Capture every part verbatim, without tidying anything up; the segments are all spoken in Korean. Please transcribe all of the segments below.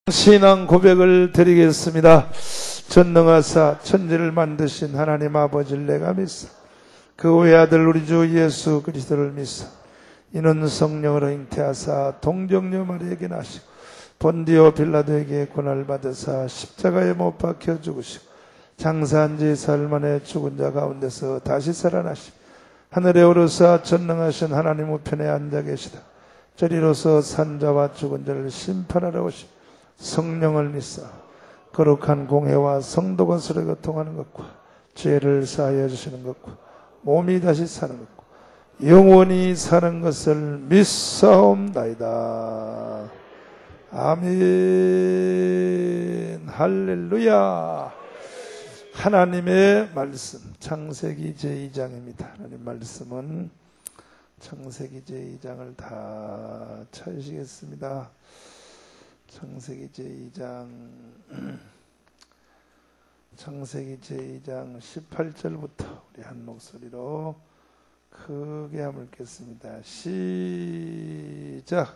신앙 고백을 드리겠습니다. 전능하사 천지를 만드신 하나님 아버지를 내가 믿사 그 외아들 우리 주 예수 그리스도를 믿사 이는 성령으로 잉태하사 동정녀 마리에게 나시고 본디오 빌라도에게 고난을 받으사 십자가에 못 박혀 죽으시고 장사한 지 사흘 만에 죽은 자 가운데서 다시 살아나시고 하늘에 오르사 전능하신 하나님 우편에 앉아 계시다. 저리로서 산자와 죽은 자를 심판하러 오시고 성령을 믿사 거룩한 공회와 성도가 서로 교통하는 것과 죄를 사하여 주시는 것과 몸이 다시 사는 것과 영원히 사는 것을 믿사옵나이다. 아멘. 할렐루야. 하나님의 말씀 창세기 제이 장입니다. 하나님 말씀은 창세기 제이 장을 다 찾으시겠습니다. 창세기 제이 장 창세기 제이 장 십팔 절부터 우리 한 목소리로 크게 한번 읽겠습니다. 시작.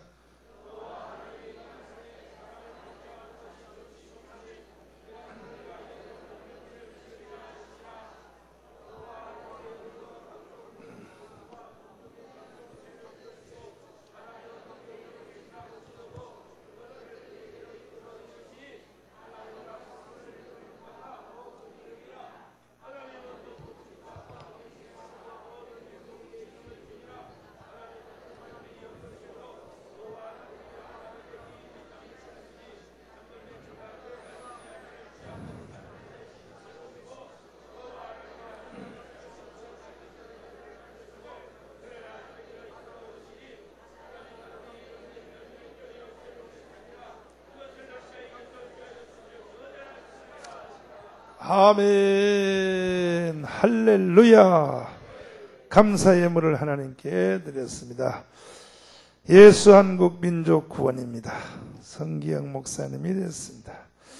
아멘. 할렐루야. 감사의 예물을 하나님께 드렸습니다. 예수 한국 민족 구원입니다. 성기영 목사님이 되었습니다.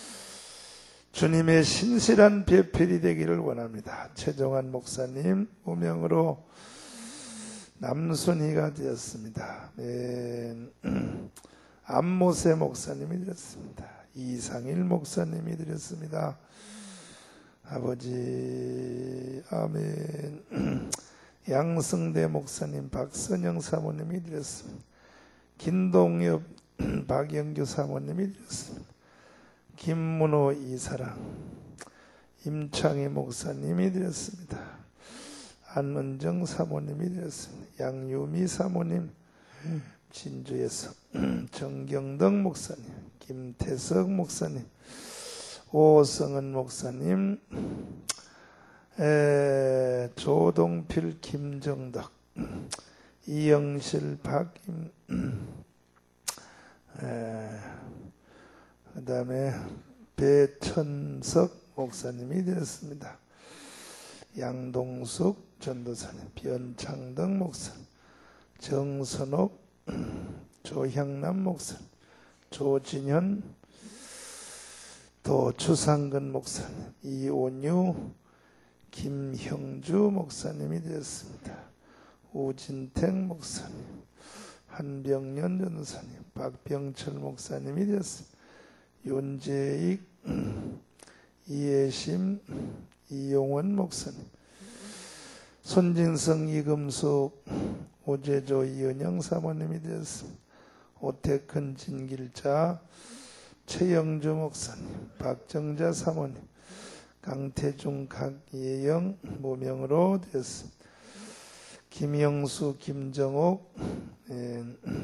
주님의 신실한 배필이 되기를 원합니다. 최정환 목사님 무명으로 남순희가 되었습니다. 네. 안모세 목사님이 되었습니다. 이상일 목사님이 되었습니다. 아버지 아멘. 양승대 목사님, 박선영 사모님이 드렸습니다. 김동엽 박영규 사모님이 드렸습니다. 김문호 이사랑, 임창희 목사님이 드렸습니다. 안은정 사모님이 드렸습니다. 양유미 사모님, 진주에서 정경덕 목사님, 김태석 목사님, 오성은 목사님, 에, 조동필, 김정덕, 이영실, 박임, 그 다음에 배천석 목사님이 되었습니다. 양동숙 전도사님, 변창덕 목사님, 정선옥, 조향남 목사님, 조진현, 또 주상근 목사님, 이온유, 김형주 목사님이 되었습니다. 우진택 목사님, 한병년 전사님, 박병철 목사님이 되었습니다. 윤재익, 이해심, 이용원 목사님, 손진성, 이금숙, 오재조, 이은영 사모님이 되었습니다. 오태큰, 진길자, 최영주 목사님, 박정자 사모님, 강태중, 강예영 무명으로 되었습니다. 김영수, 김정옥, 예,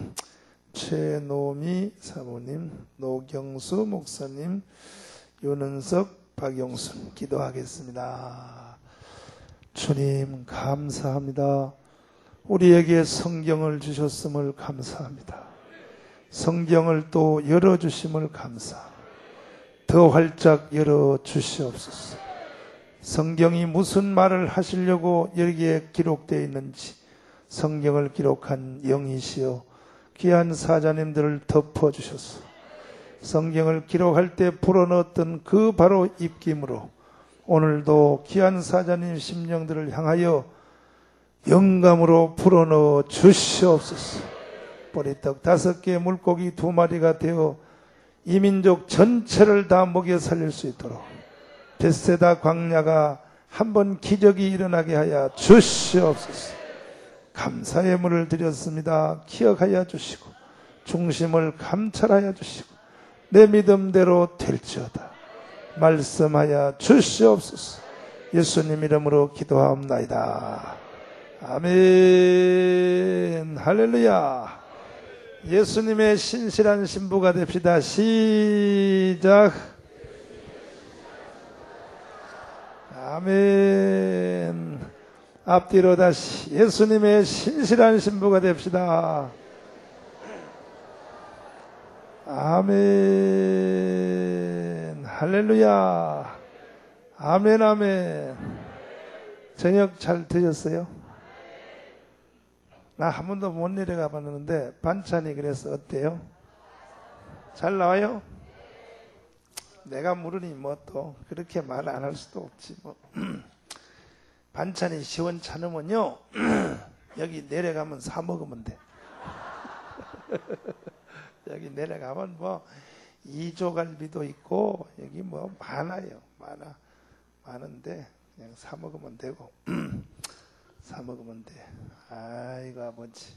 최노미 사모님, 노경수 목사님, 윤은석, 박용순 기도하겠습니다. 주님 감사합니다. 우리에게 성경을 주셨음을 감사합니다. 성경을 또 열어주심을 감사합니다. 더 활짝 열어주시옵소서. 성경이 무슨 말을 하시려고 여기에 기록되어 있는지 성경을 기록한 영이시여 귀한 사자님들을 덮어주셔서 성경을 기록할 때 불어넣었던 그 바로 입김으로 오늘도 귀한 사자님 심령들을 향하여 영감으로 불어넣어 주시옵소서. 보리떡 다섯 개, 물고기 두 마리가 되어 이 민족 전체를 다 먹여 살릴 수 있도록 벳세다 광야가 한번 기적이 일어나게 하여 주시옵소서. 감사의 물을 드렸습니다. 기억하여 주시고 중심을 감찰하여 주시고 내 믿음대로 될지어다 말씀하여 주시옵소서. 예수님 이름으로 기도하옵나이다. 아멘. 할렐루야. 예수님의 신실한 신부가 됩시다. 시작. 아멘. 앞뒤로 다시 예수님의 신실한 신부가 됩시다. 아멘. 할렐루야. 아멘. 아멘. 저녁 잘 드셨어요? 나 한 번도 못 내려가 봤는데 반찬이 그래서 어때요? 잘 나와요? 내가 물으니 뭐 또 그렇게 말 안 할 수도 없지 뭐. 반찬이 시원찮으면요 여기 내려가면 사 먹으면 돼. 여기 내려가면 뭐 이조갈비도 있고 여기 뭐 많아요. 많아 많은데 그냥 사 먹으면 되고 사 먹으면 돼. 아이고 아버지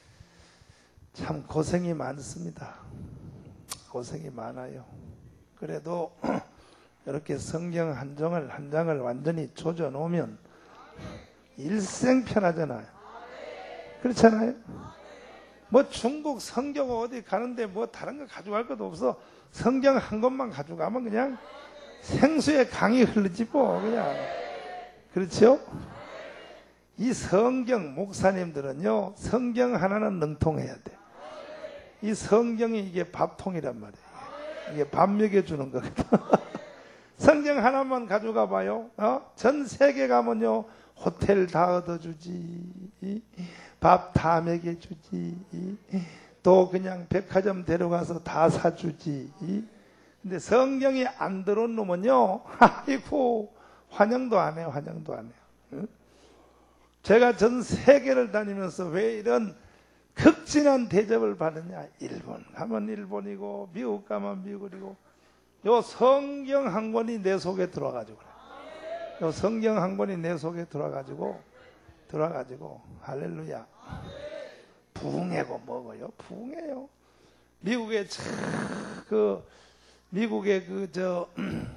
참 고생이 많습니다. 고생이 많아요. 그래도 이렇게 성경 한 장을 한 장을 완전히 조져 놓으면 일생 편하잖아요. 그렇잖아요. 뭐 중국 성경 어디 가는데 뭐 다른 거 가져갈 것도 없어. 성경 한 권만 가져가면 그냥 생수의 강이 흐르지 뭐 그냥. 그렇죠? 이 성경 목사님들은요 성경 하나는 능통해야 돼. 이 성경이 이게 밥통이란 말이에요. 이게 밥 먹여주는 거거든. 성경 하나만 가져가 봐요. 어? 전 세계 가면요 호텔 다 얻어주지, 밥 다 먹여주지, 또 그냥 백화점 데려가서 다 사주지. 근데 성경이 안 들어온 놈은요 아이고 환영도 안 해요. 환영도 안 해요. 응? 제가 전 세계를 다니면서 왜 이런 극진한 대접을 받느냐. 일본 가면 일본이고 미국 가면 미국이고 요 성경 한 권이 내 속에 들어와가지고 그래. 요 성경 한 권이 내 속에 들어와가지고 들어와가지고 할렐루야 부흥해고 먹어요. 부흥해요. 미국에 그 미국의 그 저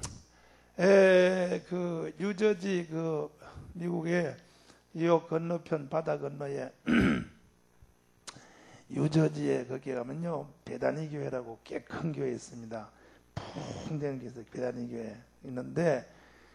에 그 뉴저지 그 미국의 뉴욕 건너편 바다 건너에 뉴저지에 거기 가면요 베다니 교회라고 꽤 큰 교회 있습니다. 푹 된 교회 베다니 교회 있는데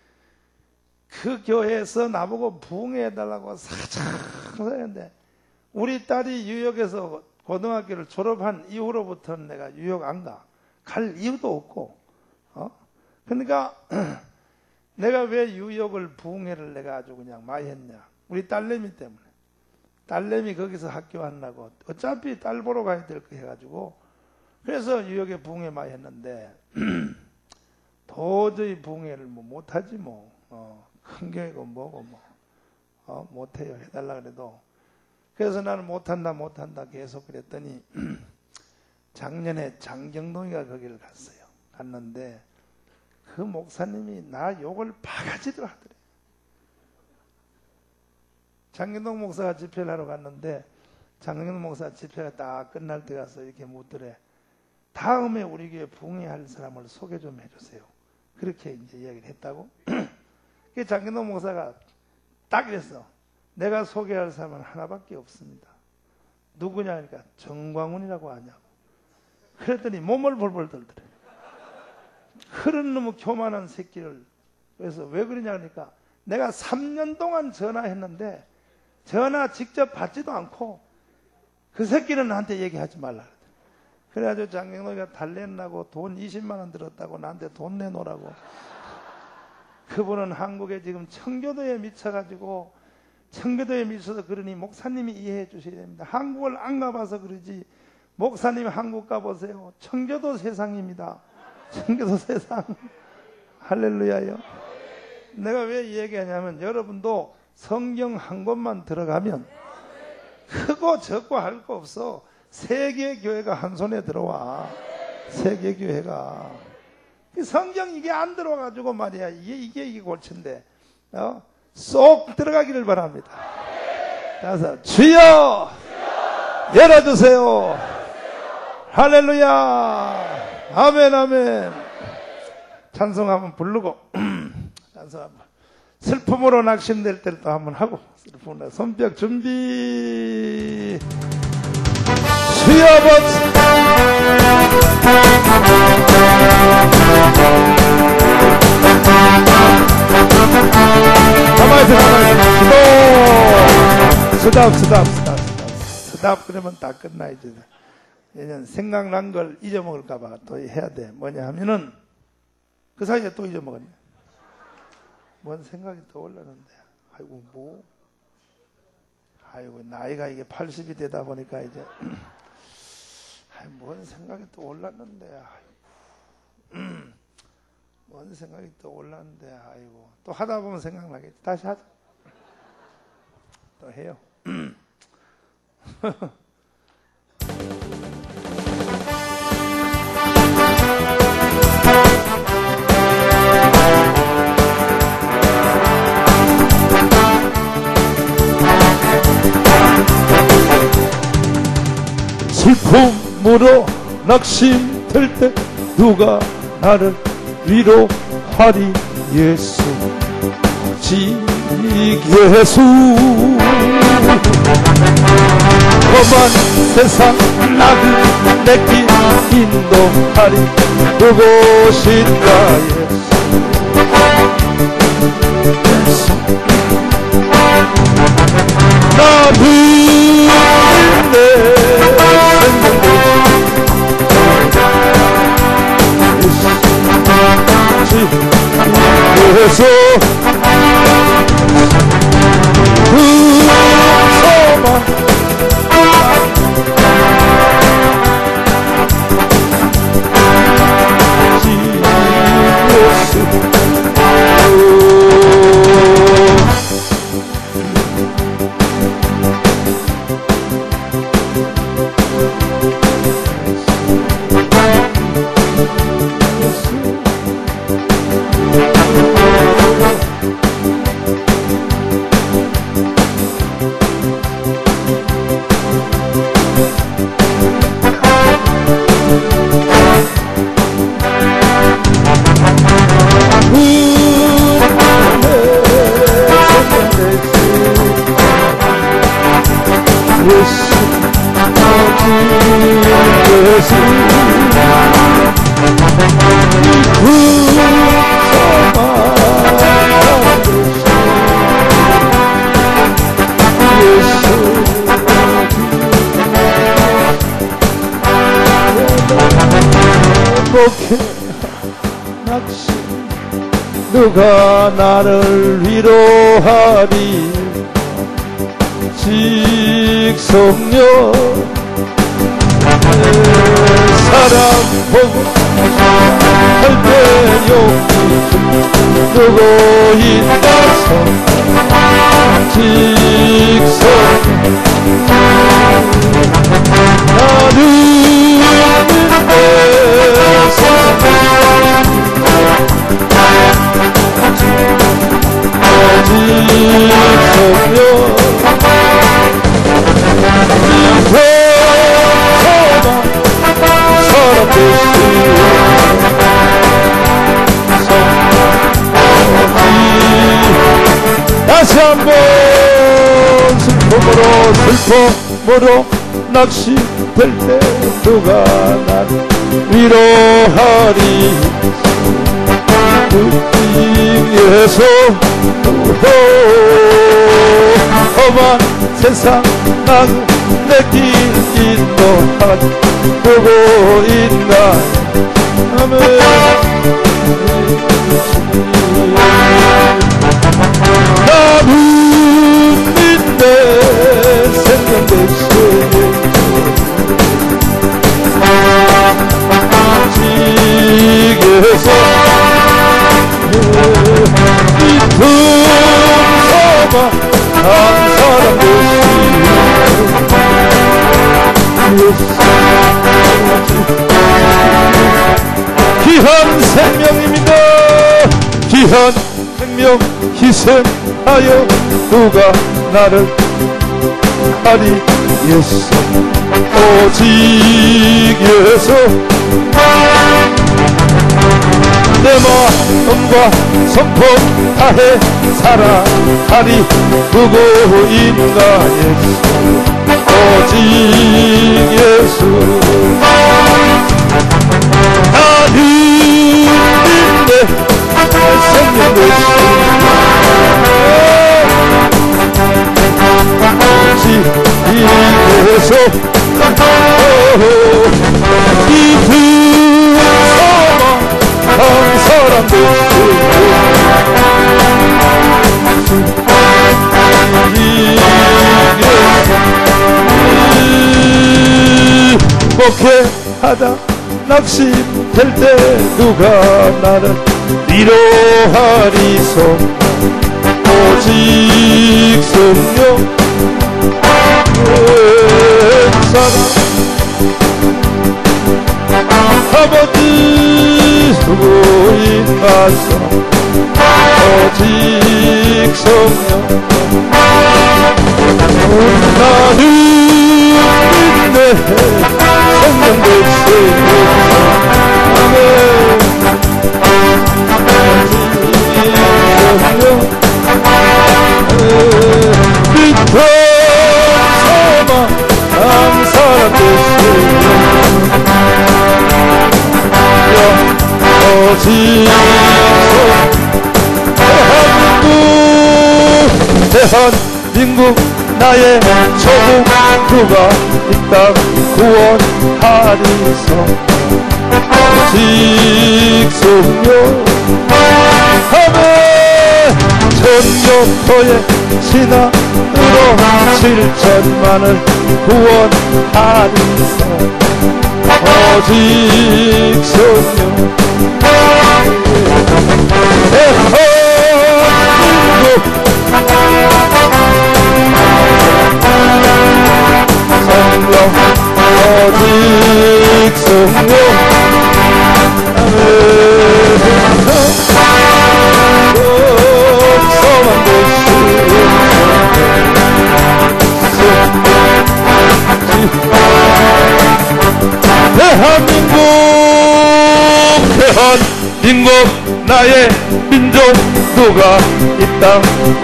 그 교회에서 나보고 부흥해달라고 사장 하는데 우리 딸이 뉴욕에서 고등학교를 졸업한 이후로부터는 내가 뉴욕 안 가. 갈 이유도 없고 어? 그러니까 내가 왜 뉴욕을 부흥회를 내가 아주 그냥 많이 했냐. 우리 딸내미 때문에. 딸내미 거기서 학교 안 나고 어차피 딸 보러 가야 될 거 해가지고 그래서 뉴욕에 부흥회 많이 했는데 도저히 부흥회를 뭐 못하지 뭐. 어, 큰 교회고 뭐고 뭐 어, 못해요. 해달라 그래도. 그래서 나는 못한다 못한다 계속 그랬더니 작년에 장경동이가 거기를 갔어요. 갔는데 그 목사님이 나 욕을 바가지로 하더래. 장경동 목사가 집회를 하러 갔는데 장경동 목사 집회가 딱 끝날 때 가서 이렇게 묻더래. 다음에 우리 교회 부흥회할 사람을 소개 좀 해주세요. 그렇게 이제 이야기를 했다고. 그 장경동 목사가 딱 이랬어. 내가 소개할 사람은 하나밖에 없습니다. 누구냐 하니까 정광훈이라고 하냐고. 그랬더니 몸을 벌벌 떨더래. 그런 놈의 교만한 새끼를. 그래서 왜 그러냐 하니까 내가 삼 년 동안 전화했는데 전화 직접 받지도 않고 그 새끼는 나한테 얘기하지 말라 그러더래. 그래가지고 장경동이가 달래나고 돈 이십만 원 들었다고 나한테 돈 내놓으라고. 그분은 한국에 지금 청교도에 미쳐가지고 청교도에 미쳐서 그러니 목사님이 이해해 주셔야 됩니다. 한국을 안 가봐서 그러지 목사님 한국 가보세요. 청교도 세상입니다. 청교도 세상. 할렐루야요. 내가 왜 이 얘기하냐면 여러분도 성경 한 권만 들어가면 크고 적고 할 거 없어. 세계 교회가 한 손에 들어와. 세계교회가. 성경 이게 안 들어와가지고 말이야. 이게, 이게, 이게 골치인데, 어? 쏙 들어가기를 바랍니다. 따라서, 주여! 열어주세요! 할렐루야! 아멘, 아멘! 찬송 한번 부르고, 찬송 한번. 슬픔으로 낙심될 때를 또 한번 하고, 슬픔으로 손뼉 준비! 주여 아버지! 가만히 있어, 가만히 있어. 스톱, 스톱, 스톱, 스톱. 스톱, 그러면 다 끝나야지. 얘는 생각난 걸 잊어먹을까봐 또 해야 돼. 뭐냐 하면은, 그 사이에 또 잊어먹었네. 뭔 생각이 떠올랐는데, 아이고, 뭐. 아이고, 나이가 이게 팔십이 되다 보니까 이제, 아이, 뭔 생각이 떠올랐는데, 아이고. 뭔 생각이 떠올랐는데, 아이고. 또 하다 보면 생각나겠지. 다시 하자. 또 해요. 슬픔으로 낙심될 때 누가 나를 위로하리. 예수, 오직 예수. 험한 세상 나를 내길 인도하리. 누구신가. 예수, 나는 내 그래서 그 소망 누가 나를 위로하리. 직성녀 사랑 보고 할때 용기 누구 있다서 직성녀 나를 다시 한번 슬픔으로 슬픔으로 낚시될 때 누가 나를 위로하리. 예수 험한 세상 나를 내길 인도하리. 누구 있나. 아멘. 나는 믿네 생명되시 지게서 이쁜 서마 한 사람 되시 예수 귀한 생명입니다. 귀한 생명 희생하여 누가 나를 하리. 예수 오직 예수 내 마음과 성품 다해 사랑하리. 누구인가. 예수 오직 예수 나는 내 생명 되시 예수 이 두 사람 목회하다 낙심될 때 누가 나를 위로하리소. 오직 성령 아버지 누구인 가서 오직 성령 나는 내 성령 되시고 아멘. 오직 성령 빛과 소망 감사한 되시고 오직 대한민국 대한민국 나의 조국 누가 이 땅 구원하리소. 오직 성령 아멘. 천년토의 신앙으로 칠천만을 구원하리소. 오직 성령 대한민국 성령 오직 성령 소망 되시고 대한민국 대한민국 나의 민족 누가 이 땅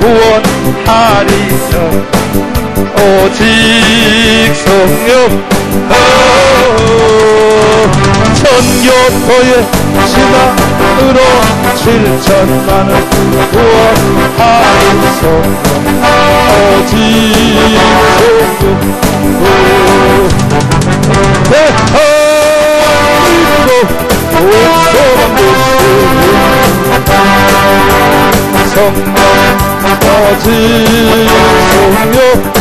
구원하리라. 오직 성령 천교토의 신앙으로 칠천만을 구원하리소. 오직 성령 대한민국 소망 되시고 성령 오직 성령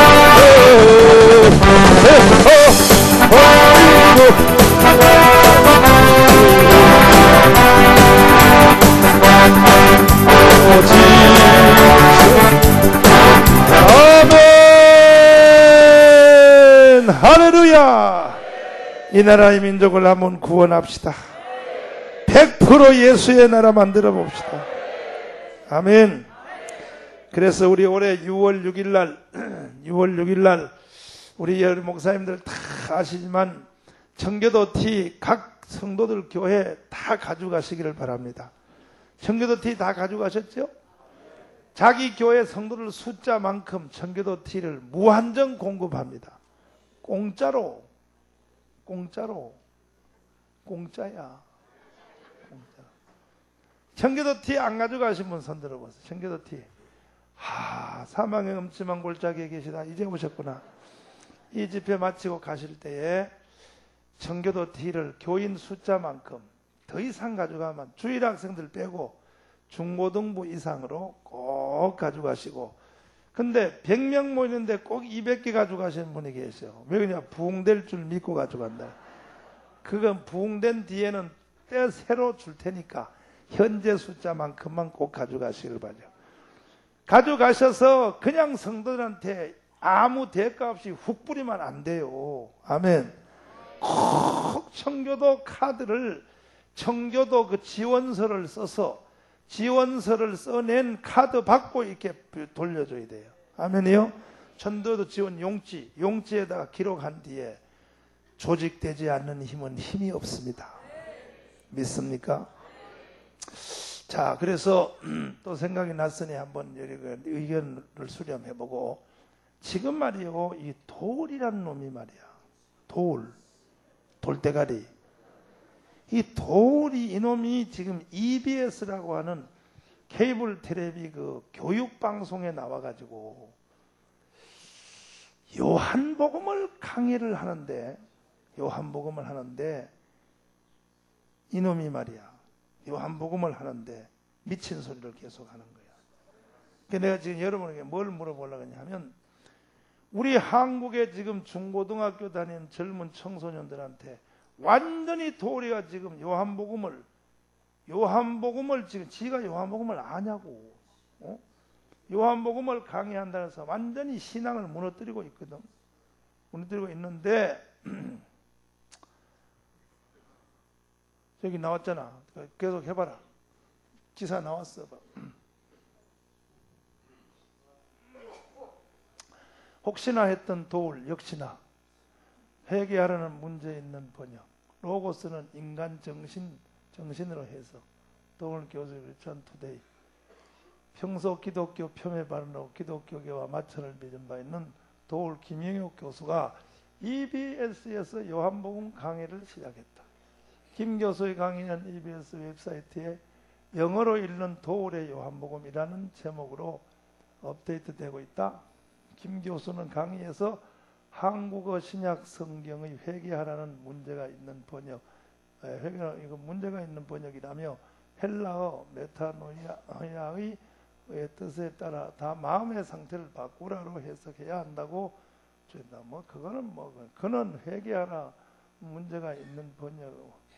아멘. 할렐루야. 이 나라의 민족을 한번 구원합시다. 백 퍼센트 예수의 나라 만들어 봅시다. 아멘. 그래서 우리 올해 유월 육일날 유월 육일날 우리 여러 목사님들 다 아시지만 청교도 티 각 성도들 교회 다 가져가시기를 바랍니다. 청교도 티 다 가져가셨죠? 자기 교회 성도들 숫자만큼 청교도 티를 무한정 공급합니다. 공짜로 공짜로 공짜야. 공짜. 청교도 티 안 가져가신 분 손 들어보세요. 청교도 티. 하, 사망의 음침한 골짜기에 계시다. 이제 오셨구나. 이 집회 마치고 가실 때에 청교도 티를 교인 숫자만큼 더 이상 가져가면 주일 학생들 빼고 중고등부 이상으로 꼭 가져가시고, 근데 백 명 모이는데 꼭 이백 개 가져가시는 분이 계세요. 왜 그러냐? 부흥될 줄 믿고 가져간다. 그건 부흥된 뒤에는 때 새로 줄 테니까 현재 숫자만큼만 꼭 가져가시길 바라요. 가져가셔서 그냥 성도들한테 아무 대가 없이 훅 뿌리면 안 돼요. 아멘. 꼭 청교도 카드를 청교도 그 지원서를 써서 지원서를 써낸 카드 받고 이렇게 돌려줘야 돼요. 아멘이요? 전도도 지원 용지, 용지에다가 기록한 뒤에 조직되지 않는 힘은 힘이 없습니다. 믿습니까? 자, 그래서 또 생각이 났으니 한번 의견을 수렴해보고, 지금 말이요, 이 돌이란 놈이 말이야, 돌, 돌대가리, 이 돌이, 이놈이 지금 이비에스라고 하는 케이블 텔레비 그 교육방송에 나와가지고 요한복음을 강의를 하는데, 요한복음을 하는데, 이놈이 말이야, 요한복음을 하는데 미친 소리를 계속 하는 거야. 그러니까 내가 지금 여러분에게 뭘 물어보려고 하냐면, 우리 한국에 지금 중고등학교 다니는 젊은 청소년들한테 완전히 도리가 지금 요한복음을 요한복음을 지금 지가 요한복음을 아냐고, 어? 요한복음을 강의한다고 해서 완전히 신앙을 무너뜨리고 있거든. 무너뜨리고 있는데 저기 나왔잖아. 계속 해봐라. 기사 나왔어. 혹시나 했던 도울 역시나 회개하라는 문제 있는 번역. 로고스는 인간 정신, 정신으로 해서 도울 교수 리천 투데이. 평소 기독교 폄훼 발언으로 기독교계와 마찰을 빚은 바 있는 도울 김영혁 교수가 이비에스에서 요한복음 강의를 시작했다. 김 교수의 강의는 이비에스 웹사이트에 영어로 읽는 도울의 요한복음이라는 제목으로 업데이트되고 있다. 김 교수는 강의에서 한국어 신약 성경의 회개하라는 문제가 있는 번역, 회개 이거 문제가 있는 번역이라며 헬라어 메타노이아의 뜻에 따라 다 마음의 상태를 바꾸라로 해석해야 한다고 주다. 뭐 그거는 뭐 그는 회개하라 문제가 있는 번역,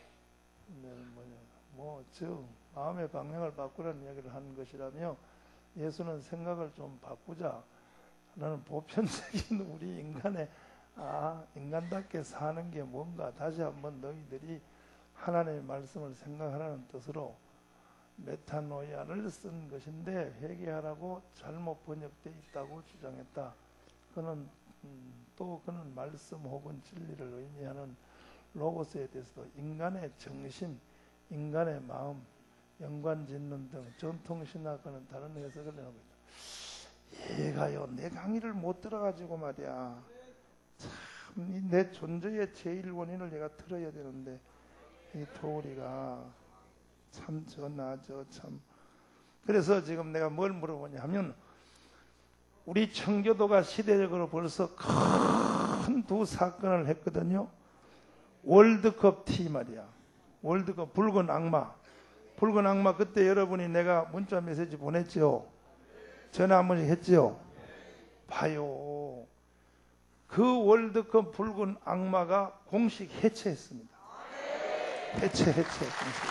뭐즉 마음의 방향을 바꾸라는 이야기를 하는 것이라며, 예수는 생각을 좀 바꾸자. 나는 보편적인 우리 인간의 아 인간답게 사는 게 뭔가 다시 한번 너희들이 하나님의 말씀을 생각하라는 뜻으로 메타노이아를 쓴 것인데, 회개하라고 잘못 번역되어 있다고 주장했다. 그는 음, 또 그는 말씀 혹은 진리를 의미하는 로고스에 대해서도 인간의 정신, 인간의 마음, 연관짓는 등 전통신학과는 다른 해석을 내고 있다. 얘가요, 내 강의를 못 들어가지고 말이야, 참 내 존재의 제일 원인을 얘가 들어야 되는데, 이 도리가 참 저나 저 참. 그래서 지금 내가 뭘 물어보냐 하면, 우리 청교도가 시대적으로 벌써 큰 두 사건을 했거든요. 월드컵 티 말이야. 월드컵 붉은 악마. 붉은 악마, 그때 여러분이 내가 문자 메시지 보냈죠. 전화 한 번씩 했죠. 봐요. 그 월드컵 붉은 악마가 공식 해체했습니다. 해체, 해체, 공식.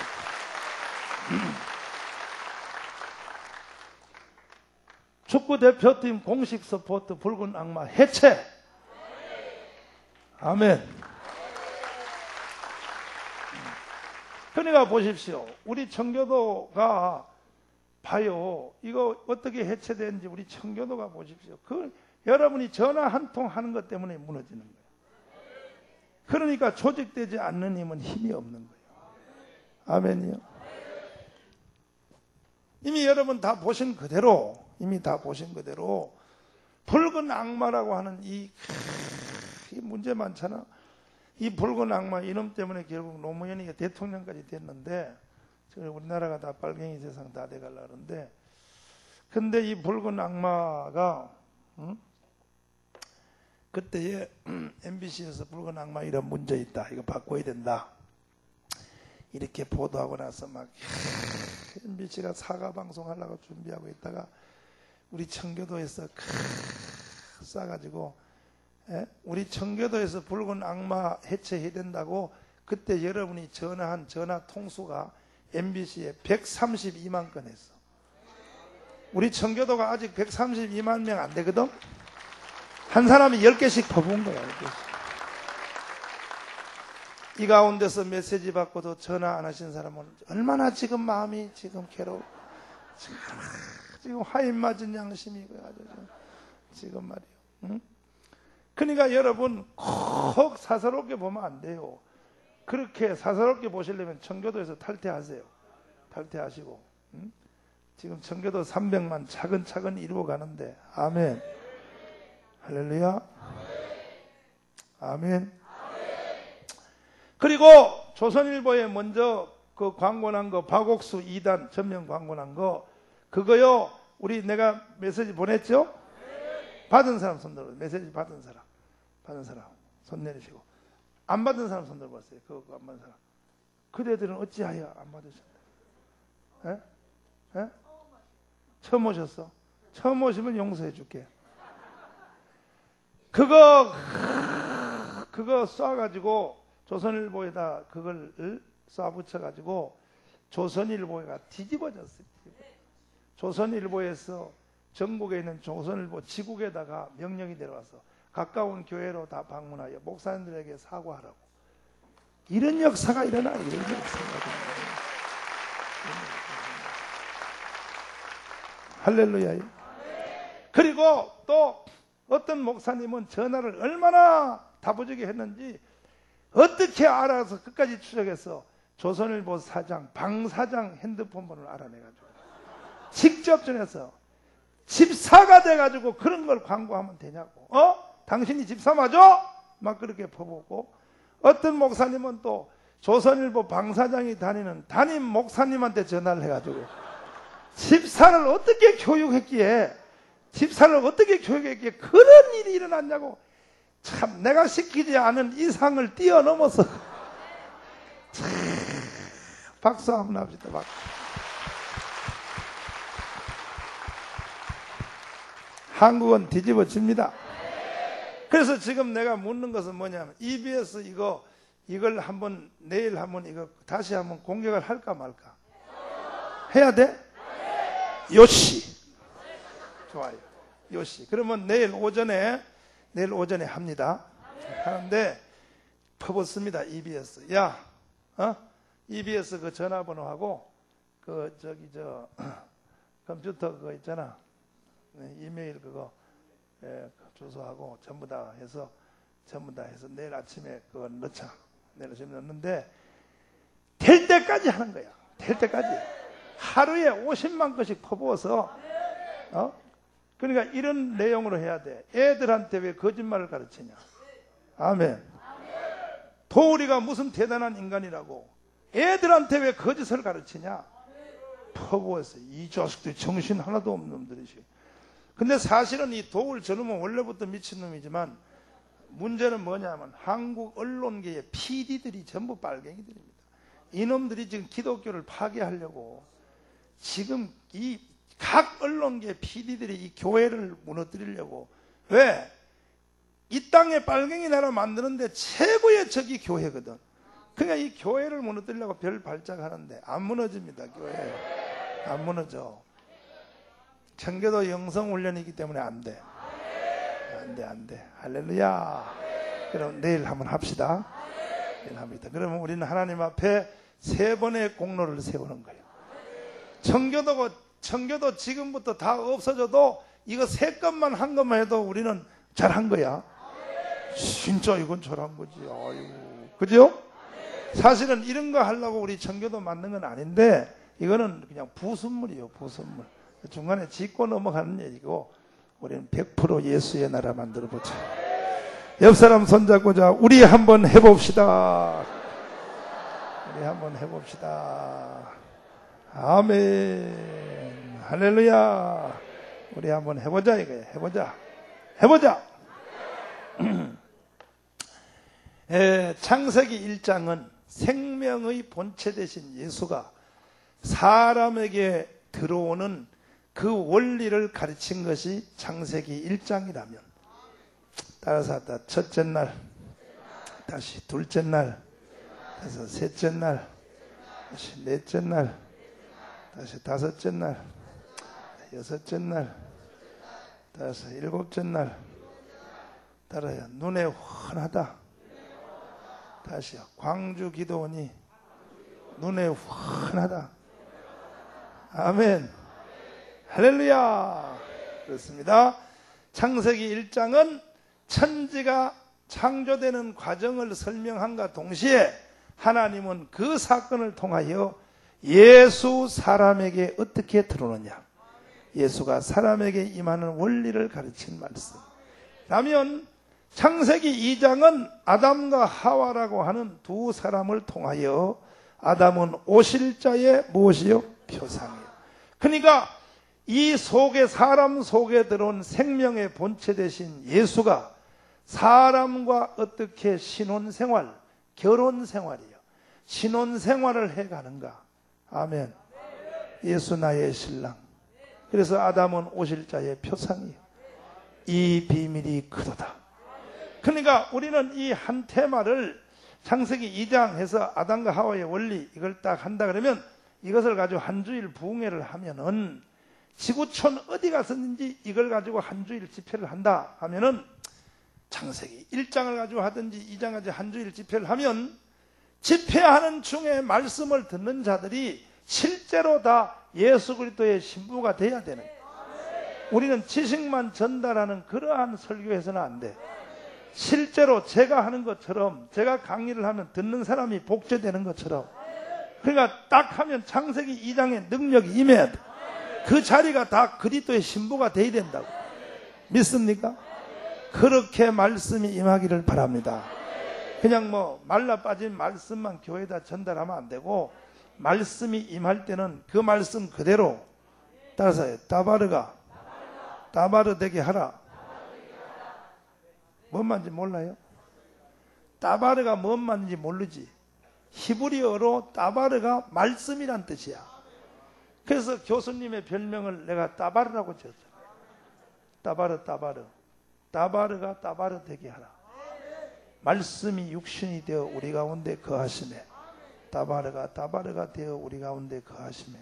축구 대표팀 공식 서포트 붉은 악마 해체. 아멘. 그러니까 보십시오. 우리 청교도가 봐요. 이거 어떻게 해체되는지 우리 청교도가 보십시오. 그 여러분이 전화 한 통 하는 것 때문에 무너지는 거예요. 그러니까 조직되지 않는 힘은 힘이 없는 거예요. 아멘이요. 이미 여러분 다 보신 그대로, 이미 다 보신 그대로 붉은 악마라고 하는 이, 이 문제 많잖아. 이 붉은 악마 이놈 때문에 결국 노무현이가 대통령까지 됐는데, 지금 우리나라가 다 빨갱이 세상 다 돼가려고 하는데, 근데 이 붉은 악마가 응? 그때에 엠비씨에서 붉은 악마 이런 문제 있다, 이거 바꿔야 된다, 이렇게 보도하고 나서 막 엠비씨가 사과 방송하려고 준비하고 있다가 우리 청교도에서 싸가지고, 예? 우리 청교도에서 붉은 악마 해체해야 된다고 그때 여러분이 전화한 전화 통수가 엠비씨에 백삼십이만 건 했어. 우리 청교도가 아직 백삼십이만 명 안 되거든. 한 사람이 열 개씩 퍼부은 거야. 열 개씩. 이 가운데서 메시지 받고도 전화 안 하신 사람은 얼마나 지금 마음이 지금 괴로워. 지금, 지금 화인 맞은 양심이 지금, 지금 말이에요. 응? 그러니까 여러분 꼭 사사롭게 보면 안 돼요. 그렇게 사사롭게 보시려면 청교도에서 탈퇴하세요. 탈퇴하시고. 응? 지금 청교도 삼백만 차근차근 이루어가는데. 아멘. 할렐루야. 아멘. 그리고 조선일보에 먼저 그 광고난 거 박옥수 이 단 전면 광고난 거 그거요. 우리 내가 메시지 보냈죠? 받은 사람 손 들어. 메시지 받은 사람. 받은 사람 손 내리시고. 안 받은 사람 손 들어봤어요. 그거 안 받은 사람. 그대들은 어찌하여 안 받으셨나요? 예? 예? 처음 오셨어? 처음 오시면 용서해 줄게. 그거 그거 쏴가지고 조선일보에다 그걸 쏴붙여가지고 조선일보가 뒤집어졌어요. 조선일보에서 전국에 있는 조선일보 지국에다가 명령이 내려와서 가까운 교회로 다 방문하여 목사님들에게 사과하라고. 이런 역사가 일어나. 이런 역사가 일어나. 할렐루야. 그리고 또 어떤 목사님은 전화를 얼마나 다부지게 했는지 어떻게 알아서 끝까지 추적해서 조선일보 사장, 방 사장 핸드폰 번호를 알아내가지고 직접 전해서 집사가 돼가지고 그런 걸 광고하면 되냐고. 어? 당신이 집사 맞아? 막 그렇게 퍼붓고, 어떤 목사님은 또 조선일보 방사장이 다니는 담임 목사님한테 전화를 해가지고 집사를 어떻게 교육했기에 집사를 어떻게 교육했기에 그런 일이 일어났냐고. 참 내가 시키지 않은 이상을 뛰어넘어서 참 박수 한번 합시다. 박수. 한국은 뒤집어집니다. 그래서 지금 내가 묻는 것은 뭐냐면 이비에스 이거 이걸 한번 내일 한번 이거 다시 한번 공격을 할까 말까? 해야 돼? 요시. 좋아요. 요시. 그러면 내일 오전에 내일 오전에 합니다. 하는데 퍼붓습니다. 이비에스. 야, 어? 이비에스 그 전화번호하고 그 저기 저 컴퓨터 그거 있잖아. 이메일 그거 예, 주소하고 전부 다 해서 전부 다 해서 내일 아침에 그거 넣자. 내일 아침에 넣는데 될 때까지 하는 거야. 될 때까지. 하루에 오십만 건씩 퍼부어서 어? 그러니까 이런 내용으로 해야 돼. 애들한테 왜 거짓말을 가르치냐. 아멘. 도우리가 무슨 대단한 인간이라고. 애들한테 왜 거짓을 가르치냐. 퍼부어서 이 자식들이 정신 하나도 없는 놈들이지. 근데 사실은 이 도울 저놈은 원래부터 미친놈이지만 문제는 뭐냐면 한국 언론계의 피디들이 전부 빨갱이들입니다. 이놈들이 지금 기독교를 파괴하려고 지금 이 각 언론계 피디들이 이 교회를 무너뜨리려고. 왜? 이 땅에 빨갱이 나라 만드는데 최고의 적이 교회거든. 그러니까 이 교회를 무너뜨리려고 별 발작하는데 안 무너집니다. 교회 안 무너져. 청교도 영성훈련이기 때문에 안 돼. 안 돼, 안 돼. 할렐루야. 그럼 내일 한번 합시다. 내일 합니다. 그러면 우리는 하나님 앞에 세 번의 공로를 세우는 거예요. 청교도가, 청교도 지금부터 다 없어져도 이거 세 건만 한 것만 해도 우리는 잘한 거야. 진짜 이건 잘한 거지. 아이고. 그죠? 사실은 이런 거 하려고 우리 청교도 만든 건 아닌데 이거는 그냥 부순물이에요. 부순물. 중간에 짚고 넘어가는 얘기고 우리는 백 퍼센트 예수의 나라 만들어보자. 옆 사람 손잡고자 우리 한번 해봅시다. 우리 한번 해봅시다. 아멘. 할렐루야. 우리 한번 해보자 이거야. 해보자. 해보자. 에, 창세기 일 장은 생명의 본체 되신 예수가 사람에게 들어오는 그 원리를 가르친 것이 창세기 일 장이라면 따라서 하다 첫째 날, 다시 둘째 날, 다시 셋째 날, 다시 넷째 날, 다시 다섯째 날, 여섯째 날, 다시 일곱째 날. 따라요. 눈에 훤하다. 다시요. 광주 기도원이 눈에 환하다. 아멘. 할렐루야. 그렇습니다. 창세기 일 장은 천지가 창조되는 과정을 설명함과 동시에 하나님은 그 사건을 통하여 예수 사람에게 어떻게 들어오느냐, 예수가 사람에게 임하는 원리를 가르친 말씀. 라면 창세기 이 장은 아담과 하와라고 하는 두 사람을 통하여, 아담은 오실 자의 무엇이요? 표상이요. 그러니까 이 속에, 사람 속에 들어온 생명의 본체 되신 예수가 사람과 어떻게 신혼생활, 결혼생활이요, 신혼생활을 해가는가. 아멘. 예수 나의 신랑. 그래서 아담은 오실 자의 표상이요. 이 비밀이 그도다. 그러니까 우리는 이 한 테마를 창세기 이 장 해서 아담과 하와의 원리, 이걸 딱 한다 그러면, 이것을 가지고 한 주일 부흥회를 하면은, 지구촌 어디 갔었는지 이걸 가지고 한 주일 집회를 한다 하면은, 창세기 일 장을 가지고 하든지 이 장 가지고 한 주일 집회를 하면, 집회하는 중에 말씀을 듣는 자들이 실제로 다 예수 그리스도의 신부가 돼야 되는 거예요. 우리는 지식만 전달하는 그러한 설교에서는 안 돼. 실제로 제가 하는 것처럼, 제가 강의를 하면 듣는 사람이 복제되는 것처럼, 그러니까 딱 하면 창세기 이 장의 능력이 임해야 돼. 그 자리가 다 그리스도의 신부가 돼야 된다고. 믿습니까? 그렇게 말씀이 임하기를 바랍니다. 그냥 뭐 말라 빠진 말씀만 교회에다 전달하면 안 되고, 말씀이 임할 때는 그 말씀 그대로 따라서 해요. 따바르가 따바르 되게 하라. 뭔 말인지 몰라요? 따바르가 뭔 말인지 모르지. 히브리어로 따바르가 말씀이란 뜻이야. 그래서 교수님의 별명을 내가 따바르라고 지었잖아. 따바르 따바르. 따바르가 따바르 되게 하라. 말씀이 육신이 되어 우리 가운데 거하시네. 따바르가 따바르가 되어 우리 가운데 거하시네.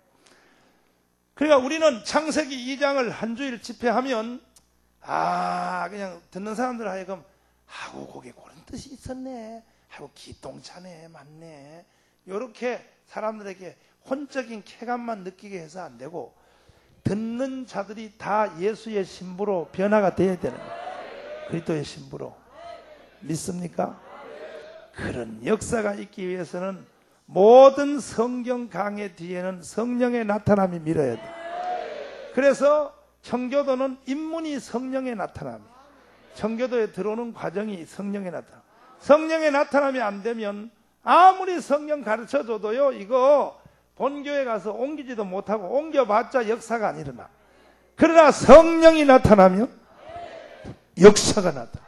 그러니까 우리는 창세기 이 장을 한 주일 집회하면, 아, 그냥 듣는 사람들 하여금, 하고 거기에 그런 뜻이 있었네, 하고 기똥차네, 맞네, 이렇게 사람들에게 혼적인 쾌감만 느끼게 해서 안 되고, 듣는 자들이 다 예수의 신부로 변화가 되어야 되는 거예요. 그리스도의 신부로. 믿습니까? 그런 역사가 있기 위해서는 모든 성경 강의 뒤에는 성령의 나타남이 밀어야 돼. 그래서 청교도는 인문이 성령의 나타남이에요. 청교도에 들어오는 과정이 성령의 나타남. 성령의 나타남이 안 되면 아무리 성령 가르쳐줘도요, 이거 본교회 가서 옮기지도 못하고, 옮겨봤자 역사가 안 일어나. 그러나 성령이 나타나면 역사가 나타나.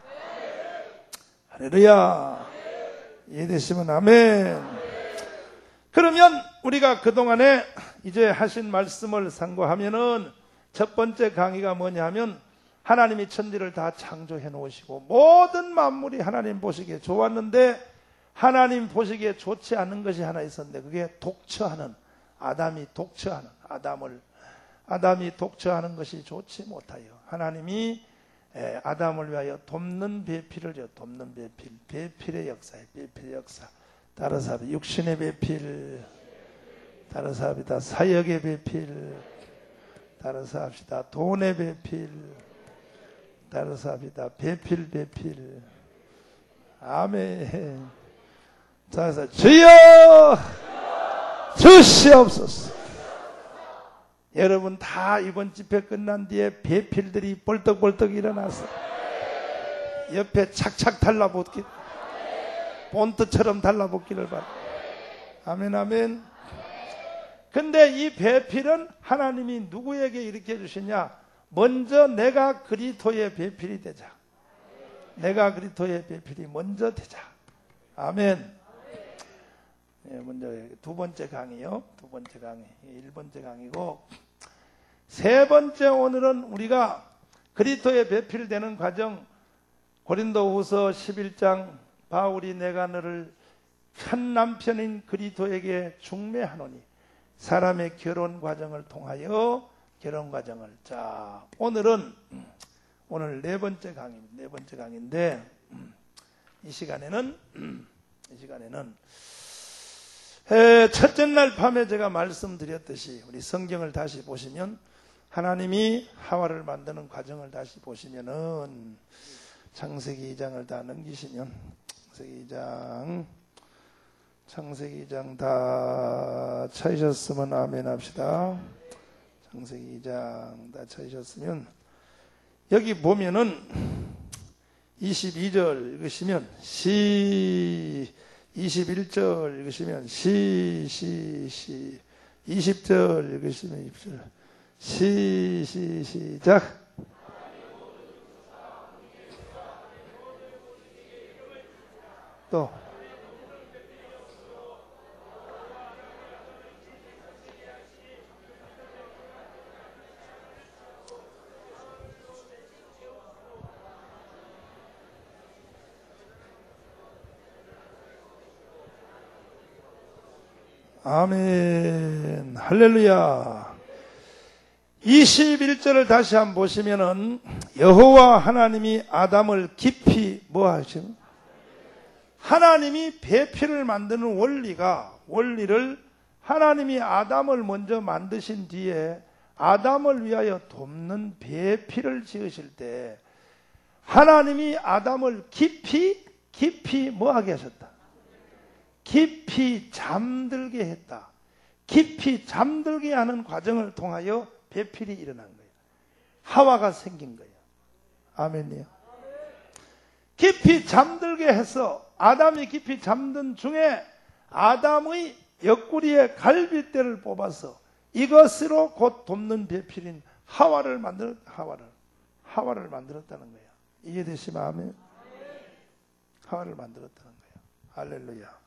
할렐루야. 이해되시면 아멘. 그러면 우리가 그동안에 이제 하신 말씀을 상고하면은, 첫 번째 강의가 뭐냐 하면, 하나님이 천지를 다 창조해 놓으시고 모든 만물이 하나님 보시기에 좋았는데, 하나님 보시기에 좋지 않은 것이 하나 있었는데, 그게 독처하는, 아담이 독처하는, 아담을 아담이 독처하는 것이 좋지 못하여 하나님이 아담을 위하여 돕는 배필을 줘. 돕는 배필, 배필의 역사에, 배필의 역사. 따라서 합니다. 육신의 배필, 따라서 합니다. 사역의 배필, 따라서 합시다. 돈의 배필, 따라서 합니다. 배필, 배필. 아멘. 따라서 주여 주시옵소서. 여러분 다 이번 집회 끝난 뒤에 배필들이 벌떡벌떡 일어나서 옆에 착착 달라붙기, 본트처럼 달라붙기를 바랍니다. 아멘, 아멘. 근데 이 배필은 하나님이 누구에게 일으켜 주시냐? 먼저 내가 그리스도의 배필이 되자. 내가 그리스도의 배필이 먼저 되자. 아멘. 예, 먼저 두 번째 강의요. 두 번째 강의. 일 번째 강의고, 세 번째 오늘은 우리가 그리스도의 배필되는 과정, 고린도후서 십일 장, 바울이 내가 너를 한 남편인 그리스도에게 중매하노니, 사람의 결혼 과정을 통하여 결혼 과정을. 자, 오늘은 오늘 네 번째 강의입니다. 네 번째 강의인데, 이 시간에는 이 시간에는 에, 첫째 날 밤에 제가 말씀드렸듯이 우리 성경을 다시 보시면 하나님이 하와를 만드는 과정을 다시 보시면은 창세기 이 장을 다 넘기시면 창세기 이 장 창세기 이 장 다 찾으셨으면 아멘 합시다. 창세기 이 장 다 찾으셨으면 여기 보면은 이십이 절 읽으시면 시 이십일 절 읽으시면 시 시 시 이십 절 읽으시면 이십 절 시 시 시작. 또 아멘 할렐루야. 이십일 절을 다시 한번 보시면은 여호와 하나님이 아담을 깊이 뭐 하시는 하나님이 배필을 만드는 원리가 원리를 하나님이 아담을 먼저 만드신 뒤에 아담을 위하여 돕는 배필을 지으실 때 하나님이 아담을 깊이 깊이 뭐 하게 하셨다? 깊이 잠들게 했다. 깊이 잠들게 하는 과정을 통하여 배필이 일어난 거예요. 하와가 생긴 거예요. 아멘이요. 깊이 잠들게 해서 아담이 깊이 잠든 중에 아담의 옆구리에 갈빗대를 뽑아서 이것으로 곧 돕는 배필인 하와를 만들 하와를 하와를 만들었다는 거예요. 이해되시면 아멘. 하와를 만들었다는 거예요. 할렐루야.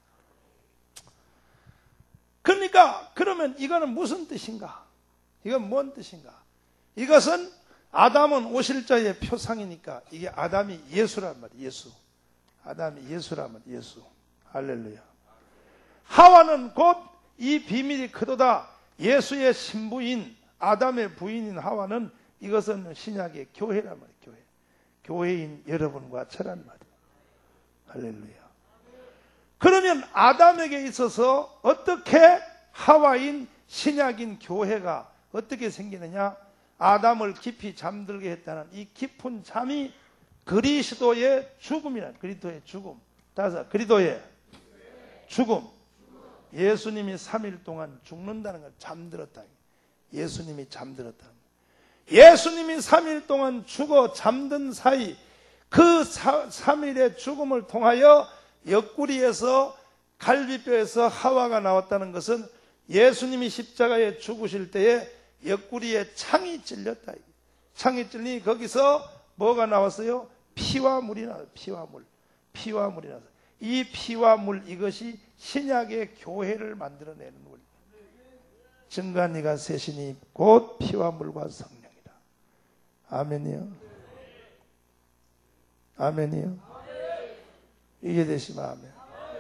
그러니까 그러면 이거는 무슨 뜻인가? 이건 뭔 뜻인가? 이것은 아담은 오실자의 표상이니까 이게 아담이 예수란 말이에요. 예수. 아담이 예수란 말이에요. 예수. 할렐루야. 하와는 곧 이 비밀이 크도다. 예수의 신부인 아담의 부인인 하와는 이것은 신약의 교회란 말이에요. 교회. 교회인 여러분과 저란 말이에요. 할렐루야. 그러면 아담에게 있어서 어떻게 하와인 신약인 교회가 어떻게 생기느냐? 아담을 깊이 잠들게 했다는 이 깊은 잠이 그리스도의 죽음이란 그리스도의 죽음. 다섯 그리스도의 죽음. 예수님이 삼 일 동안 죽는다는 걸 잠들었다. 예수님이 잠들었다. 예수님이 삼 일 동안 죽어 잠든 사이 그 삼 일의 죽음을 통하여 옆구리에서 갈비뼈에서 하와가 나왔다는 것은 예수님이 십자가에 죽으실 때에 옆구리에 창이 찔렸다. 창이 찔리니 거기서 뭐가 나왔어요? 피와 물이 나왔어요. 피와 물. 피와 물이 나왔어요. 이 피와 물 이것이 신약의 교회를 만들어내는 물. 증거니가 셋이니 곧 피와 물과 성령이다. 아멘이요. 아멘이요. 이해되시면 아멘.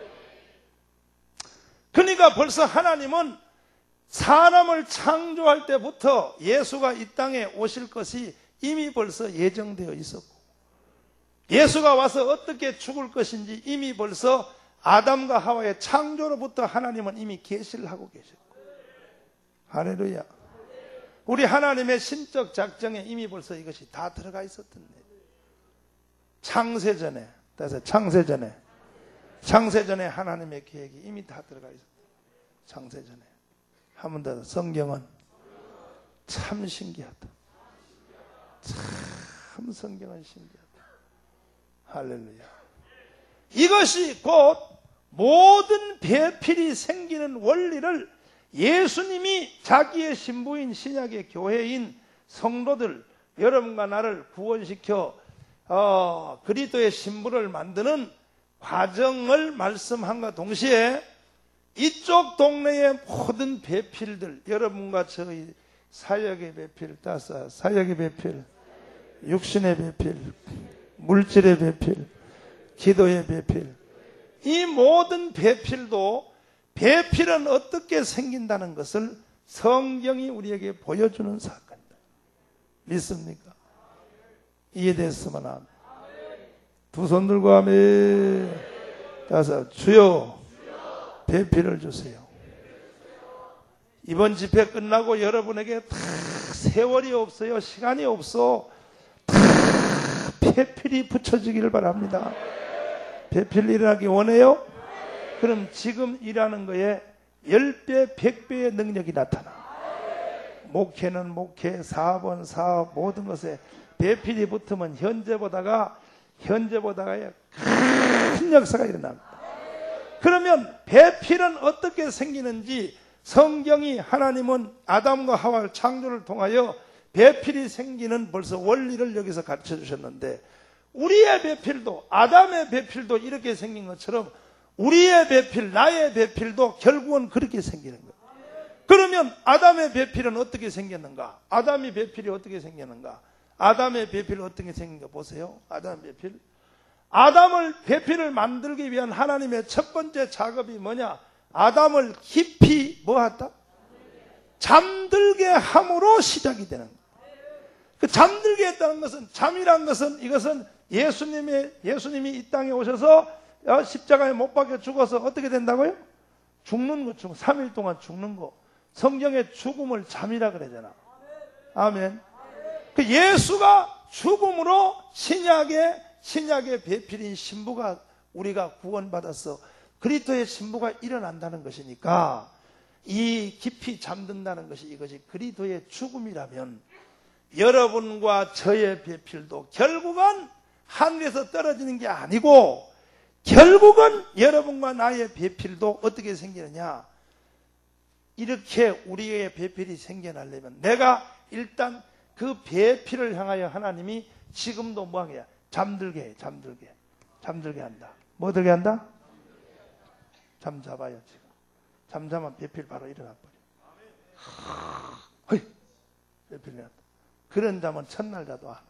그러니까 벌써 하나님은 사람을 창조할 때부터 예수가 이 땅에 오실 것이 이미 벌써 예정되어 있었고 예수가 와서 어떻게 죽을 것인지 이미 벌써 아담과 하와의 창조로부터 하나님은 이미 계시를 하고 계셨고 할렐루야. 우리 하나님의 신적 작정에 이미 벌써 이것이 다 들어가 있었던 일. 창세전에 따라서 창세전에 창세전에 하나님의 계획이 이미 다 들어가 있었다. 창세전에. 한 번 더 성경은 참 신기하다. 참 성경은 신기하다. 할렐루야. 이것이 곧 모든 배필이 생기는 원리를 예수님이 자기의 신부인 신약의 교회인 성도들 여러분과 나를 구원시켜 어, 그리스도의 신부를 만드는 과정을 말씀함과 동시에 이쪽 동네의 모든 배필들 여러분과 저희 사역의 배필 따서 사역의 배필 육신의 배필 물질의 배필 기도의 배필 이 모든 배필도 배필은 어떻게 생긴다는 것을 성경이 우리에게 보여주는 사건이다. 믿습니까? 이해됐으면 아멘. 두 손 들고 아멘. 따라서 주여 배필을 주세요. 이번 집회 끝나고 여러분에게 다 세월이 없어요. 시간이 없어. 다 배필이 붙여지기를 바랍니다. 배필 일하기 원해요? 그럼 지금 일하는 거에 십 배, 백 배의 능력이 나타나. 목회는 목회, 사업은 사업, 모든 것에 배필이 붙으면 현재보다가 현재보다가 큰 역사가 일어납니다. 그러면 배필은 어떻게 생기는지 성경이 하나님은 아담과 하와의 창조를 통하여 배필이 생기는 벌써 원리를 여기서 가르쳐 주셨는데, 우리의 배필도 아담의 배필도 이렇게 생긴 것처럼 우리의 배필, 나의 배필도 결국은 그렇게 생기는 거예요. 그러면 아담의 배필은 어떻게 생겼는가? 아담의 배필이 어떻게 생겼는가? 아담의 배필이 어떻게 생긴가 보세요. 아담의 배필. 아담을 배필을 만들기 위한 하나님의 첫 번째 작업이 뭐냐? 아담을 깊이 뭐하다? 잠들게 함으로 시작이 되는 거예요. 그 잠들게 했다는 것은, 잠이란 것은, 이것은 예수님의, 예수님이 이 땅에 오셔서 십자가에 못 박혀 죽어서 어떻게 된다고요? 죽는 거, 죽, 삼 일 동안 죽는 거. 성경의 죽음을 잠이라 그러잖아. 아멘. 그 예수가 죽음으로 신약의, 신약의 배필인 신부가 우리가 구원받아서 그리스도의 신부가 일어난다는 것이니까, 이 깊이 잠든다는 것이 이것이 그리스도의 죽음이라면 여러분과 저의 배필도 결국은 하늘에서 떨어지는 게 아니고, 결국은 여러분과 나의 배필도 어떻게 생기느냐? 이렇게 우리의 배필이 생겨나려면 내가 일단 그 배필을 향하여 하나님이 지금도 뭐하게? 잠들게 해, 잠들게. 잠들게 한다. 뭐 들게 한다? 잠 잡아요, 지금. 잠자면 배필 바로 일어나 버려. 허이! 배필 일어났다. 그런 잠은 첫날 자도 안 와.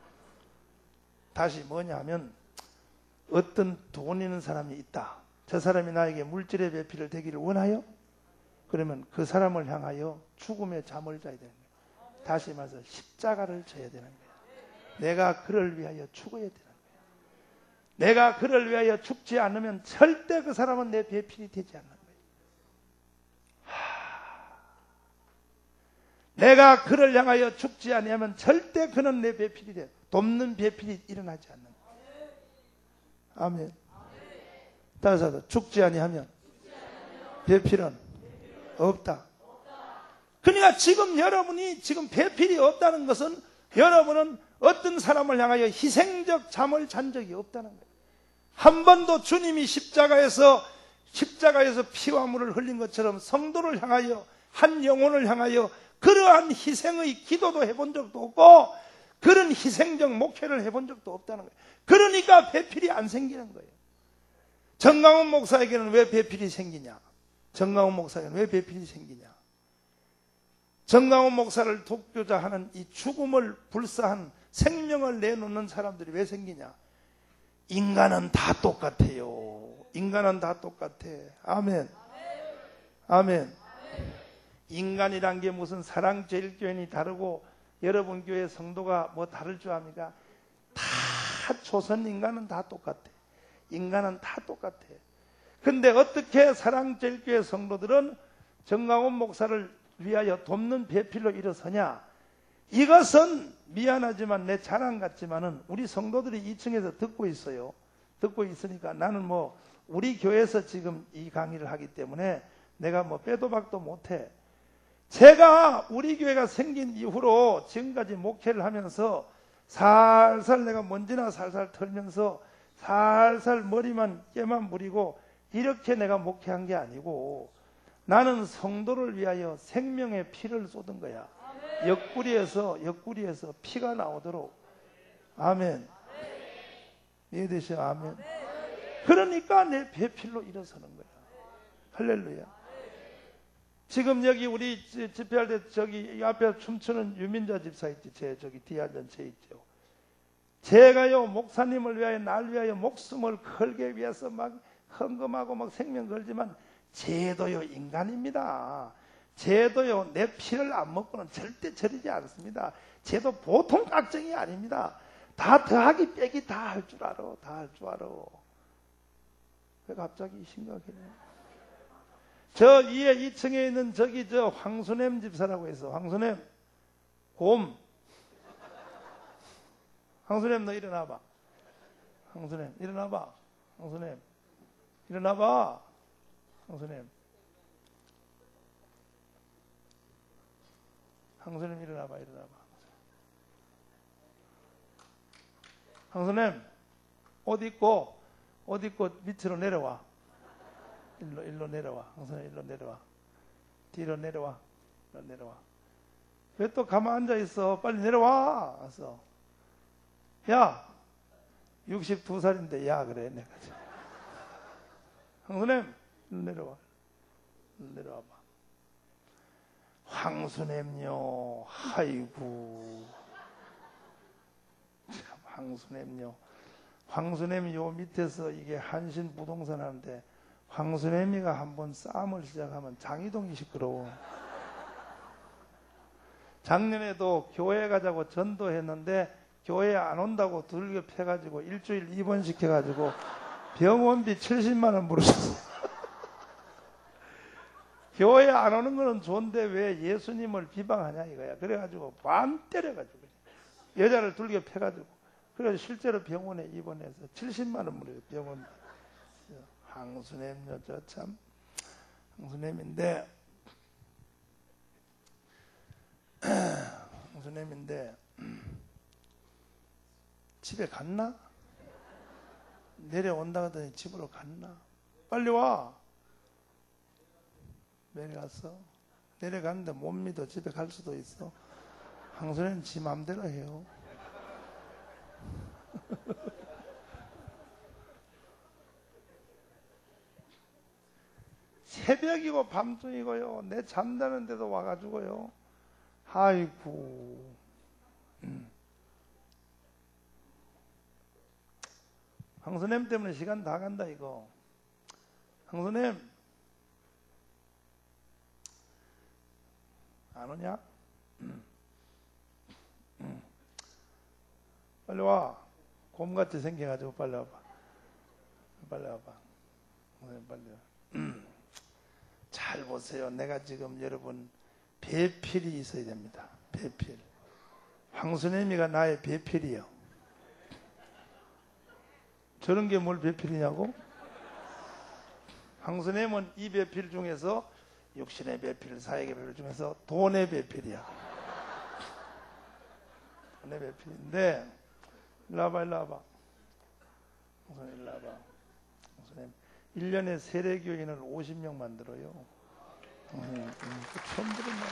다시 뭐냐 하면, 어떤 돈 있는 사람이 있다. 저 사람이 나에게 물질의 배필을 되기를 원하여? 그러면 그 사람을 향하여 죽음의 잠을 자야 되는 거예요. 다시 말해서 십자가를 져야 되는 거예요. 내가 그를 위하여 죽어야 되는 거예요. 내가 그를 위하여 죽지 않으면 절대 그 사람은 내 배필이 되지 않는 거예요. 하... 내가 그를 향하여 죽지 아니하면 절대 그는 내 배필이 돼. 돕는 배필이 일어나지 않는 거예요. 아멘. 따라서 죽지 아니하면 배필은 없다. 그러니까 지금 여러분이 지금 배필이 없다는 것은 여러분은 어떤 사람을 향하여 희생적 잠을 잔 적이 없다는 거예요. 한 번도 주님이 십자가에서 십자가에서 피와 물을 흘린 것처럼 성도를 향하여, 한 영혼을 향하여 그러한 희생의 기도도 해본 적도 없고 그런 희생적 목회를 해본 적도 없다는 거예요. 그러니까 배필이 안 생기는 거예요. 정강훈 목사에게는 왜 배필이 생기냐? 정강훈 목사에게는 왜 배필이 생기냐? 정강훈 목사를 돕고자 하는 이 죽음을 불사한 생명을 내놓는 사람들이 왜 생기냐? 인간은 다 똑같아요. 인간은 다 똑같아. 아멘. 아멘. 인간이란 게 무슨 사랑제일교회니 다르고 여러분 교회 성도가 뭐 다를 줄 압니까? 다 조선 인간은 다 똑같아. 인간은 다 똑같아. 근데 어떻게 사랑제일교회 성도들은 정강훈 목사를 위하여 돕는 배필로 일어서냐? 이것은 미안하지만 내 자랑 같지만은 우리 성도들이 이 층에서 듣고 있어요. 듣고 있으니까 나는 뭐 우리 교회에서 지금 이 강의를 하기 때문에 내가 뭐 빼도 박도 못해. 제가 우리 교회가 생긴 이후로 지금까지 목회를 하면서 살살 내가 먼지나 살살 털면서 살살 머리만 깨만 부리고 이렇게 내가 목회한 게 아니고 나는 성도를 위하여 생명의 피를 쏟은 거야. 옆구리에서 옆구리에서 피가 나오도록. 아멘. 이해되시죠? 아멘. 그러니까 내 배필로 일어서는 거야. 할렐루야. 지금 여기 우리 집회할 때 저기 앞에 춤추는 유민자 집사 있지. 제 저기 뒤에 앉은 제 있죠. 제가요 목사님을 위하여 날 위하여 목숨을 걸기 위해서 막 헌금하고 막 생명 걸지만 쟤도요 인간입니다. 쟤도요 내 피를 안 먹고는 절대 저리지 않습니다. 쟤도 보통 깍정이 아닙니다. 다 더하기 빼기 다 할 줄 알아. 다 할 줄 알아. 왜 갑자기 심각해요? 저 위에 이 층에 있는 저기 저 황수냄 집사라고 해서 황수냄 곰 황수냄 너 일어나봐. 황수냄 일어나봐. 황수냄 일어나봐. 황수냄 황수냄 일어나봐. 일어나봐. 황수냄 옷 입고 옷 입고 밑으로 내려와. 일로 일로 내려와. 황수냄 일로 내려와. 뒤로 내려와. 일로 내려와. 왜 또 가만 앉아 있어? 빨리 내려와. 왔어. 야, 육십두 살인데 야 그래 내가. 황수냄 일로 내려와. 일로 내려와봐. 황수냄요. 아이고. 참 황수냄요. 황수냄이 요 밑에서 이게 한신 부동산 하는데 황수냄이가 한번 싸움을 시작하면 장이동이 시끄러워. 작년에도 교회 가자고 전도했는데 교회 안 온다고 들겨 패가지고 일주일 입원시켜가지고 병원비 칠십만 원 물으셨어. 교회 안 오는 거는 좋은데 왜 예수님을 비방하냐 이거야. 그래가지고 반 때려가지고 여자를 들겨 패가지고 그래서 실제로 병원에 입원해서 칠십만 원 물어요. 병원비. 황수냄요, 저 참 황수냄인데 황수냄인데 집에 갔나? 내려온다 하더니 집으로 갔나? 빨리 와. 내려갔어. 내려갔는데 못 믿어. 집에 갈 수도 있어. 황수냄 지 맘대로 해요. 새벽이고 밤중이고요. 내 잠자는데도 와가지고요. 아이고. 음. 황수냄 때문에 시간 다 간다 이거. 황수냄 안 오냐? 음. 음. 빨리 와. 곰같이 생겨가지고 빨리 와봐. 빨리 와봐. 빨리 와. 음. 잘 보세요. 내가 지금 여러분 배필이 있어야 됩니다. 배필. 황수냄이가 나의 배필이요. 저런 게 뭘 배필이냐고? 황수냄은 이 배필 중에서 육신의 배필, 사역의 배필 중에서 돈의 배필이야. 돈의 배필인데 일로 와봐, 일로 와봐. 황수냄 일로 와봐. 황수냄 일 년에 세례교인을 오십 명 만들어요. 음, 음, 처음 들은 말.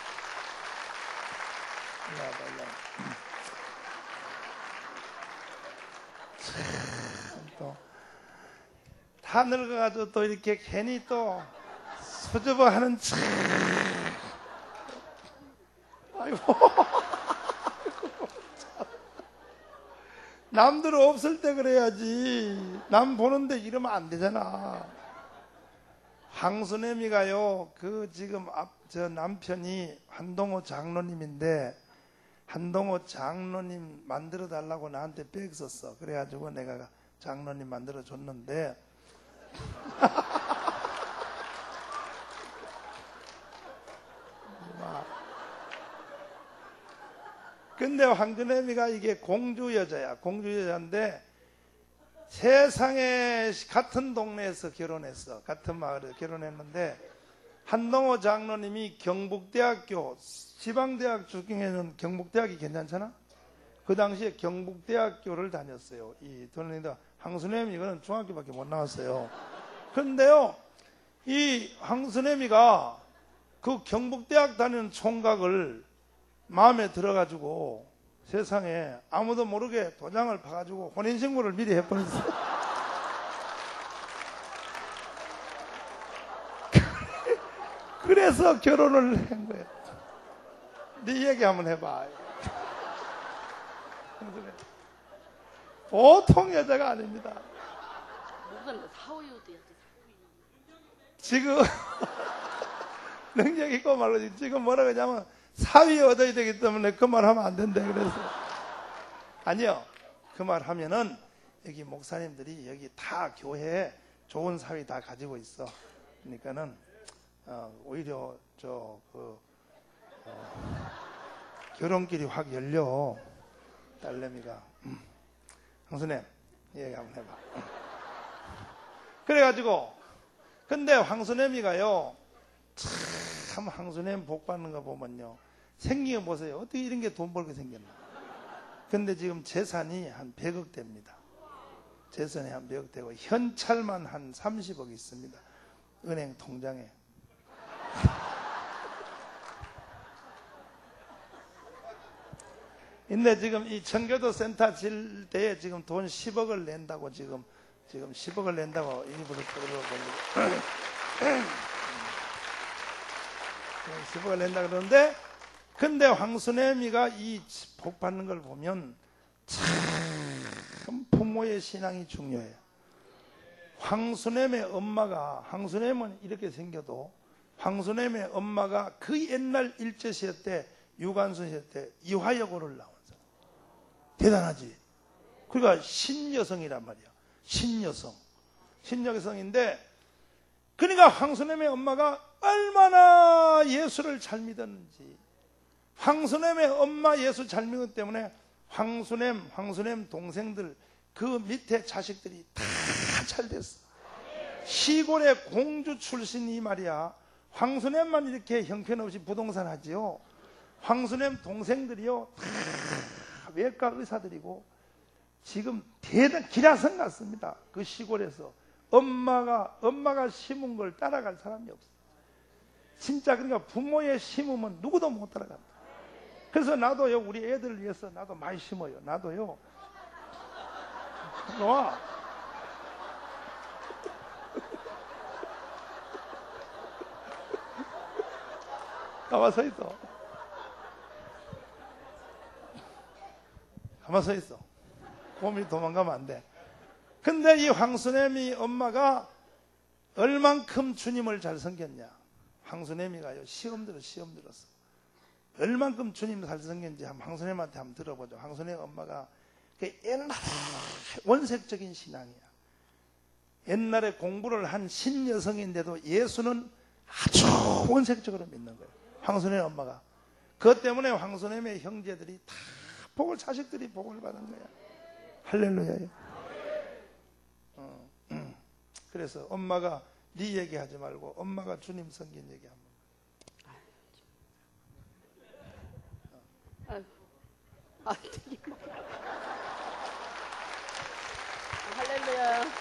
일로 와봐, 일로 와봐. 또, 다 늙어가지고 또 이렇게 괜히 또 수줍어 하는 참. 아이고. 남들 없을 때 그래야지. 남 보는데 이러면 안 되잖아. 황수냄이가요, 그 지금 앞, 저 남편이 한동호 장로님인데, 한동호 장로님 만들어 달라고 나한테 백 썼어. 그래가지고 내가 장로님 만들어 줬는데, 근데 황수냄이가 이게 공주 여자야. 공주 여자인데 세상에 같은 동네에서 결혼했어. 같은 마을에서 결혼했는데 한동호 장로님이 경북대학교 지방대학 중에는 경북대학이 괜찮잖아. 그 당시에 경북대학교를 다녔어요. 이 돈이다. 황수냄이 이거는 중학교밖에 못 나왔어요. 그런데요, 이 황수냄이가 그 경북대학 다니는 총각을 마음에 들어가지고 세상에 아무도 모르게 도장을 파가지고 혼인신고를 미리 해버렸어. 그래서 결혼을 한 거야. 네 얘기 한번 해봐. 보통 여자가 아닙니다. 지금 능력 있고 말로 지금 뭐라 그러냐면 사위 얻어야 되기 때문에 그 말 하면 안 된다 그래서. 아니요. 그 말 하면은 여기 목사님들이 여기 다 교회에 좋은 사위 다 가지고 있어. 그러니까는 어, 오히려 저그 어, 결혼길이 확 열려. 딸내미가 음. 황수님 얘기 한번 해봐. 음. 그래가지고 근데 황수님이가요 참 황수님 복 받는 거 보면요 생긴 거 보세요. 어떻게 이런 게 돈 벌게 생겼나. 근데 지금 재산이 한 백억 됩니다. 재산이 한 백억 되고 현찰만 한 삼십억 있습니다. 은행 통장에. 근데 지금 이 청교도 센터 질 때에 지금 돈 십억을 낸다고 지금 지금 십억을 낸다고 일부러 끌어올리고 십억을 낸다 그러는데 근데 황수네미가 이 복 받는 걸 보면 참 부모의 신앙이 중요해요. 황수네미의 엄마가 황수네미는 이렇게 생겨도 황수네미의 엄마가 그 옛날 일제시대 때 유관순 시대 때 이화여고를 나온 사람. 대단하지. 그러니까 신여성이란 말이야. 신여성. 신여성인데 그러니까 황수네미의 엄마가 얼마나 예수를 잘 믿었는지. 황수네미의 엄마 예수 잘 믿었기 때문에 황수냄, 황수냄 동생들 그 밑에 자식들이 다 잘 됐어. 시골의 공주 출신이 말이야. 황수냄만 이렇게 형편없이 부동산 하지요. 황수냄 동생들이요 다 외과 의사들이고 지금 대단 기라성 같습니다. 그 시골에서 엄마가 엄마가 심은 걸 따라갈 사람이 없어. 진짜 그러니까 부모의 심으면 누구도 못 따라간다. 그래서 나도요 우리 애들을 위해서 나도 많이 심어요. 나도요. 놔. 가만 서 있어. 가만 서 있어. 곰이 도망가면 안 돼. 근데 이 황수네미 엄마가 얼만큼 주님을 잘 섬겼냐. 황수네미가요 시험 들어 시험 들었어. 얼만큼 주님 잘 섬겼는지 한번 황수네미한테 한번 들어보죠. 황수네미 엄마가 그 옛날에 원색적인 신앙이야. 옛날에 공부를 한 신여성인데도 예수는 아주 원색적으로 믿는 거예요. 황수네미 엄마가. 그것 때문에 황수네미의 형제들이 다 복을 자식들이 복을 받은 거야. 할렐루야요. 어, 음. 그래서 엄마가 네 얘기하지 말고 엄마가 주님 섬긴 얘기 한번. 아, 아, 되게 할렐루야.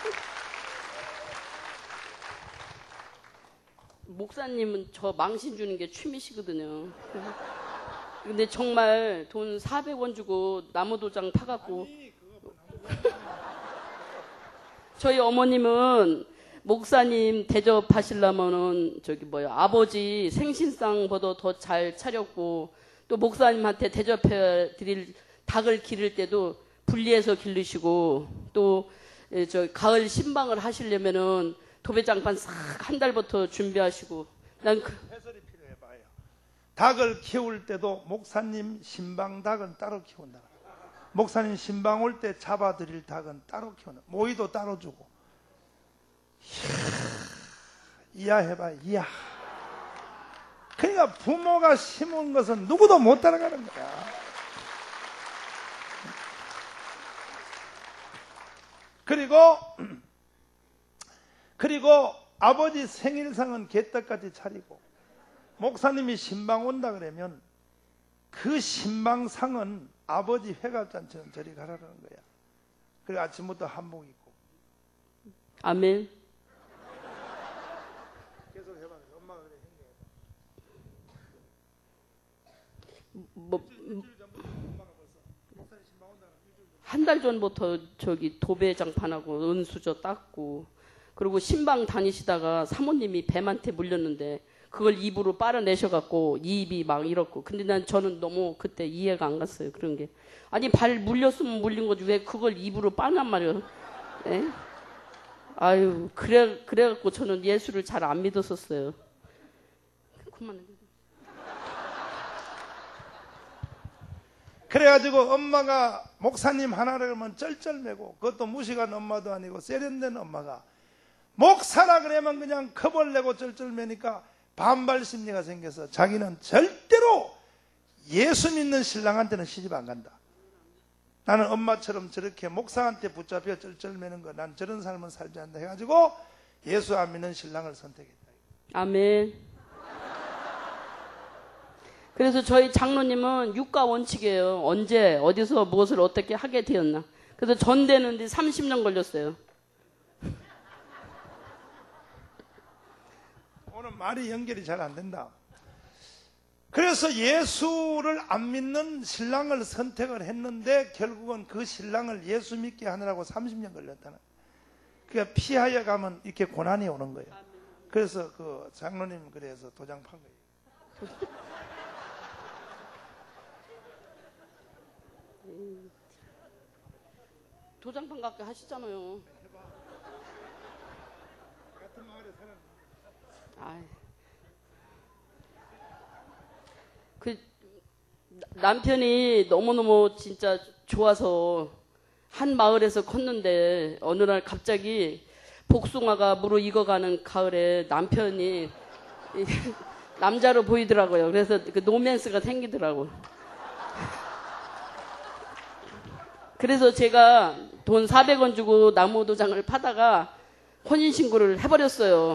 목사님은 저 망신 주는 게 취미시거든요. 근데 정말 돈 사백 원 주고 나무도장 타갖고 저희 어머님은 목사님 대접하시려면은 저기 뭐야 아버지 생신상보다 더 잘 차렸고 또 목사님한테 대접해 드릴 닭을 기를 때도 분리해서 기르시고 또 저 가을 신방을 하시려면은 도배장판 싹 한 달부터 준비하시고 난 그 해설이 필요해 봐요. 닭을 키울 때도 목사님 신방 닭은 따로 키운다. 목사님 신방 올 때 잡아드릴 닭은 따로 키운다. 모이도 따로 주고. 이야 해봐 이야. 그러니까 부모가 심은 것은 누구도 못 따라가는 거야. 그리고 그리고 아버지 생일상은 개떡같이 차리고 목사님이 신방 온다 그러면 그 신방상은 아버지 회갑잔처럼 저리 가라는 거야. 그리고 아침부터 한복 입고. 아멘. 계속 해봐. 엄마가 그래 행동해봐. 뭐 한 달 전부터 저기 도배장판하고 은수저 닦고 그리고 신방 다니시다가 사모님이 뱀한테 물렸는데 그걸 입으로 빨아내셔갖고 입이 막 이렇고 근데 난 저는 너무 그때 이해가 안 갔어요. 그런 게 아니 발 물렸으면 물린 거지 왜 그걸 입으로 빠냔 말이에요. 에? 아유 그래 그래갖고 저는 예수를 잘 안 믿었었어요. 그만해. 그래가지고 엄마가 목사님 하나를 하면 쩔쩔매고 그것도 무식한 엄마도 아니고 세련된 엄마가 목사라 그러면 그냥 겁을 내고 쩔쩔매니까 반발 심리가 생겨서 자기는 절대로 예수 믿는 신랑한테는 시집 안 간다. 나는 엄마처럼 저렇게 목사한테 붙잡혀 쩔쩔매는 거, 난 저런 삶은 살지 않는다 해가지고 예수 안 믿는 신랑을 선택했다. 아멘. 그래서 저희 장로님은 육가 원칙이에요. 언제 어디서 무엇을 어떻게 하게 되었나. 그래서 전되는데 삼십 년 걸렸어요. 오늘 말이 연결이 잘 안 된다. 그래서 예수를 안 믿는 신랑을 선택을 했는데 결국은 그 신랑을 예수 믿게 하느라고 삼십 년 걸렸다는. 그러니까 피하여 가면 이렇게 고난이 오는 거예요. 그래서 그 장로님 그래서 도장 판 거예요. 도장판 갖게 하시잖아요. 같은 마을에 사는. 아이. 그 남편이 너무너무 진짜 좋아서 한 마을에서 컸는데 어느 날 갑자기 복숭아가 무르익어가는 가을에 남편이 남자로 보이더라고요. 그래서 그 노맨스가 생기더라고요. 그래서 제가 돈 사백 원 주고 나무 도장을 파다가 혼인신고를 해버렸어요.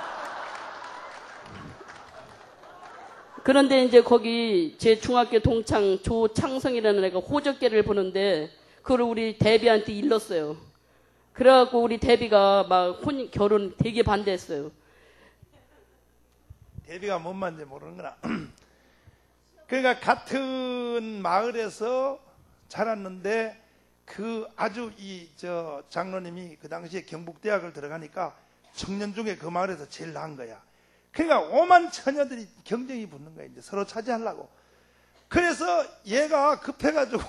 그런데 이제 거기 제 중학교 동창 조창성이라는 애가 호적계를 보는데 그걸 우리 대비한테 일렀어요. 그래갖고 우리 대비가 막 혼인, 결혼 되게 반대했어요. 대비가 뭔 말인지 모르는구나. 그러니까 같은 마을에서 자랐는데 그 아주 이 저 장로님이 그 당시에 경북대학을 들어가니까 청년 중에 그 마을에서 제일 나은 거야. 그러니까 오만 처녀들이 경쟁이 붙는 거야. 이제 서로 차지하려고. 그래서 얘가 급해가지고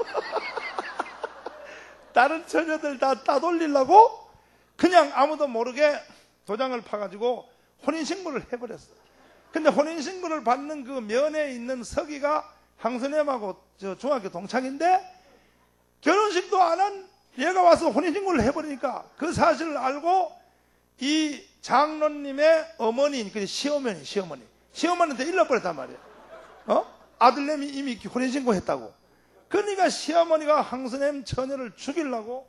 다른 처녀들 다 따돌리려고 그냥 아무도 모르게 도장을 파가지고 혼인신고를 해버렸어. 근데 혼인신고를 받는 그 면에 있는 서기가 황선엠하고 저 중학교 동창인데 결혼식도 안 한 얘가 와서 혼인신고를 해버리니까 그 사실을 알고 이 장로님의 어머니, 그 시어머니, 시어머니, 시어머니한테 일러버렸단 말이야. 어? 아들내미 이미 혼인신고 했다고. 그러니까 시어머니가 황선엠 처녀를 죽이려고.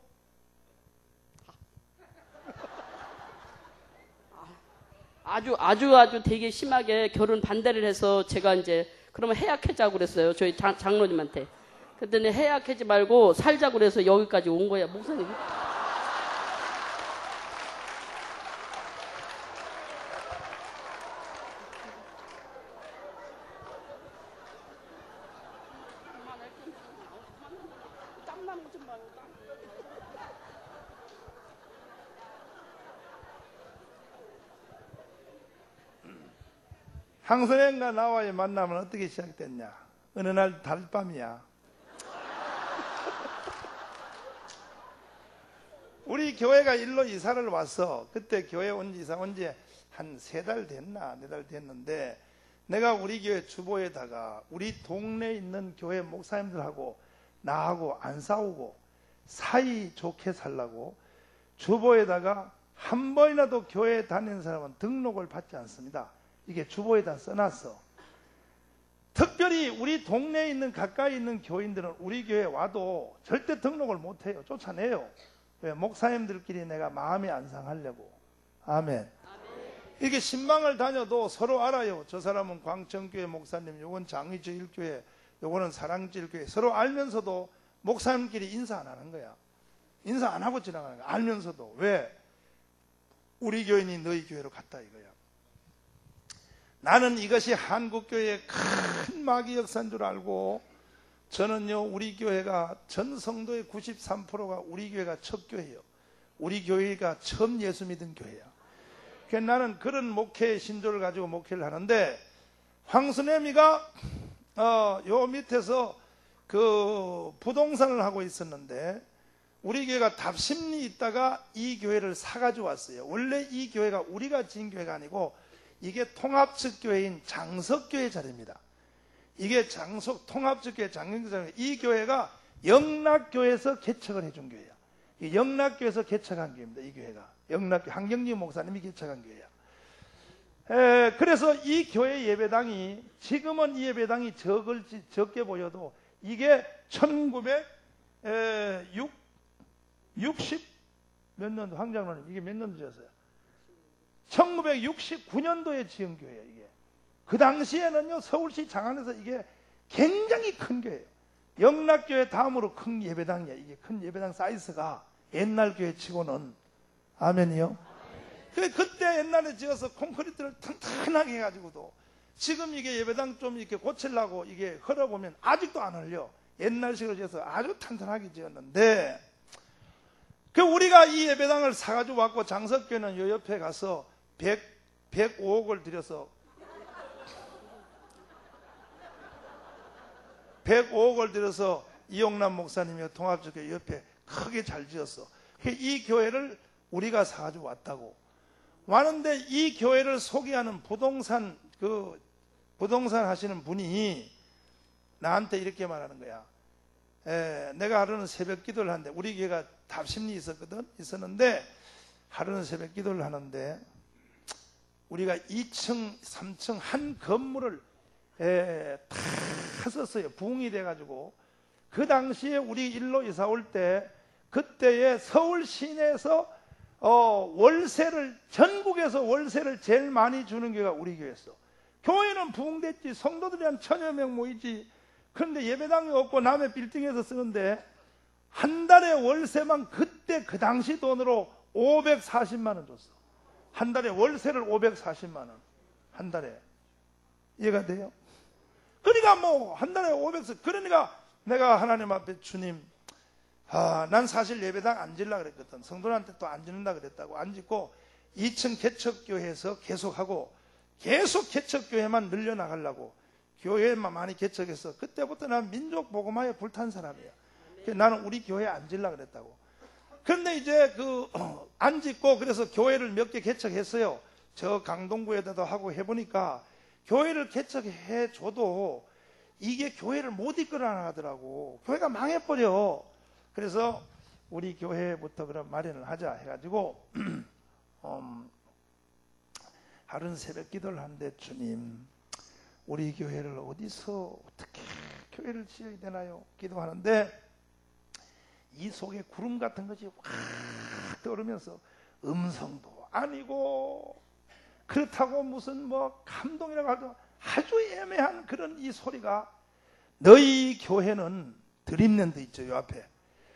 아주 아주 아주 되게 심하게 결혼 반대를 해서 제가 이제 그러면 해약하자고 그랬어요. 저희 장, 장로님한테. 그랬더니 해약하지 말고 살자고 그래서 여기까지 온 거야, 목사님. 황선행과 나와의 만남은 어떻게 시작됐냐? 어느 날 달밤이야. 우리 교회가 일로 이사를 왔어. 그때 교회 온 지, 이사 온 지 한 세 달 됐나? 네 달 됐는데 내가 우리 교회 주보에다가 우리 동네에 있는 교회 목사님들하고 나하고 안 싸우고 사이 좋게 살라고 주보에다가 한 번이라도 교회에 다니는 사람은 등록을 받지 않습니다. 이게 주보에다 써놨어. 특별히 우리 동네에 있는 가까이 있는 교인들은 우리 교회에 와도 절대 등록을 못해요. 쫓아내요. 왜? 목사님들끼리 내가 마음이 안 상하려고. 아멘. 아멘. 이렇게 신방을 다녀도 서로 알아요. 저 사람은 광천교회 목사님, 요건 장의제일교회, 요거는 사랑제일교회. 서로 알면서도 목사님끼리 인사 안 하는 거야. 인사 안 하고 지나가는 거야. 알면서도. 왜? 우리 교인이 너희 교회로 갔다 이거야. 나는 이것이 한국교회의 큰 마귀 역사인 줄 알고 저는요 우리 교회가 전 성도의 구십삼 퍼센트가 우리 교회가 첫 교회예요. 우리 교회가 처음 예수 믿은 교회야. 그래서 나는 그런 목회의 신조를 가지고 목회를 하는데 황순애미가 어, 요 밑에서 그 부동산을 하고 있었는데 우리 교회가 답심리 있다가 이 교회를 사가지고 왔어요. 원래 이 교회가 우리가 지은 교회가 아니고 이게 통합측 교회인 장석교회 자리입니다. 이게 장석 통합측 교회 장석교회. 이 교회가 영락교회에서 개척을 해준 교회야. 영락교회에서 개척한 교회입니다. 이 교회가. 영락교 한경진 목사님이 개척한 교회야. 에, 그래서 이 교회 예배당이 지금은 이 예배당이 적을지 적게 보여도 이게 천구백육십 몇 년도 황장로님 이게 몇 년도 지었어요? 천구백육십구 년도에 지은 교회예요. 이게 그 당시에는요 서울시 장안에서 이게 굉장히 큰 교회예요. 영락교회 다음으로 큰 예배당이야. 이게 큰 예배당 사이즈가 옛날 교회 치고는. 아멘이요. 그 그때 옛날에 지어서 콘크리트를 튼튼하게 해가지고도 지금 이게 예배당 좀 이렇게 고치려고 이게 흘러보면 아직도 안 흘려. 옛날식으로 지어서 아주 탄탄하게 지었는데, 그 우리가 이 예배당을 사가지고 왔고 장석교회는 요 옆에 가서 백, 백오억을 들여서 백오억을 들여서 이용남 목사님이 통합적교회 옆에 크게 잘 지었어. 이 교회를 우리가 사가지고 왔다고. 왔는데 이 교회를 소개하는 부동산 그 부동산 하시는 분이 나한테 이렇게 말하는 거야. 에, 내가 하루는 새벽 기도를 하는데 우리 교회가 답심리 있었거든. 있었는데 하루는 새벽 기도를 하는데 우리가 이 층, 삼 층 한 건물을 에, 다 썼어요. 부흥이 돼가지고 그 당시에 우리 일로 이사 올 때 그때의 서울 시내에서 어, 월세를 전국에서 월세를 제일 많이 주는 교회가 우리 교회였어. 교회는 부흥됐지. 성도들이 한 천여 명 모이지. 그런데 예배당이 없고 남의 빌딩에서 쓰는데 한 달에 월세만 그때 그 당시 돈으로 오백사십만 원 줬어. 한 달에 월세를 오백사십만 원. 한 달에. 이해가 돼요? 그러니까 뭐 한 달에 오백사. 그러니까 내가 하나님 앞에 주님, 아, 난 사실 예배당 안 지려고 그랬거든. 성도한테 또 안 짓는다 그랬다고. 안 짓고 이 층 개척교회에서 계속하고 계속 개척교회만 늘려나가려고 교회만 많이 개척해서 그때부터 난 민족 복음화에 불탄 사람이야. 나는 우리 교회 안 지려고 그랬다고. 그런데 이제 그 안 짓고 그래서 교회를 몇 개 개척했어요. 저 강동구에다도 하고 해보니까 교회를 개척해 줘도 이게 교회를 못 이끌어 나가더라고. 교회가 망해버려. 그래서 우리 교회부터 그럼 마련을 하자 해가지고 음, 하루는 새벽 기도를 하는데 주님, 우리 교회를 어디서 어떻게 교회를 지어야 되나요? 기도하는데 이 속에 구름 같은 것이 확 떠오르면서 음성도 아니고 그렇다고 무슨 뭐 감동이라고 하도 아주 애매한 그런 이 소리가, 너희 교회는 드림랜드 있죠, 요 앞에.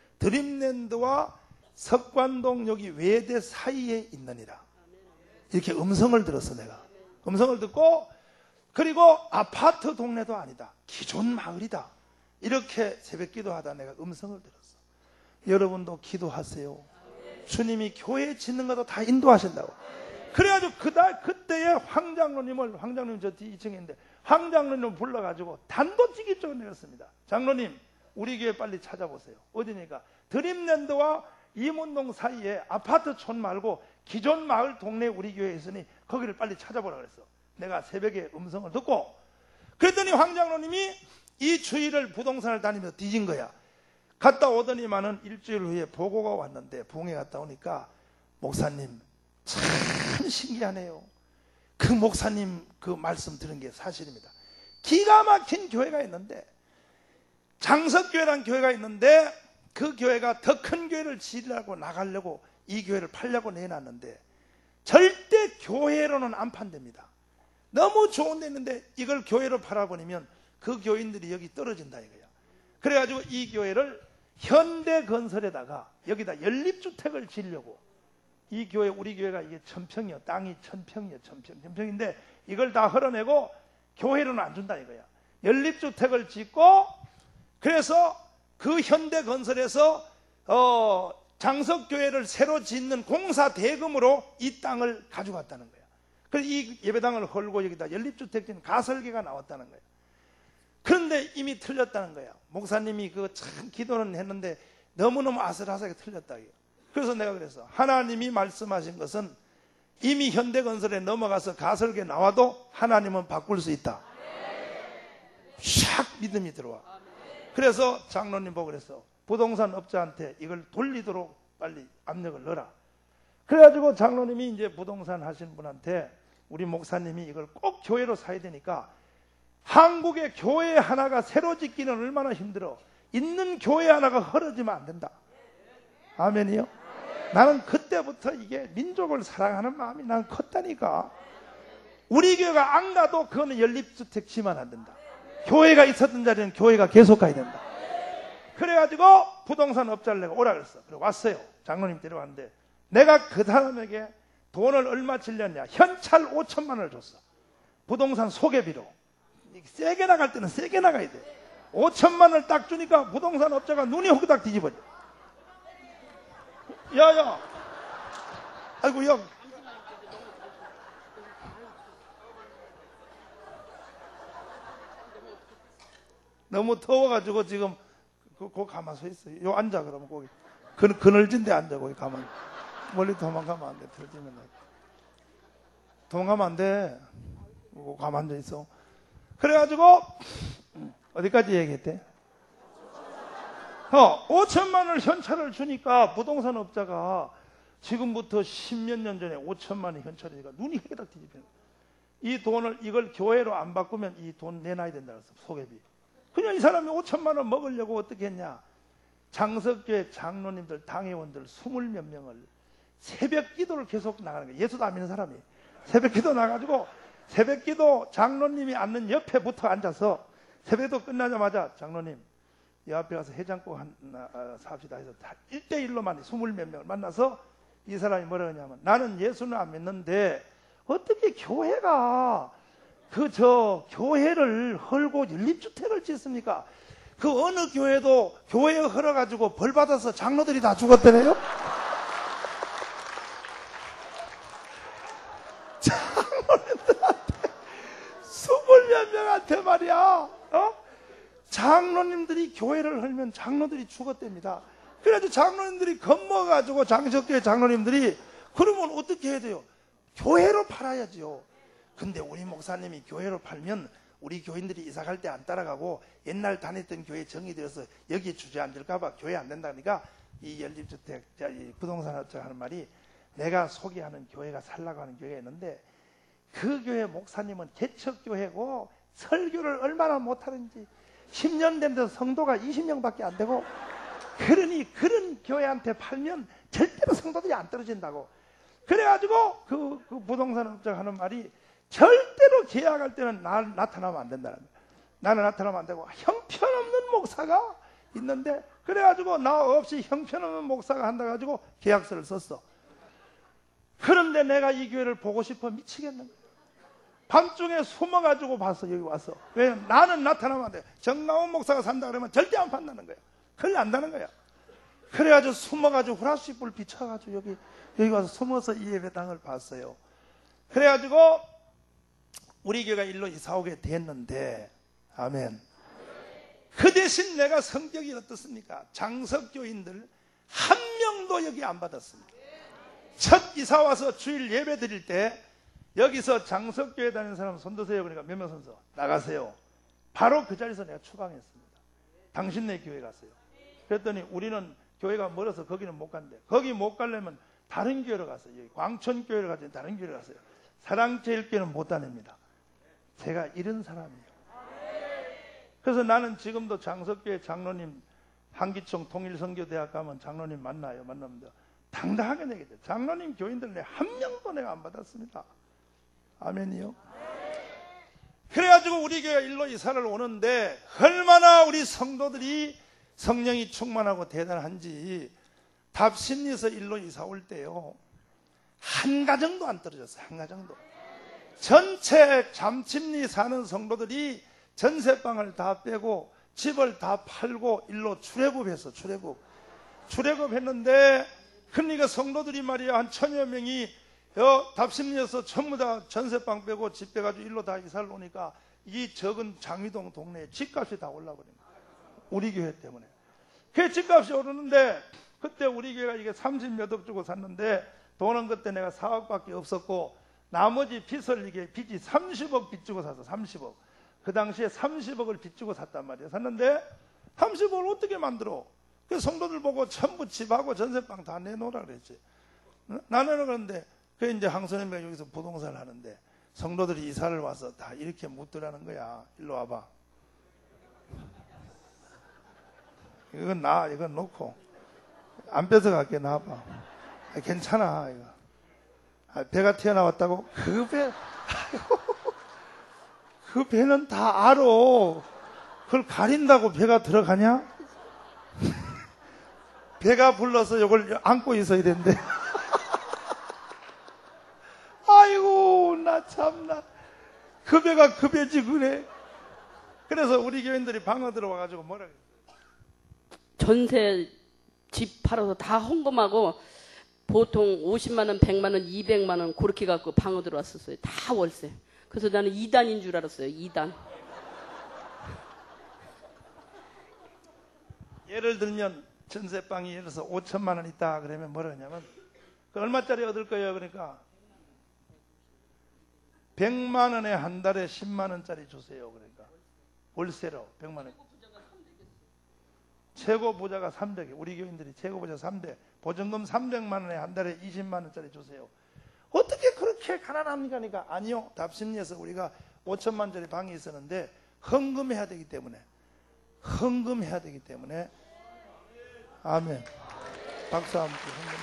드림랜드와 석관동 여기 외대 사이에 있느니라. 이렇게 음성을 들었어. 내가 음성을 듣고, 그리고 아파트 동네도 아니다, 기존 마을이다. 이렇게 새벽 기도하다 내가 음성을 들었어. 여러분도 기도하세요. 주님이 교회 짓는 것도 다 인도하신다고. 그래가지고 그다 그때에 황장로님을, 황장로님 저 이 층에 있는데 황장로님을 불러가지고 단도직입 적으로 내렸습니다. 장로님, 우리 교회 빨리 찾아보세요. 어디니까 드림랜드와 이문동 사이에 아파트촌 말고 기존 마을 동네 우리 교회에 있으니 거기를 빨리 찾아보라 그랬어. 내가 새벽에 음성을 듣고 그랬더니 황장로님이 이 주위를 부동산을 다니면서 뒤진 거야. 갔다 오더니만은 일주일 후에 보고가 왔는데, 부흥회 갔다 오니까 목사님 참 신기하네요. 그 목사님 그 말씀 들은 게 사실입니다. 기가 막힌 교회가 있는데, 장석교회라는 교회가 있는데 그 교회가 더 큰 교회를 지으려고 나가려고 이 교회를 팔려고 내놨는데 절대 교회로는 안 판답니다. 너무 좋은 데 있는데 이걸 교회로 팔아버리면 그 교인들이 여기 떨어진다 이거야. 그래가지고 이 교회를 현대건설에다가 여기다 연립주택을 지으려고, 이 교회, 우리 교회가 이게 천평이요, 땅이 천평이요, 천평, 천평인데 이걸 다 헐어내고 교회로는 안 준다 이거야. 연립주택을 짓고, 그래서 그 현대건설에서 어, 장석교회를 새로 짓는 공사 대금으로 이 땅을 가져갔다는 거야. 그래서 이 예배당을 헐고 여기다 연립주택 짓는 가설계가 나왔다는 거야. 그런데 이미 틀렸다는 거야. 목사님이 그 참 기도는 했는데 너무너무 아슬아슬하게 틀렸다. 그래서 내가 그랬어. 하나님이 말씀하신 것은 이미 현대건설에 넘어가서 가설계 나와도 하나님은 바꿀 수 있다. 샥 믿음이 들어와. 그래서 장로님 보고 그랬어. 부동산 업자한테 이걸 돌리도록 빨리 압력을 넣어라. 그래가지고 장로님이 이제 부동산 하신 분한테 우리 목사님이 이걸 꼭 교회로 사야 되니까, 한국의 교회 하나가 새로 짓기는 얼마나 힘들어. 있는 교회 하나가 헐어지면 안 된다. 아멘이요? 나는 그때부터 이게 민족을 사랑하는 마음이 난 컸다니까. 우리 교회가 안 가도 그거는 연립주택 지면 안 된다. 교회가 있었던 자리는 교회가 계속 가야 된다. 그래가지고 부동산 업자를 내가 오라 그랬어. 그래 왔어요. 장로님 데려왔는데 내가 그 사람에게 돈을 얼마 질렸냐. 현찰 오천만 원을 줬어. 부동산 소개비로. 세게 나갈 때는 세게 나가야 돼. 오천만 원을 딱 주니까 부동산 업자가 눈이 호그닥 뒤집어져. 야야, 아이고 형, 너무 더워가지고 지금 그, 그 가만 서 있어. 요 앉아 그러면 거기 그, 그늘진 데 앉아. 거기 가만. 멀리 도망가면 안 돼. 틀어지면 도망가면 안 돼. 뭐 가만 앉아 있어. 그래가지고 어디까지 얘기했대? 어, 오천만 원을 현찰을 주니까 부동산 업자가 지금부터 십몇 년 전에 오천만 원 현찰이니까 눈이 해딱 뒤집히는 거야. 이 돈을, 이걸 교회로 안 바꾸면 이 돈 내놔야 된다 그랬어. 소개비. 그냥 이 사람이 오천만 원 먹으려고 어떻게 했냐. 장석교회 장로님들, 당회원들 스물 몇 명을 새벽 기도를 계속 나가는 거야. 예수도 안 믿는 사람이. 새벽 기도 나가지고 새벽 기도 장로님이 앉는 옆에 붙어 앉아서 새벽 기도 끝나자마자 장로님, 이 앞에 가서 해장국 하나 삽시다 해서 일 대일로만 스물 몇 명을 만나서 이 사람이 뭐라 하냐면, 나는 예수는 안 믿는데 어떻게 교회가 그 저 교회를 헐고 연립주택을 짓습니까? 그 어느 교회도 교회에 헐어가지고 벌 받아서 장로들이 다 죽었대네요. 장로님들한테 스물 몇 명한테 말이야. 어? 장로님들이 교회를 헐면 장로들이 죽었답니다. 그래도 장로님들이 겁먹어가지고 장석교회 장로님들이 그러면 어떻게 해야 돼요? 교회로 팔아야지요. 근데 우리 목사님이 교회로 팔면 우리 교인들이 이사 갈 때 안 따라가고 옛날 다녔던 교회 정이 들어서 여기 주저앉을까봐 교회 안 된다니까 이 연립주택, 이 부동산 업자가 하는 말이, 내가 소개하는 교회가 살라고 하는 교회가 있는데 그 교회 목사님은 개척교회고 설교를 얼마나 못하는지 십 년 된 데서 성도가 이십 명밖에 안 되고, 그러니 그런 교회한테 팔면 절대로 성도들이 안 떨어진다고. 그래가지고 그, 그 부동산 업자가 하는 말이, 절대로 계약할 때는 나, 나타나면 안 된다는 거야. 나는 나타나면 안 되고 형편없는 목사가 있는데, 그래가지고 나 없이 형편없는 목사가 한다 가지고 계약서를 썼어. 그런데 내가 이 교회를 보고 싶어 미치겠는 거야. 밤중에 숨어가지고 봤어. 여기 와서. 왜? 나는 나타나면 안 돼. 정나온 목사가 산다 그러면 절대 안 판다는 거야. 큰일 난다는 거야. 그래가지고 숨어가지고 후라시 불 비춰가지고 여기 여기 와서 숨어서 이 예배당을 봤어요. 그래가지고 우리 교회가 일로 이사 오게 됐는데, 아멘. 그 대신 내가 성격이 어떻습니까? 장석교인들 한 명도 여기 안 받았습니다. 첫 이사 와서 주일 예배 드릴 때 여기서 장석교회 다니는 사람 손드세요. 그러니까 몇 명 손서 나가세요. 바로 그 자리에서 내가 추방했습니다. 당신네 교회 갔어요. 그랬더니 우리는 교회가 멀어서 거기는 못 간대. 거기 못 가려면 다른 교회로 갔어요. 여기 광천교회를 가서 다른 교회로 갔어요. 사랑제일교회는 못 다닙니다. 제가 이런 사람이에요. 그래서 나는 지금도 장석교회 장로님, 한기총 통일선교대학 가면 장로님 만나요. 만납니다. 당당하게 내게 돼. 장로님 교인들 내 한 명도 내가 안 받았습니다. 아멘이요. 그래가지고 우리 교회 일로 이사를 오는데 얼마나 우리 성도들이 성령이 충만하고 대단한지, 답심리에서 일로 이사 올 때요, 한 가정도 안 떨어졌어요. 한 가정도. 전체 잠침리 사는 성도들이 전세방을 다 빼고 집을 다 팔고 일로 출애굽했어. 출애굽. 출애굽했는데, 그러니까 성도들이 말이야 한 천여 명이 어, 답심리에서 전부 다 전세방 빼고 집 빼가지고 일로 다 이사를 오니까 이 적은 장위동 동네에 집값이 다 올라버린 거야. 우리 교회 때문에. 그 집값이 오르는데, 그때 우리 교회가 이게 삼십 몇 억 주고 샀는데 돈은 그때 내가 사억밖에 없었고, 나머지 빚을, 이게 빚이 삼십억 빚 주고 샀어. 삼십억. 그 당시에 삼십억을 빚 주고 샀단 말이야. 샀는데 삼십억을 어떻게 만들어? 그 성도들 보고 전부 집하고 전세방 다 내놓으라 그랬지. 나는 그런데 그 이제 황선생님이 여기서 부동산을 하는데 성도들이 이사를 와서 다 이렇게 묻더라는 거야. 일로 와봐. 이건 나, 이건 놓고 안 뺏어갈게. 나와봐. 아, 괜찮아 이거. 아, 배가 튀어나왔다고? 그 배, 그 배는 다 알아. 그걸 가린다고 배가 들어가냐? 배가 불러서 이걸 안고 있어야 된대. 아이고, 나 참나. 그 배가 그 배지, 그래. 그래서 우리 교인들이 방어 들어와가지고 뭐라 그래. 전세 집 팔아서 다 헌금하고 보통 오십만 원, 백만 원, 이백만 원 그렇게 갖고 방어 들어왔었어요. 다 월세. 그래서 나는 이단인 줄 알았어요. 이단. 예를 들면 전세방이 예를 들어서 오천만 원 있다 그러면 뭐라 하냐면 그 얼마짜리 얻을 거예요? 그러니까 백만 원에 한 달에 십만 원짜리 주세요. 그러니까 월세로 백만 원. 최고 부자가 삼백에 우리 교인들이 최고 부자 삼백 보증금 삼백만 원에 한 달에 이십만 원짜리 주세요. 어떻게 그렇게 가난합니까? 그러니까 아니요. 답심리에서 우리가 오천만 원짜리 방이 있었는데 헌금해야 되기 때문에 헌금해야 되기 때문에 아멘. 박수 한번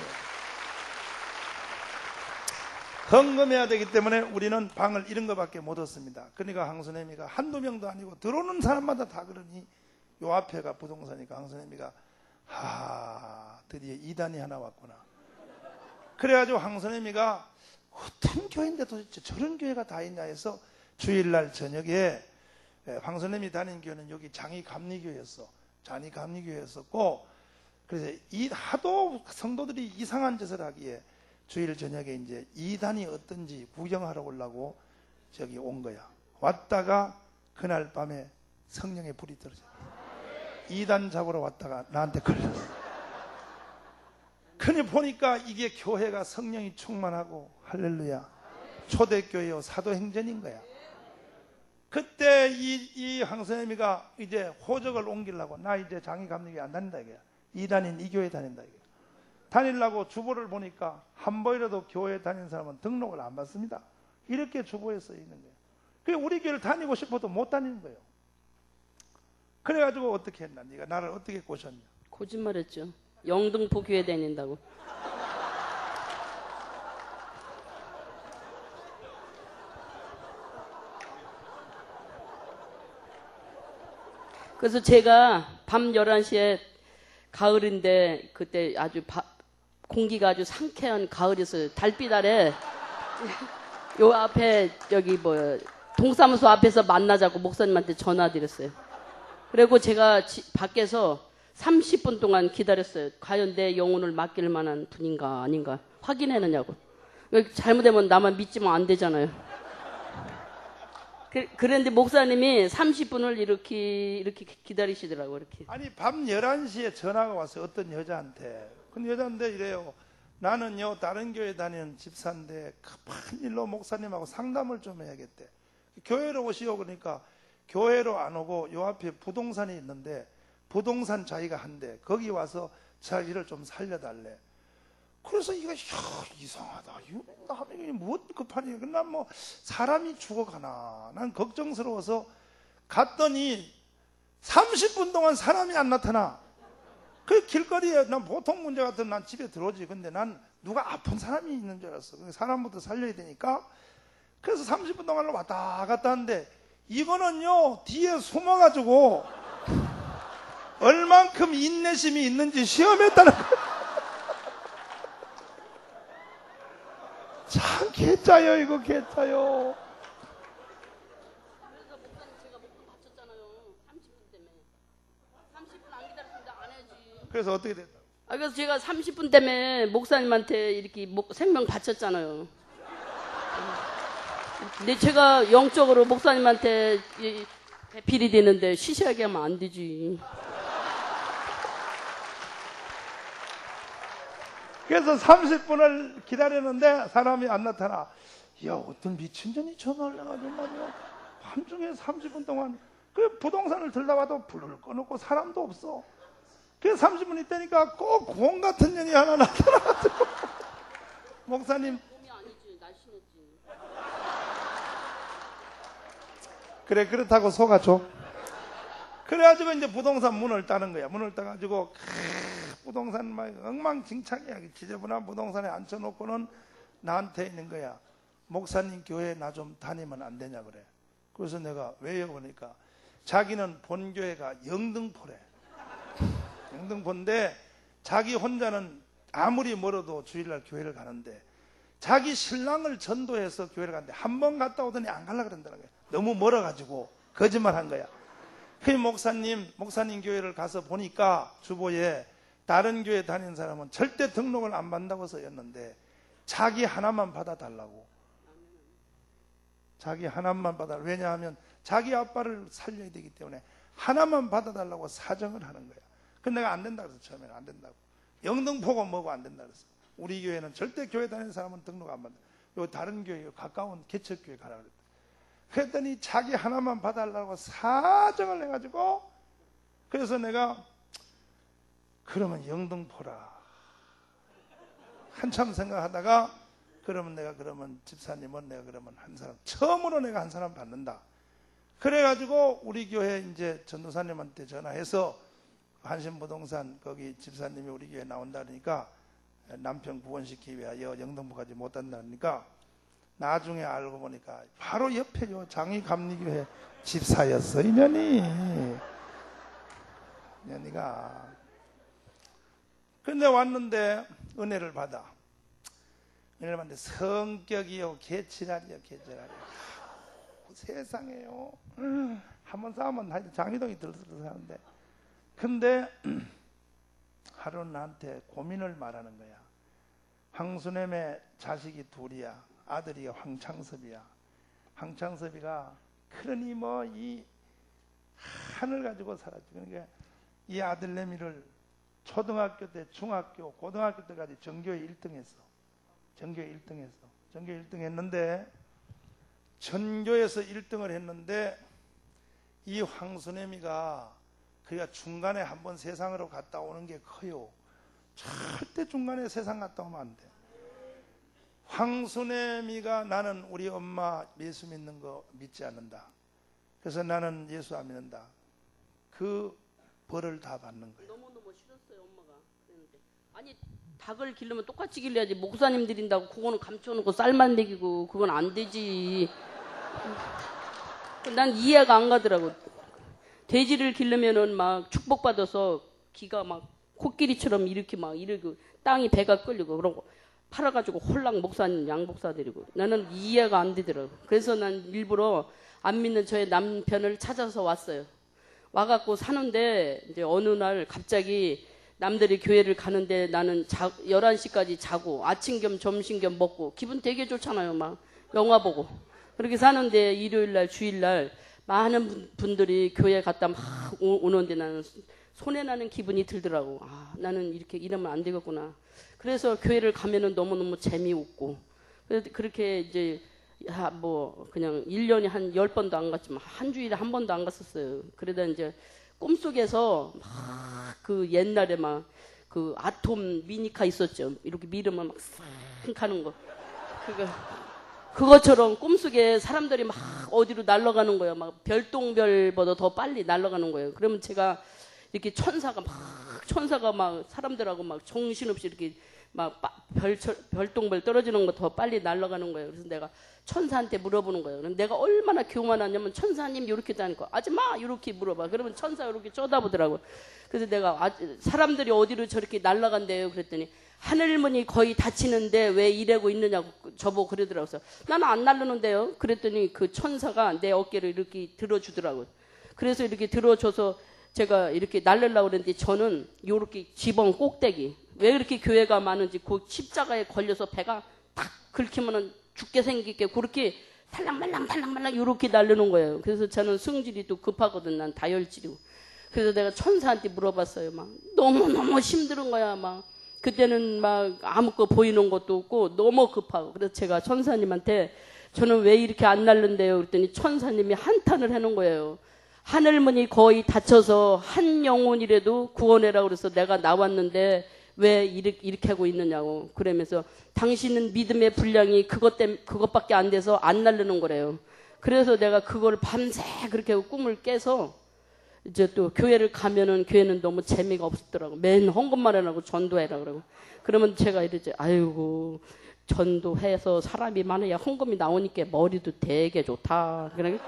헌금해야 헌금해야 되기 때문에 우리는 방을 이런 것밖에 못 얻습니다. 그러니까 황선혜미가 한두 명도 아니고 들어오는 사람마다 다 그러니 요 앞에가 부동산이니까 황선혜미가 하 드디어 이단이 하나 왔구나. 그래가지고 황선혜미가 어떤 교회인데 도대체 저런 교회가 다 있냐 해서 주일날 저녁에 황선혜미 다닌 교회는 여기 장이감리교회였어. 장이감리교회였었고 그래서 이 하도 성도들이 이상한 짓을 하기에 주일 저녁에 이제 이단이 어떤지 구경하러 오려고 저기 온 거야. 왔다가 그날 밤에 성령의 불이 떨어져. 이단 잡으러 왔다가 나한테 걸렸어. 그니 보니까 이게 교회가 성령이 충만하고 할렐루야 초대교회요 사도행전인 거야. 그때 이, 이 황선혜미가 이제 호적을 옮기려고 나 이제 장이감리교회 안 다닌다 이거야. 이단인 이 교회 다닌다 이거야. 다니려고 주보를 보니까 한 번이라도 교회 다니는 사람은 등록을 안 받습니다. 이렇게 주보에 써 있는 거예요. 그래 우리 교회를 다니고 싶어도 못 다니는 거예요. 그래가지고 어떻게 했나? 네가 나를 어떻게 꼬셨냐? 거짓말했죠. 영등포 교회 다닌다고. 그래서 제가 밤 열한 시에 가을인데 그때 아주 바, 공기가 아주 상쾌한 가을이었어요. 달빛 아래 요 앞에 여기 뭐 동사무소 앞에서 만나자고 목사님한테 전화드렸어요. 그리고 제가 지, 밖에서 삼십 분 동안 기다렸어요. 과연 내 영혼을 맡길 만한 분인가 아닌가 확인해내냐고. 잘못되면 나만 믿지면 안 되잖아요. 그, 그런데 목사님이 삼십 분을 이렇게 이렇게 기다리시더라고요. 이렇게. 아니 밤 열한 시에 전화가 와서 어떤 여자한테 그 여자인데 이래요. 나는요 다른 교회 다니는 집사인데 급한 일로 목사님하고 상담을 좀 해야겠대. 교회로 오시오. 그러니까 교회로 안 오고 요 앞에 부동산이 있는데 부동산 자기가 한대. 거기 와서 자기를 좀 살려달래. 그래서 이거 야, 이상하다. 남이 뭐 급하니? 난 뭐 사람이 죽어가나. 난 걱정스러워서 갔더니 삼십 분 동안 사람이 안 나타나. 그 길거리에 난 보통 문제 같은 난 집에 들어오지. 근데 난 누가 아픈 사람이 있는 줄 알았어. 사람부터 살려야 되니까. 그래서 삼십 분 동안 왔다 갔다 하는데 이거는요 뒤에 숨어가지고 얼만큼 인내심이 있는지 시험했다는 거야. 참 개짜요 이거 개짜요. 그래서 목사님 제가 목돈 바쳤잖아요. 삼십 분 때문에. 삼십 분 안 기다렸으면 안 해야지. 그래서 어떻게 됐다? 아, 그래서 제가 삼십 분 때문에 목사님한테 이렇게 목, 생명 바쳤잖아요. 근데 제가 영적으로 목사님한테 이, 배필이 되는데 시시하게 하면 안 되지. 그래서 삼십 분을 기다렸는데 사람이 안 나타나. 야, 어떤 미친년이 전화를 해가지고 말이야. 밤중에 삼십 분 동안 그 부동산을 들다가도 불을 꺼놓고 사람도 없어. 그래서 삼십 분 있다니까 꼭 공 같은 년이 하나 나타나가지고 목사님 몸이 아니지, 날씬했지. 그래 그렇다고 속아줘. 그래가지고 이제 부동산 문을 따는 거야. 문을 따가지고 부동산 막 엉망진창이야. 지저분한 부동산에 앉혀놓고는 나한테 있는 거야. 목사님 교회 나 좀 다니면 안 되냐 그래. 그래서 내가 왜요 보니까 자기는 본교회가 영등포래. 영등포인데 자기 혼자는 아무리 멀어도 주일날 교회를 가는데 자기 신랑을 전도해서 교회를 갔는데 한 번 갔다 오더니 안 가려고 그런다는 거야. 너무 멀어가지고 거짓말 한 거야. 그 목사님, 목사님 교회를 가서 보니까 주보에 다른 교회 다니는 사람은 절대 등록을 안 받는다고 써였는데 자기 하나만 받아달라고. 자기 하나만 받아. 왜냐하면 자기 아빠를 살려야 되기 때문에 하나만 받아달라고 사정을 하는 거야. 근데 내가 안 된다 그래서 처음에는 안 된다고. 영등포가 뭐고 안 된다 그래서. 우리 교회는 절대 교회 다니는 사람은 등록 안 받는다. 요 다른 교회, 가까운 개척교회 가라 그랬다. 그랬더니 자기 하나만 봐달라고 사정을 해가지고 그래서 내가 그러면 영등포라 한참 생각하다가 그러면 내가 그러면 집사님은 내가 그러면 한 사람 처음으로 내가 한 사람 받는다. 그래가지고 우리 교회 이제 전도사님한테 전화해서 한신부동산 거기 집사님이 우리 교회 나온다 그러니까 남편 구원시키기 위하여 영등포까지 못 간다니까 나중에 알고 보니까 바로 옆에 요 장희감리교회 집사였어 이년이. 이년이가 근데 왔는데 은혜를 받아. 은혜를 받는데 성격이요 개치라리요 개치라리. 세상에요. 한번 싸우면 하여튼 장희동이 들들들 하는데 근데 하루는 나한테 고민을 말하는 거야. 황순엠의 자식이 둘이야. 아들이 황창섭이야. 황창섭이가 그러니 뭐 이 하늘 가지고 살았지. 그러니까 이 아들내미를 초등학교 때, 중학교, 고등학교 때까지 전교에 일 등 했어. 전교에 일 등 했어. 전교에 일 등 했는데 전교에서 일 등을 했는데 이 황순애미가 그가 중간에 한번 세상으로 갔다 오는 게 커요. 절대 중간에 세상 갔다 오면 안 돼. 황순애미가 나는 우리 엄마 예수 믿는 거 믿지 않는다. 그래서 나는 예수 안 믿는다. 그 벌을 다 받는 거예요. 너무너무 싫었어요 엄마가. 그랬는데 아니 닭을 기르면 똑같이 길러야지. 목사님 드린다고 그거는 감춰놓고 쌀만 먹이고 그건 안 되지. 난 이해가 안 가더라고. 돼지를 기르면은 막 축복받아서 기가 막 코끼리처럼 이렇게 막 이러고 땅이 배가 끌리고 그러고 팔아가지고 홀랑 목사님 양복사 드리고 나는 이해가 안 되더라고. 그래서 난 일부러 안 믿는 저의 남편을 찾아서 왔어요. 와갖고 사는데 이제 어느 날 갑자기 남들이 교회를 가는데 나는 자, 열한 시까지 자고 아침 겸 점심 겸 먹고 기분 되게 좋잖아요. 막 영화 보고 그렇게 사는데 일요일날 주일날 많은 분들이 교회 갔다 막 오는데 나는 손해나는 기분이 들더라고. 아, 나는 이렇게 이러면 안 되겠구나. 그래서 교회를 가면은 너무너무 재미없고 그렇게 이제 뭐 그냥 일 년에 한 열 번도 안 갔지만 한 주일에 한 번도 안 갔었어요. 그러다 이제 꿈속에서 막 그 옛날에 막 그 아톰 미니카 있었죠. 이렇게 밀으면 막 싹 가는 거. 그거 그것처럼 꿈속에 사람들이 막 어디로 날아가는 거예요. 막 별똥별보다 더 빨리 날아가는 거예요. 그러면 제가 이렇게 천사가 막 천사가 막 사람들하고 막 정신없이 이렇게 막 별, 별똥별 떨어지는 거 더 빨리 날아가는 거예요. 그래서 내가 천사한테 물어보는 거예요. 그럼 내가 얼마나 교만하냐면 천사님 이렇게 다니까 아줌마 이렇게 물어봐. 그러면 천사 이렇게 쳐다보더라고요. 그래서 내가 아, 사람들이 어디로 저렇게 날아간대요. 그랬더니 하늘문이 거의 닫히는데 왜 이러고 있느냐고 저보고 그러더라고요. 그래서 나는 안 날르는데요. 그랬더니 그 천사가 내 어깨를 이렇게 들어주더라고요. 그래서 이렇게 들어줘서 제가 이렇게 날르려고 그랬는데 저는 이렇게 지붕 꼭대기 왜 이렇게 교회가 많은지 그 십자가에 걸려서 배가 탁 긁히면은 죽게 생기게 그렇게 탈랑말랑 탈랑말랑 이렇게 날르는 거예요. 그래서 저는 승질이 또 급하거든. 난 다혈질이고. 그래서 내가 천사한테 물어봤어요. 막 너무너무 힘든 거야. 막 그때는 막 아무것도 보이는 것도 없고 너무 급하고. 그래서 제가 천사님한테 저는 왜 이렇게 안 날른대요. 그랬더니 천사님이 한탄을 해놓은 거예요. 하늘문이 거의 닫혀서 한 영혼이라도 구원해라 그래서 내가 나왔는데 왜 이렇게, 이렇게 하고 있느냐고. 그러면서 당신은 믿음의 분량이 그것 때, 그것밖에 안 돼서 안 날르는 거래요. 그래서 내가 그걸 밤새 그렇게 하고 꿈을 깨서 이제 또 교회를 가면은 교회는 너무 재미가 없더라고. 맨 헌금만 해라고 전도해라 그러고. 그러면 제가 이러지, 아이고, 전도해서 사람이 많아야 헌금이 나오니까 머리도 되게 좋다. 그래.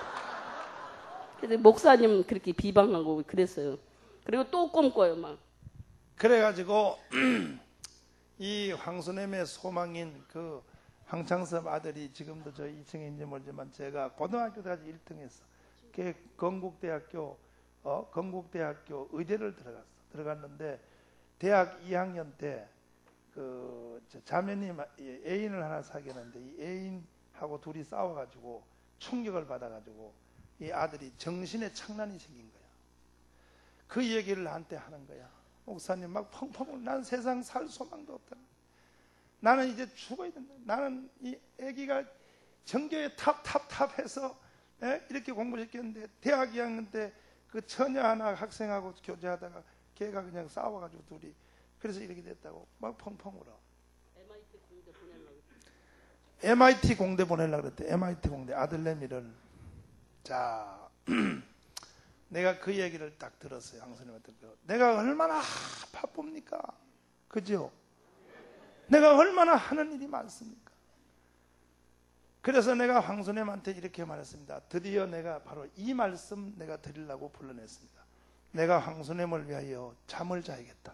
그래서 목사님 그렇게 비방하고 그랬어요. 그리고 또 꿈꿔요, 막. 그래가지고 이 황순엠의 소망인 그 황창섭 아들이 지금도 저 이 층에 있는지 모르지만 제가 고등학교 때까지 일 등 했어. 걔 건국대학교 어 건국대학교 의대를 들어갔어. 들어갔는데 대학 이 학년 때 그 자매님 애인을 하나 사귀었는데 이 애인하고 둘이 싸워가지고 충격을 받아가지고 이 아들이 정신에 착란이 생긴 거야. 그 얘기를 나한테 하는 거야. 목사님 막 펑펑 난 세상 살 소망도 없다. 나는 이제 죽어야 된다. 나는 이 아기가 전교에 탑탑탑해서 이렇게 공부시켰는데 대학 이 학년 때 그 처녀 하나 학생하고 교제하다가 걔가 그냥 싸워가지고 둘이 그래서 이렇게 됐다고 막 펑펑 울어. 엠아이티 공대 보내려고 엠아이티 공대 보내려고 그랬대. 엠아이티 공대 아들내미를. 자 내가 그 얘기를 딱 들었어요. 황선님한테. 내가 얼마나 바쁩니까? 그죠? 내가 얼마나 하는 일이 많습니까? 그래서 내가 황선님한테 이렇게 말했습니다. 드디어 내가 바로 이 말씀 내가 드리려고 불러냈습니다. 내가 황선님을 위하여 잠을 자야겠다.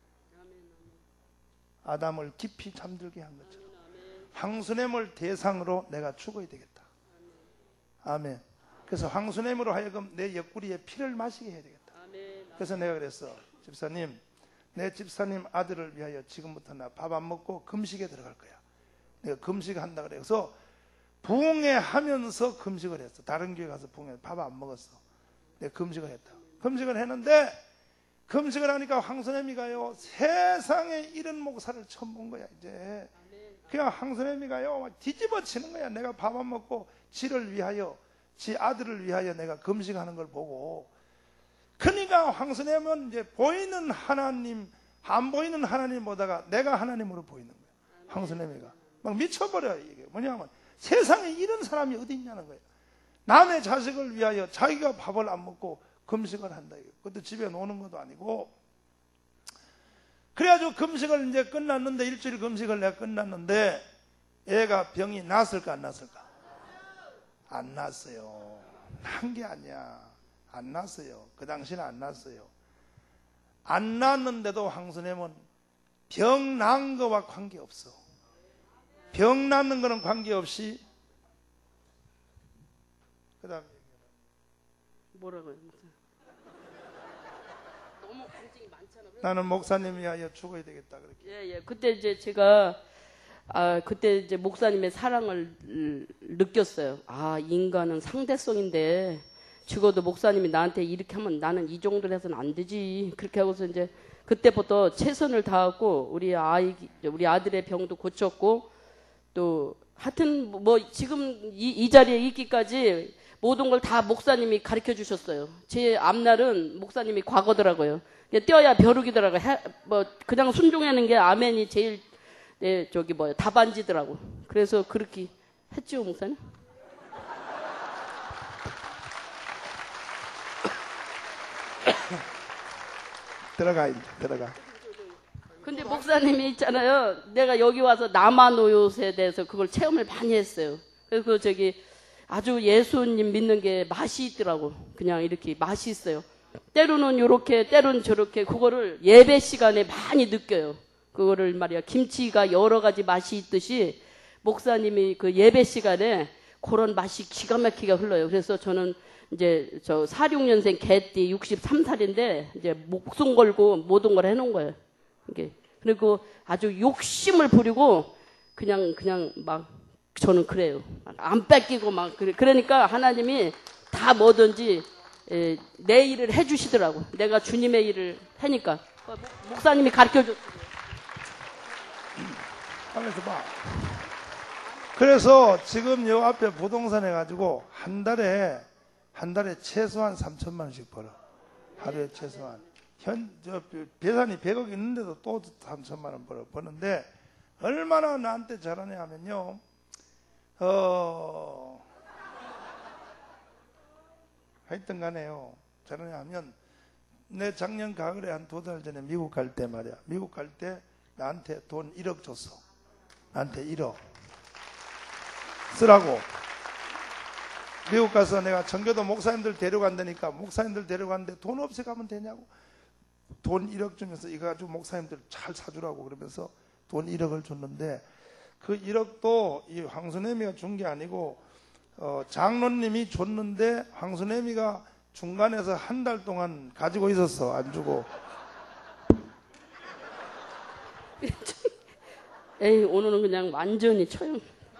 아담을 깊이 잠들게 한 것처럼 황선님을 대상으로 내가 죽어야 되겠다. 아멘. 그래서 황순엠으로 하여금 내 옆구리에 피를 마시게 해야 되겠다. 그래서 내가 그랬어. 집사님, 내 집사님 아들을 위하여 지금부터 나 밥 안 먹고 금식에 들어갈 거야. 내가 금식한다 그래. 그래서 부흥회하면서 금식을 했어. 다른 교회 가서 부흥회 밥 안 먹었어. 내가 금식을 했다. 금식을 했는데 금식을 하니까 황순엠이가요 세상에 이런 목사를 처음 본 거야. 이제 그냥 황순엠이가요 막 뒤집어치는 거야. 내가 밥 안 먹고 지를 위하여 지 아들을 위하여 내가 금식하는 걸 보고. 그러니까 황선엠은 이제 보이는 하나님 안 보이는 하나님 보다가 내가 하나님으로 보이는 거예요. 황선엠이가 막 미쳐버려요. 이게 뭐냐면 세상에 이런 사람이 어디 있냐는 거예요. 남의 자식을 위하여 자기가 밥을 안 먹고 금식을 한다. 그것도 집에 노는 것도 아니고. 그래가지고 금식을 이제 끝났는데 일주일 금식을 내가 끝났는데 애가 병이 났을까 안 났을까? 안 났어요. 난 게 아니야. 안 났어요. 그 당시는 안 났어요. 안 났는데도 황선엠은 병 난 거와 관계없어. 병 낳는 거는 관계없이. 그 다음에 뭐라고요? 너무 간증이 많잖아. 나는 목사님 위하여 죽어야 되겠다. 그렇게. 예, 예. 그때 이제 제가 아, 그때 이제 목사님의 사랑을 느꼈어요. 아, 인간은 상대성인데 죽어도 목사님이 나한테 이렇게 하면 나는 이 정도로 해서는 안 되지. 그렇게 하고서 이제 그때부터 최선을 다하고 우리 아이, 우리 아들의 병도 고쳤고 또 하여튼 뭐 지금 이, 이 자리에 있기까지 모든 걸 다 목사님이 가르쳐 주셨어요. 제 앞날은 목사님이 과거더라고요. 떼어야 벼룩이더라고요. 해, 뭐 그냥 순종하는 게 아멘이 제일 네, 저기 뭐야 답안지더라고. 그래서 그렇게 했죠, 목사님. 들어가 이제 들어가. 근데 목사님이 있잖아요. 내가 여기 와서 남아노요에 대해서 그걸 체험을 많이 했어요. 그래서 저기 아주 예수님 믿는 게 맛이 있더라고. 그냥 이렇게 맛이 있어요. 때로는 요렇게 때로는 저렇게 그거를 예배 시간에 많이 느껴요. 그거를 말이야 김치가 여러 가지 맛이 있듯이 목사님이 그 예배 시간에 그런 맛이 기가 막히게 흘러요. 그래서 저는 이제 저 사십육 년생 개띠 육십삼 살인데 이제 목숨 걸고 모든 걸 해놓은 거예요. 이게 그리고 아주 욕심을 부리고 그냥 그냥 막 저는 그래요. 안 뺏기고 막 그래. 그러니까 하나님이 다 뭐든지 에, 내 일을 해주시더라고. 내가 주님의 일을 하니까 목사님이 가르쳐줬어요. 하면서 봐. 그래서 지금 요 앞에 부동산 해가지고 한 달에 한 달에 최소한 삼천만 원씩 벌어. 하루에 최소한. 현, 저, 배산이 백억 있는데도 또 삼천만 원 벌어, 버는데, 얼마나 나한테 잘하냐 하면요, 어, 하여튼 간에요. 잘하냐 하면, 내 작년 가을에 한 두 달 전에 미국 갈 때 말이야. 미국 갈 때 나한테 돈 일억 줬어. 나한테 일억. 쓰라고. 미국 가서 내가 청교도 목사님들 데려간다니까 목사님들 데려갔는데 돈 없이 가면 되냐고. 돈 일억 주면서 이거 가지고 목사님들 잘 사주라고 그러면서 돈 일억을 줬는데 그 일억도 이 황순애미가 준 게 아니고 어, 장로님이 줬는데 황순애미가 중간에서 한 달 동안 가지고 있었어. 안 주고. 에이, 오늘은 그냥 완전히 처형.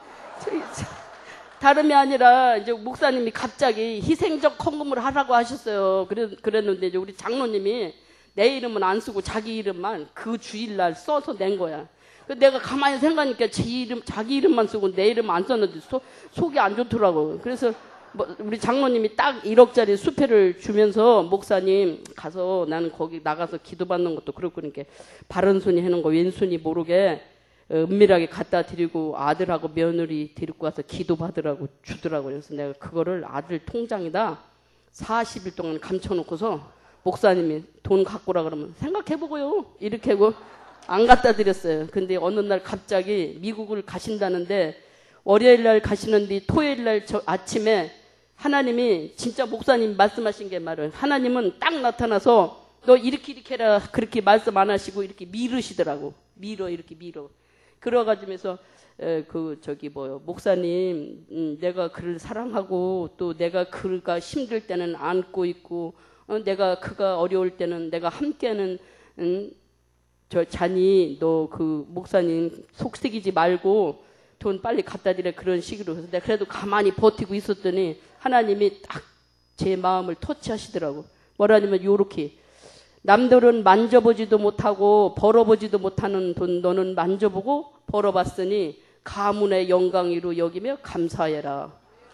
다름이 아니라 이제 목사님이 갑자기 희생적 헌금을 하라고 하셨어요. 그래, 그랬는데 이제 우리 장로님이 내 이름은 안 쓰고 자기 이름만 그 주일날 써서 낸 거야. 내가 가만히 생각하니까 제 이름, 자기 이름만 쓰고 내 이름 안 썼는데 소, 속이 안 좋더라고. 그래서 뭐 우리 장로님이 딱 일억짜리 수표를 주면서 목사님 가서 나는 거기 나가서 기도받는 것도 그렇고 그러니까 바른손이 하는 거 왼손이 모르게 은밀하게 갖다 드리고 아들하고 며느리 데리고 가서 기도받으라고 주더라고요. 그래서 내가 그거를 아들 통장에다 사십 일 동안 감춰놓고서 목사님이 돈 갖고 오라 그러면 생각해보고요. 이렇게 하고 안 갖다 드렸어요. 근데 어느 날 갑자기 미국을 가신다는데 월요일 날 가시는데 토요일 날 저 아침에 하나님이 진짜 목사님 말씀하신 게 말을 하나님은 딱 나타나서 너 이렇게 이렇게 해라 그렇게 말씀 안 하시고 이렇게 미루시더라고. 밀어 이렇게 밀어. 그래가지고서 그 저기 뭐요 목사님 음, 내가 그를 사랑하고 또 내가 그가 힘들 때는 안고 있고 어, 내가 그가 어려울 때는 내가 함께하는 음, 저 자니 너 그 목사님 속색이지 말고 돈 빨리 갖다 드려 그런 식으로 해서 내가 그래도 가만히 버티고 있었더니 하나님이 딱 제 마음을 터치하시더라고. 뭐라냐면 요렇게 남들은 만져보지도 못하고 벌어보지도 못하는 돈 너는 만져보고 벌어봤으니 가문의 영광이로 여기며 감사해라.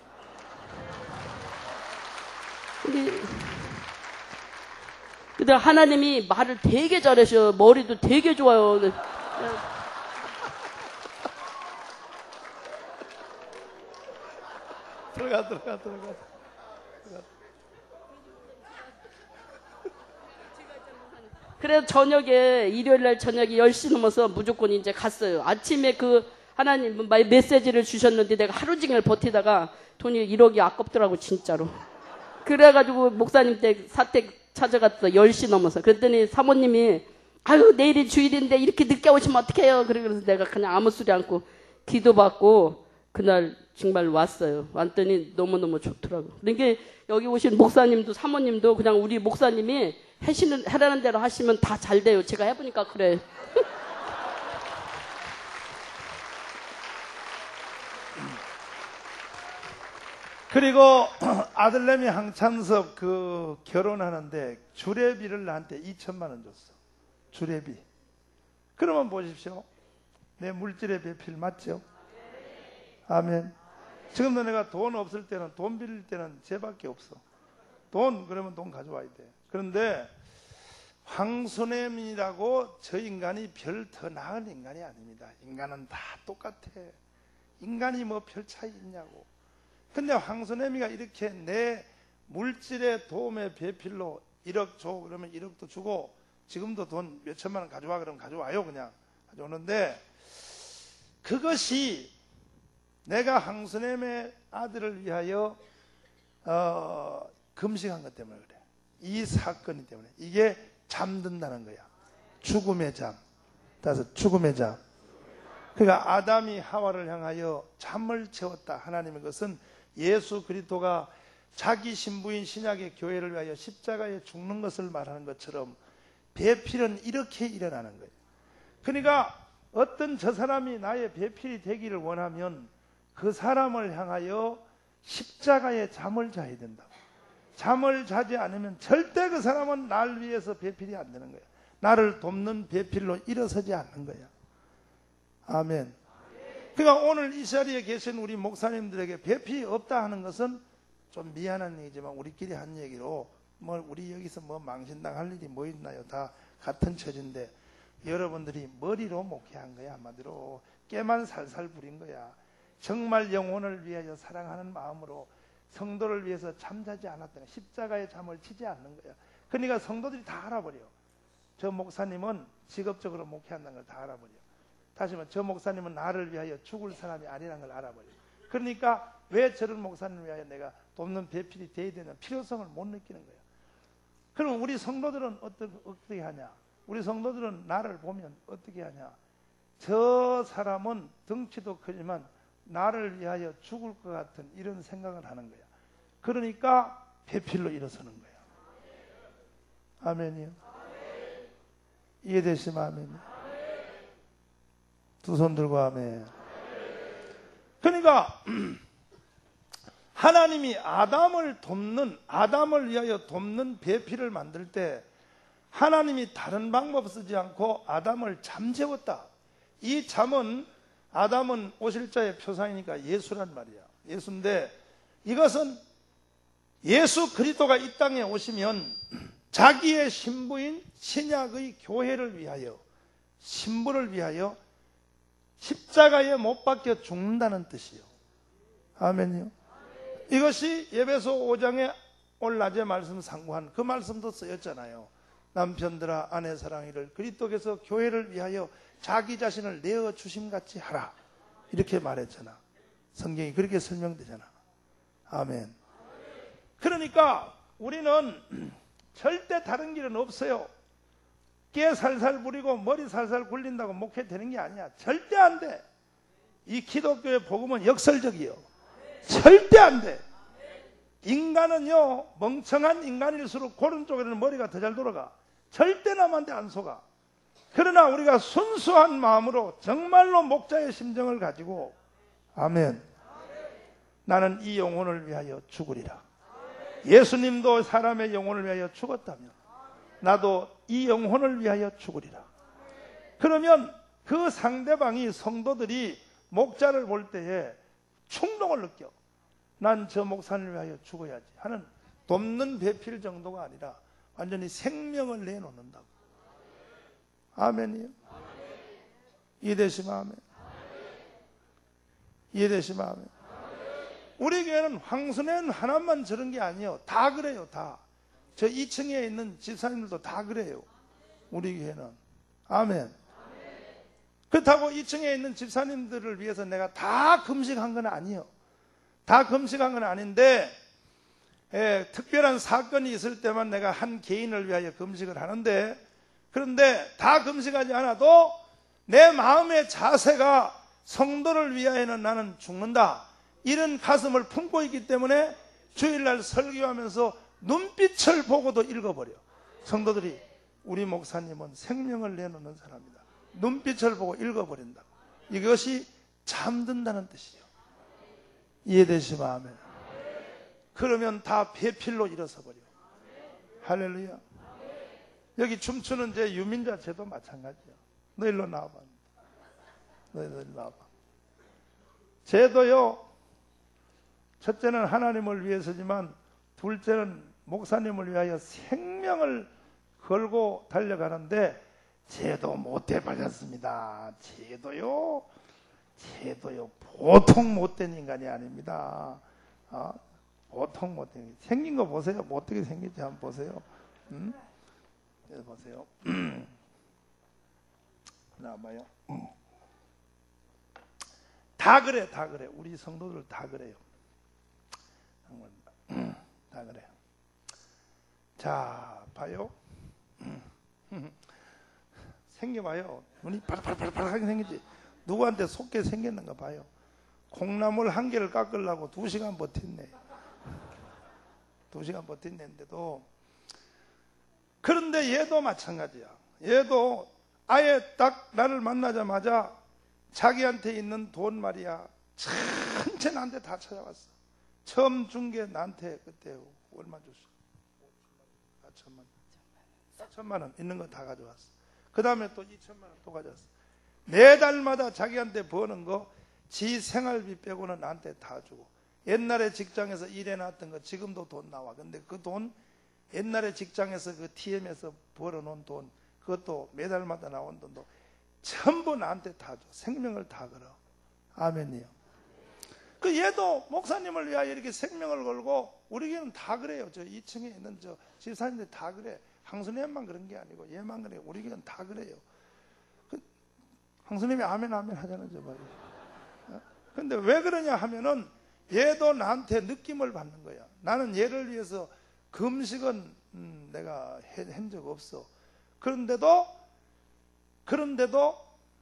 근데, 근데 하나님이 말을 되게 잘하셔. 머리도 되게 좋아요. 들어가 들어가 들어가. 그래서 저녁에 일요일 날 저녁에 열 시 넘어서 무조건 이제 갔어요. 아침에 그 하나님 메시지를 주셨는데 내가 하루 종일 버티다가 돈이 일억이 아깝더라고 진짜로. 그래가지고 목사님 댁 사택 찾아갔어. 열 시 넘어서. 그랬더니 사모님이 아유 내일이 주일인데 이렇게 늦게 오시면 어떡해요. 그래서 내가 그냥 아무 소리 않고 기도받고 그날 정말 왔어요. 왔더니 너무너무 좋더라고. 그러니까 여기 오신 목사님도 사모님도 그냥 우리 목사님이 하시는, 하라는 대로 하시면 다 잘 돼요. 제가 해보니까 그래. 그리고 아들내미 항찬섭 그 결혼하는데 주례비를 나한테 이천만 원 줬어. 주례비. 그러면 보십시오. 내 물질의 배필 맞죠? 아멘. 지금도 내가 돈 없을 때는 돈 빌릴 때는 쟤밖에 없어. 돈 그러면 돈 가져와야 돼. 그런데 황순애미라고 저 인간이 별 더 나은 인간이 아닙니다. 인간은 다 똑같아. 인간이 뭐 별 차이 있냐고. 근데 황순애미가 이렇게 내 물질의 도움의 배필로 일억 줘 그러면 일억도 주고 지금도 돈 몇천만 원 가져와 그러면 가져와요. 그냥 가져오는데 그것이 내가 황순애미의 아들을 위하여 어, 금식한 것 때문에 그래. 이 사건이 때문에 이게 잠든다는 거야. 죽음의 잠. 따라서 죽음의 잠. 그러니까 아담이 하와를 향하여 잠을 채웠다. 하나님의 것은 예수 그리스도가 자기 신부인 신약의 교회를 위하여 십자가에 죽는 것을 말하는 것처럼 배필은 이렇게 일어나는 거예요. 그러니까 어떤 저 사람이 나의 배필이 되기를 원하면 그 사람을 향하여 십자가에 잠을 자야 된다. 잠을 자지 않으면 절대 그 사람은 날 위해서 배필이 안 되는 거야. 나를 돕는 배필로 일어서지 않는 거야. 아멘. 그러니까 오늘 이 자리에 계신 우리 목사님들에게 배필이 없다 하는 것은 좀 미안한 얘기지만 우리끼리 한 얘기로 뭐 우리 여기서 뭐 망신당 할 일이 뭐 있나요? 다 같은 처지인데 여러분들이 머리로 목회한 거야. 한마디로 깨만 살살 부린 거야. 정말 영혼을 위하여 사랑하는 마음으로 성도를 위해서 잠자지 않았다는, 십자가의 잠을 치지 않는 거야. 그러니까 성도들이 다 알아버려. 저 목사님은 직업적으로 목회한다는 걸 다 알아버려. 다시 말해 저 목사님은 나를 위하여 죽을 사람이 아니라는 걸 알아버려. 그러니까 왜 저런 목사님을 위하여 내가 돕는 배필이 돼야 되는 필요성을 못 느끼는 거야. 그럼 우리 성도들은 어떻게, 어떻게 하냐? 우리 성도들은 나를 보면 어떻게 하냐? 저 사람은 덩치도 크지만 나를 위하여 죽을 것 같은 이런 생각을 하는 거야. 그러니까 배필로 일어서는 거야. 아멘이요. 이해되시면 아멘이요. 두 손 들고 아멘. 그러니까 하나님이 아담을 돕는, 아담을 위하여 돕는 배필을 만들 때 하나님이 다른 방법 쓰지 않고 아담을 잠재웠다. 이 잠은, 아담은 오실자의 표상이니까 예수란 말이야. 예수인데 이것은 예수 그리스도가 이 땅에 오시면 자기의 신부인 신약의 교회를 위하여, 신부를 위하여 십자가에 못 박혀 죽는다는 뜻이요. 아멘이요. 이것이 에베소 오 장에 오늘 낮에 말씀 상고한 그 말씀도 쓰였잖아요. 남편들아 아내 사랑이를 그리스도께서 교회를 위하여 자기 자신을 내어 주심같이 하라, 이렇게 말했잖아. 성경이 그렇게 설명되잖아. 아멘. 그러니까 우리는 절대 다른 길은 없어요. 깨 살살 부리고 머리 살살 굴린다고 목회되는 게 아니야. 절대 안 돼. 이 기독교의 복음은 역설적이요. 절대 안 돼. 인간은요, 멍청한 인간일수록 고른 쪽에는 머리가 더 잘 돌아가. 절대 남한테 안 속아. 그러나 우리가 순수한 마음으로 정말로 목자의 심정을 가지고, 아멘, 나는 이 영혼을 위하여 죽으리라. 예수님도 사람의 영혼을 위하여 죽었다면 나도 이 영혼을 위하여 죽으리라. 그러면 그 상대방이, 성도들이 목자를 볼 때에 충동을 느껴. 난 저 목사를 위하여 죽어야지 하는 돕는 배필 정도가 아니라 완전히 생명을 내놓는다고. 아멘이요. 이해되시면 아멘. 이해되시면 아멘. 우리 교회는 황순회는 하나만 저런 게 아니에요. 다 그래요. 다. 저 이 층에 있는 집사님들도 다 그래요. 우리 교회는. 아멘. 그렇다고 이 층에 있는 집사님들을 위해서 내가 다 금식한 건 아니에요. 다 금식한 건 아닌데, 예, 특별한 사건이 있을 때만 내가 한 개인을 위하여 금식을 하는데, 그런데 다 금식하지 않아도 내 마음의 자세가 성도를 위하여는 나는 죽는다, 이런 가슴을 품고 있기 때문에 주일날 설교하면서 눈빛을 보고도 읽어버려. 성도들이 우리 목사님은 생명을 내놓는 사람이다. 눈빛을 보고 읽어버린다. 이것이 잠든다는 뜻이에요. 이해되시면 아멘. 그러면 다 배필로 일어서 버려. 할렐루야. 여기 춤추는 제 유민자 쟤도 마찬가지야. 너 일로 나와봐. 너 일로 나와봐. 쟤도요, 첫째는 하나님을 위해서지만 둘째는 목사님을 위하여 생명을 걸고 달려가는데 쟤도 못돼 빠졌습니다. 쟤도요, 쟤도요 보통 못된 인간이 아닙니다. 어? 보통 못된, 생긴 거 보세요. 뭐 어떻게 생겼지 한번 보세요. 음? 여기 보세요. 나와봐요. 다 그래, 다 그래. 우리 성도들 다 그래요. 다 그래요. 자, 봐요. 생겨봐요. 눈이 파락파락하게 생기지. 누구한테 속게 생겼는가 봐요. 콩나물 한 개를 깎으려고 두 시간 버텼네. 두 시간 버텼는데도. 그런데 얘도 마찬가지야. 얘도 아예 딱 나를 만나자마자 자기한테 있는 돈 말이야, 전체 나한테 다 찾아왔어. 처음 준 게 나한테 그때 얼마 줬어? 사천만 원. 사천만 원 있는 거 다 가져왔어. 그 다음에 또 이천만 원 또 가져왔어. 매달마다 자기한테 버는 거 지 생활비 빼고는 나한테 다 주고, 옛날에 직장에서 일해놨던 거 지금도 돈 나와. 근데 그 돈 옛날에 직장에서 그 티엠에서 벌어놓은 돈, 그것도 매달마다 나온 돈도 전부 나한테 다 줘. 생명을 다 걸어. 아멘이요. 그 얘도 목사님을 위하여 이렇게 생명을 걸고, 우리 교회는 다 그래요. 저 이 층에 있는 저 집사님들 다 그래. 황순님만 그런 게 아니고 얘만 그래요. 우리 교회는 다 그래요. 그 황순님이 아멘 아멘 하잖아요. 저 말이에요. 근데 왜 그러냐 하면은 얘도 나한테 느낌을 받는 거야. 나는 얘를 위해서 금식은 음, 내가 한 적 없어. 그런데도 그런데도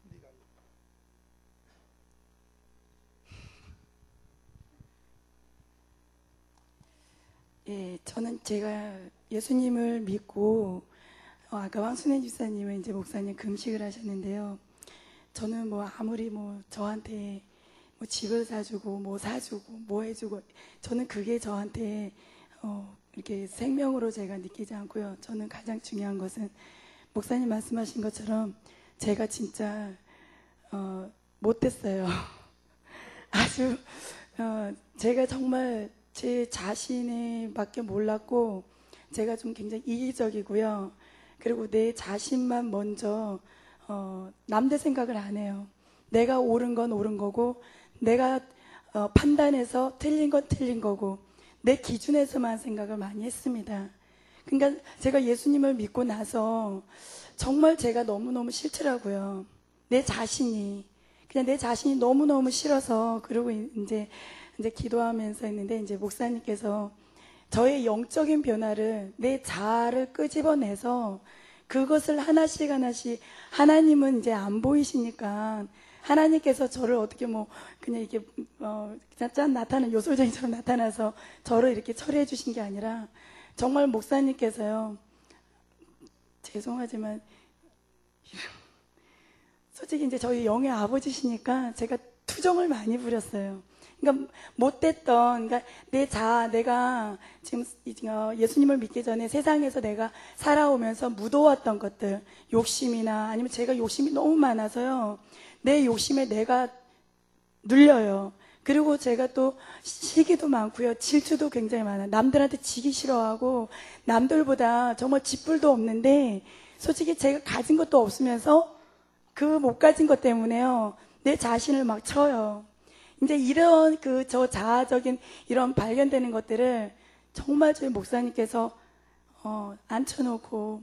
예, 저는 제가 예수님을 믿고 어, 아까 황순혜 집사님은 이제 목사님 금식을 하셨는데요. 저는 뭐 아무리 뭐 저한테 뭐 집을 사주고 뭐 사주고 뭐 해주고 저는 그게 저한테 어, 이렇게 생명으로 제가 느끼지 않고요. 저는 가장 중요한 것은 목사님 말씀하신 것처럼 제가 진짜 어, 못됐어요. 아주 어, 제가 정말 제 자신밖에 몰랐고 제가 좀 굉장히 이기적이고요. 그리고 내 자신만 먼저 어, 남들 생각을 안 해요. 내가 옳은 건 옳은 거고 내가 어, 판단해서 틀린 건 틀린 거고 내 기준에서만 생각을 많이 했습니다. 그러니까 제가 예수님을 믿고 나서 정말 제가 너무너무 싫더라고요. 내 자신이 그냥 내 자신이 너무너무 싫어서 그러고 이제 이제 기도하면서 했는데 이제 목사님께서 저의 영적인 변화를 내 자아를 끄집어내서 그것을 하나씩 하나씩 하나님은 이제 안 보이시니까 하나님께서 저를 어떻게 뭐 그냥 이렇게 어 그냥 짠 나타나는 요술쟁이처럼 나타나서 저를 이렇게 처리해 주신 게 아니라 정말 목사님께서요 죄송하지만 솔직히 이제 저희 영의 아버지시니까 제가 투정을 많이 부렸어요. 그러니까 못됐던, 그러니까 내 자아, 내가 지금 예수님을 믿기 전에 세상에서 내가 살아오면서 묻어왔던 것들, 욕심이나 아니면 제가 욕심이 너무 많아서요. 내 욕심에 내가 눌려요. 그리고 제가 또 시기도 많고요. 질투도 굉장히 많아요. 남들한테 지기 싫어하고 남들보다 정말 쥐뿔도 없는데 솔직히 제가 가진 것도 없으면서 그 못 가진 것 때문에요. 내 자신을 막 쳐요. 이제 이런 그 저 자아적인 이런 발견되는 것들을 정말 저희 목사님께서 어, 앉혀놓고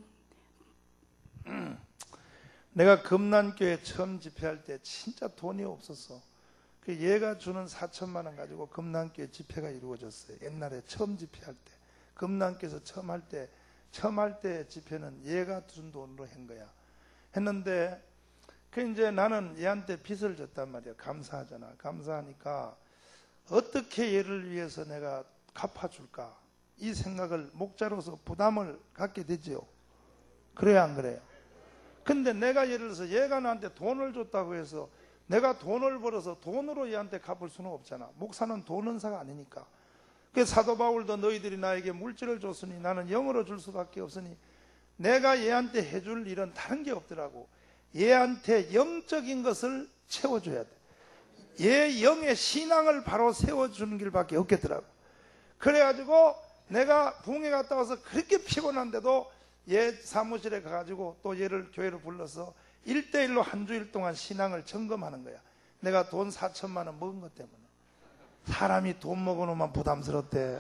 음, 내가 금난교회 처음 집회할 때 진짜 돈이 없었어. 그 얘가 주는 사천만 원 가지고 금난교회 집회가 이루어졌어요. 옛날에 처음 집회할 때 금난교회에서 처음 할 때 처음 할 때 집회는 얘가 준 돈으로 한 거야. 했는데 그 이제 나는 얘한테 빚을 졌단 말이야. 감사하잖아. 감사하니까 어떻게 얘를 위해서 내가 갚아줄까 이 생각을 목자로서 부담을 갖게 되지요. 그래야 안 그래요? 근데 내가 예를 들어서 얘가 나한테 돈을 줬다고 해서 내가 돈을 벌어서 돈으로 얘한테 갚을 수는 없잖아. 목사는 돈 은사가 아니니까. 그 사도 바울도 너희들이 나에게 물질을 줬으니 나는 영으로 줄 수밖에 없으니 내가 얘한테 해줄 일은 다른 게 없더라고. 얘한테 영적인 것을 채워줘야 돼. 얘 영의 신앙을 바로 세워주는 길밖에 없겠더라고. 그래가지고 내가 부흥회 갔다 와서 그렇게 피곤한데도 얘 사무실에 가가지고 또 얘를 교회로 불러서 일대일로 한 주일 동안 신앙을 점검하는 거야. 내가 돈 사천만 원 먹은 것 때문에. 사람이 돈 먹어놓으면 부담스럽대.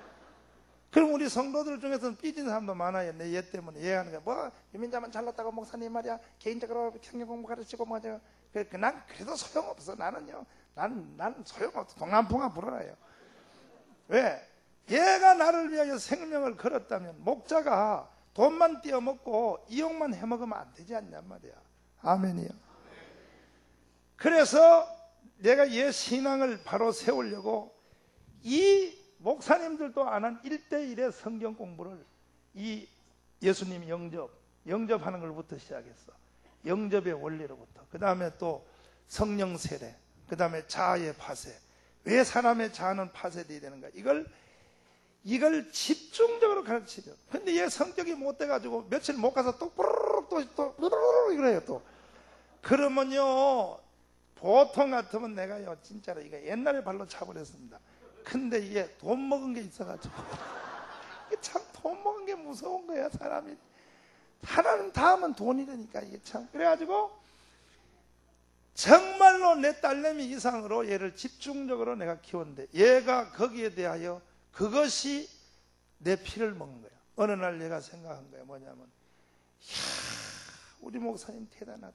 그럼 우리 성도들 중에서는 삐진 사람도 많아요. 내 얘 때문에. 얘 하는 거야. 뭐, 유민자만 잘났다고 목사님 말이야. 개인적으로 성경 공부 가르치고 뭐, 저. 그, 그, 난 그래도 소용없어. 나는요. 나는, 나는 소용없어. 동남풍아 불어라요. 왜? 얘가 나를 위하여 생명을 걸었다면, 목자가 돈만 띄어먹고 이용만 해먹으면 안 되지 않냔 말이야. 아멘이요. 그래서 내가 얘 신앙을 바로 세우려고 이 목사님들도 안 한 일대일의 성경 공부를 이 예수님 영접, 영접하는 것부터 시작했어. 영접의 원리로부터. 그 다음에 또 성령 세례, 그 다음에 자아의 파쇄. 왜 사람의 자아는 파쇄되어야 되는가? 이걸, 이걸 집중적으로 가르치죠. 근데 얘 성격이 못 돼가지고 며칠 못 가서 또 뿌르륵 또, 또, 뿌르륵 이래요 또. 그러면요, 보통 같으면 내가요, 진짜로 이거 옛날에 발로 차버렸습니다. 근데 이게 돈 먹은 게 있어가지고 참 돈 먹은 게 무서운 거야, 사람이. 하나님 다음은 돈이라니까, 이게 참. 그래가지고 정말로 내 딸내미 이상으로 얘를 집중적으로 내가 키웠는데, 얘가 거기에 대하여 그것이 내 피를 먹는 거야. 어느 날 얘가 생각한 거야. 뭐냐면, 이야, 우리 목사님 대단하다.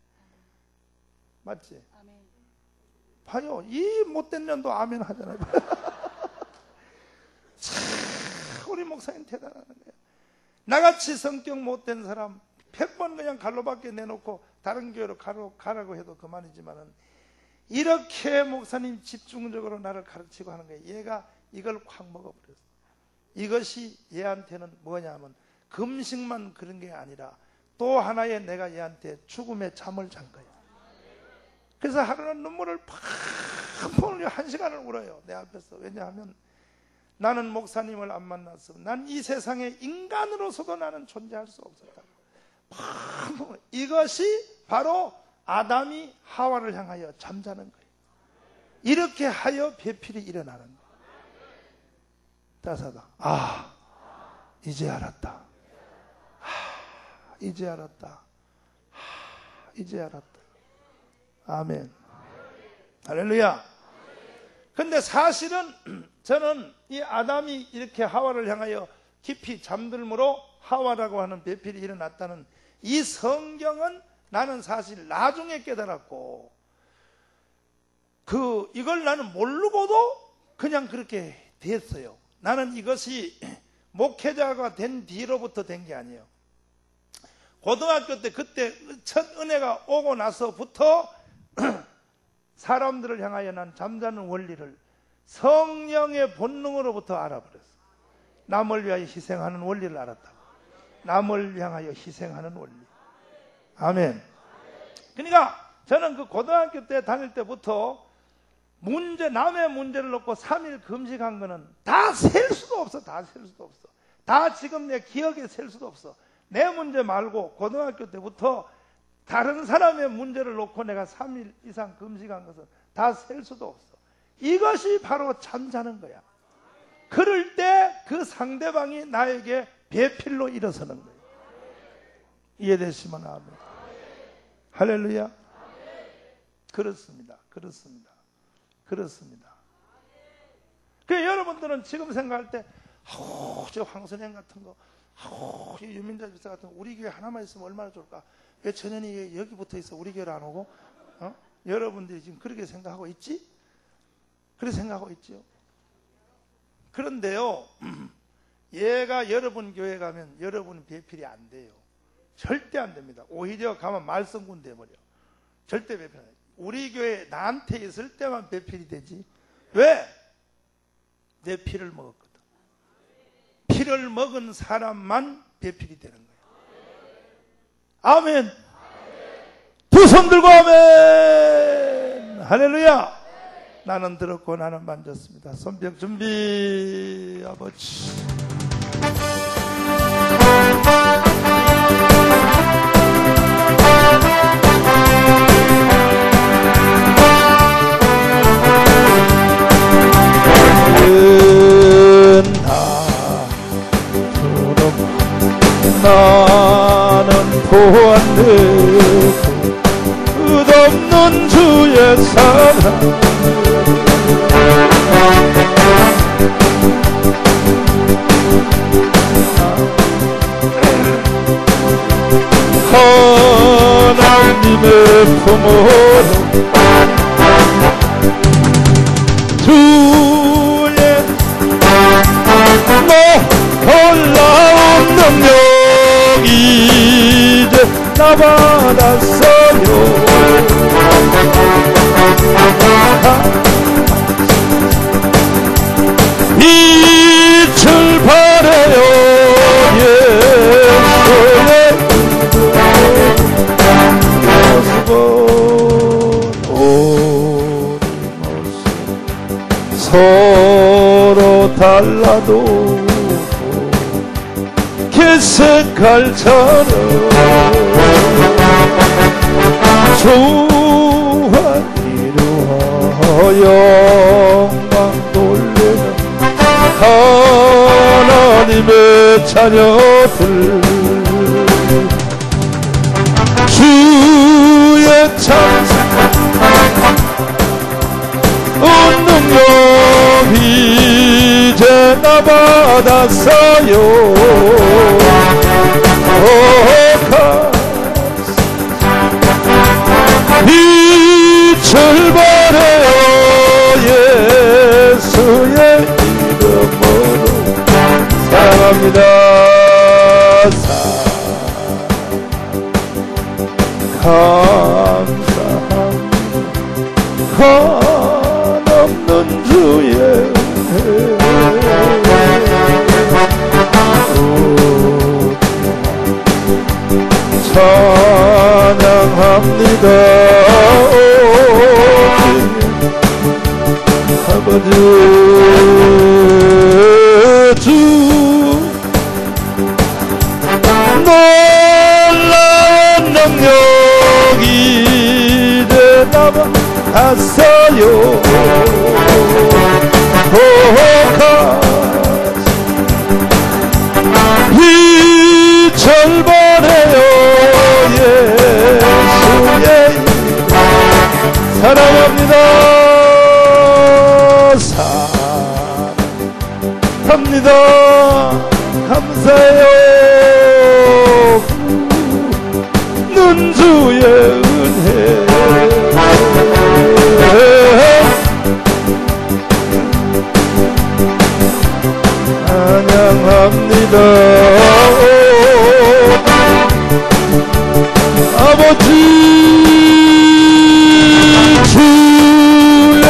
맞지? 아멘. 봐요, 이 못된 년도 아멘 하잖아요. 참 우리 목사님 대단하는 거예요. 나같이 성격 못된 사람 백 번 그냥 갈로 밖에 내놓고 다른 교회로 가로, 가라고 해도 그만이지만은, 이렇게 목사님 집중적으로 나를 가르치고 하는 거예요. 얘가 이걸 확 먹어버렸어. 이것이 얘한테는 뭐냐면 금식만 그런 게 아니라 또 하나의 내가 얘한테 죽음의 잠을 잔 거야. 그래서 하루는 눈물을 팍 흘려 한 시간을 울어요, 내 앞에서. 왜냐하면 나는 목사님을 안 만났어. 난 이 세상에 인간으로서도 나는 존재할 수 없었다. 팍, 이것이 바로 아담이 하와를 향하여 잠자는 거예요. 이렇게 하여 배필이 일어나는 거예요. 따사다. 아, 이제 알았다. 아, 이제 알았다. 아, 이제 알았다. 아멘. 할렐루야. 근데 사실은 저는 이 아담이 이렇게 하와를 향하여 깊이 잠들므로 하와라고 하는 배필이 일어났다는 이 성경은 나는 사실 나중에 깨달았고, 그 이걸 나는 모르고도 그냥 그렇게 됐어요. 나는 이것이 목회자가 된 뒤로부터 된 게 아니에요. 고등학교 때 그때 첫 은혜가 오고 나서부터 사람들을 향하여 난 잠자는 원리를 성령의 본능으로부터 알아버렸어. 남을 위하여 희생하는 원리를 알았다고. 남을 향하여 희생하는 원리. 아멘. 그러니까 저는 그 고등학교 때 다닐 때부터 문제, 남의 문제를 놓고 삼 일 금식한 거는 다 셀 수도 없어. 다 셀 수도 없어. 다 지금 내 기억에 셀 수도 없어. 내 문제 말고 고등학교 때부터 다른 사람의 문제를 놓고 내가 삼 일 이상 금식한 것은 다 셀 수도 없어. 이것이 바로 잠자는 거야. 그럴 때 그 상대방이 나에게 배필로 일어서는 거예요. 이해되시면 아멘. 할렐루야. 그렇습니다. 그렇습니다. 그렇습니다. 그 여러분들은 지금 생각할 때, 아우, 저 황선행 같은 거, 아우, 유민자 집사 같은 거, 우리 교회 하나만 있으면 얼마나 좋을까? 왜 전현이 여기 붙어 있어? 우리 교회를 안 오고? 어? 여러분들이 지금 그렇게 생각하고 있지? 그렇게 생각하고 있지요? 그런데요, 얘가 여러분 교회 가면 여러분 배필이 안 돼요. 절대 안 됩니다. 오히려 가면 말썽군 돼버려. 절대 배필 안 돼요. 우리 교회 나한테 있을 때만 배필이 되지. 왜? 내 피를 먹었거든. 피를 먹은 사람만 배필이 되는 거예요. 아멘. 두 손 들고 아멘. 할렐루야. 나는 들었고 나는 만졌습니다. 손뼉 준비. 아버지. 나는 보았네. 끝없는 주의 사랑. 하나님의 품으로 주의 놀라운 능력 이제 나 받았어요. 빛을 바래요. 예수의 모습은 우리 모습 서로 달라도 개색깔처럼 주와 이루어 영광 돌리는 하나님 하나님의 자녀들 주의 참사 능력 이제 나 받았어요. 빛을 발해요. 예수의 이름으로 사랑합니다. 감사합니다. 한없는 주의 찬양합니다. 아버지 주 놀라운 능력이 이제 남았어요. 빛을 발해요. 예수의 사랑합니다. 사랑합니다. 감사해요. 는 주의 은혜 찬양합니다. 아버지 주의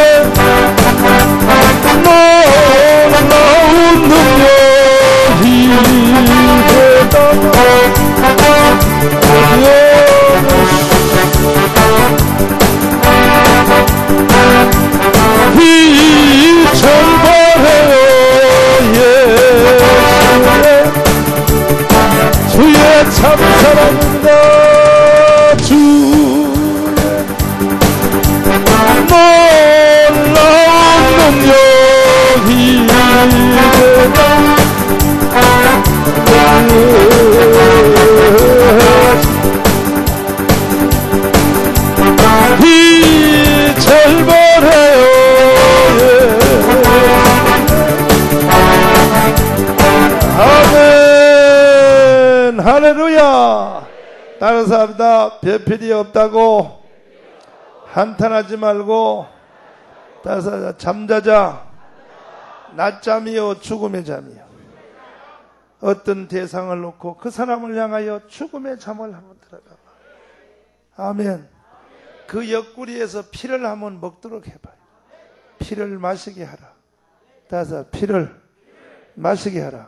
놀라운 능력이 빛을 발해요. 주의 참사랑입니다. 주의 놀라운 능력이 빛을 발해요. 아멘. 할렐루야. 다른 사람다 배필이 없다고 한탄하지 말고 다른 사람 잠자자. 낮잠이요 죽음의 잠이요. 어떤 대상을 놓고 그 사람을 향하여 죽음의 잠을 한번 들어가 봐. 아멘. 그 옆구리에서 피를 한번 먹도록 해봐요. 피를 마시게 하라. 다섯 피를 마시게 하라.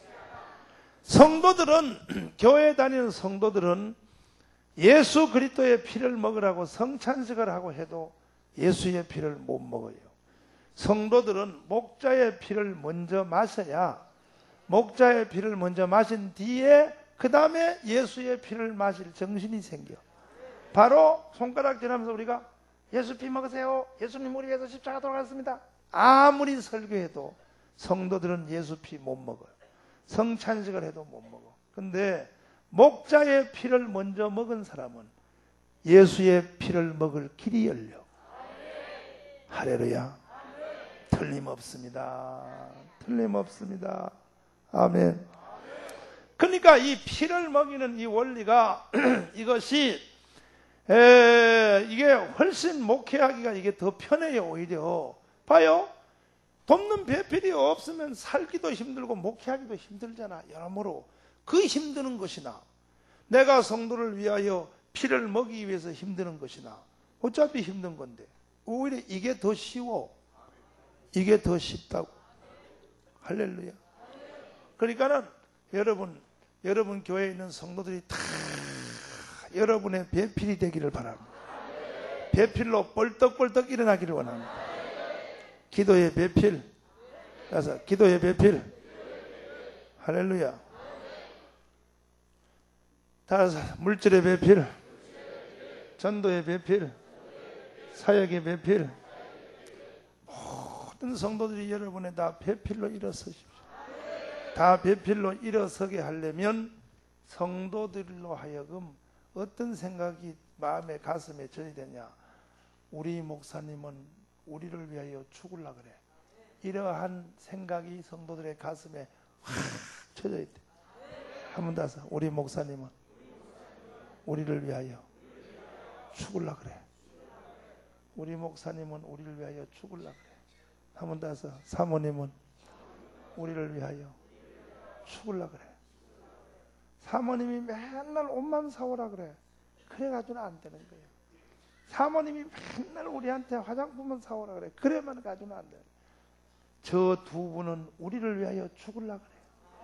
성도들은 교회 다니는 성도들은 예수 그리스도의 피를 먹으라고 성찬식을 하고 해도 예수의 피를 못 먹어요. 성도들은 목자의 피를 먼저 마셔야 목자의 피를 먼저 마신 뒤에 그 다음에 예수의 피를 마실 정신이 생겨. 바로 손가락 지나면서 우리가 예수 피 먹으세요. 예수님 우리 위해서 십자가 돌아갔습니다. 아무리 설교해도 성도들은 예수 피 못 먹어요. 성찬식을 해도 못 먹어. 근데 목자의 피를 먼저 먹은 사람은 예수의 피를 먹을 길이 열려. 할렐루야. 틀림없습니다. 틀림없습니다. 아멘. 그러니까 이 피를 먹이는 이 원리가 이것이 에, 이게 훨씬 목회하기가 이게 더 편해요. 오히려 봐요. 돕는 배필이 없으면 살기도 힘들고 목회하기도 힘들잖아. 여러모로 그 힘드는 것이나 내가 성도를 위하여 피를 먹이기 위해서 힘드는 것이나 어차피 힘든 건데 오히려 이게 더 쉬워. 이게 더 쉽다고. 할렐루야. 그러니까는 여러분 여러분 교회에 있는 성도들이 다 여러분의 배필이 되기를 바랍니다. 배필로 벌떡벌떡 일어나기를 원합니다. 기도의 배필. 그래서 기도의 배필. 할렐루야. 따라서 물질의 배필, 전도의 배필, 사역의 배필. 모든 성도들이 여러분의 다 배필로 일어서십시오. 다 배필로 일어서게 하려면 성도들로 하여금 어떤 생각이 마음에 가슴에 져야 되냐. 우리 목사님은 우리를 위하여 죽으려 그래. 이러한 생각이 성도들의 가슴에 확 쳐져 있대. 한 번 더 하자. 우리 목사님은 우리를 위하여 죽으려 그래. 우리 목사님은 우리를 위하여 죽으려 그래. 한 번 더 하자. 사모님은 우리를 위하여 죽으려 그래. 사모님이 맨날 옷만 사오라 그래. 그래가지고는 안 되는 거예요. 사모님이 맨날 우리한테 화장품만 사오라 그래. 그래만 가지고는 안 돼. 저 두 분은 우리를 위하여 죽으려 그래.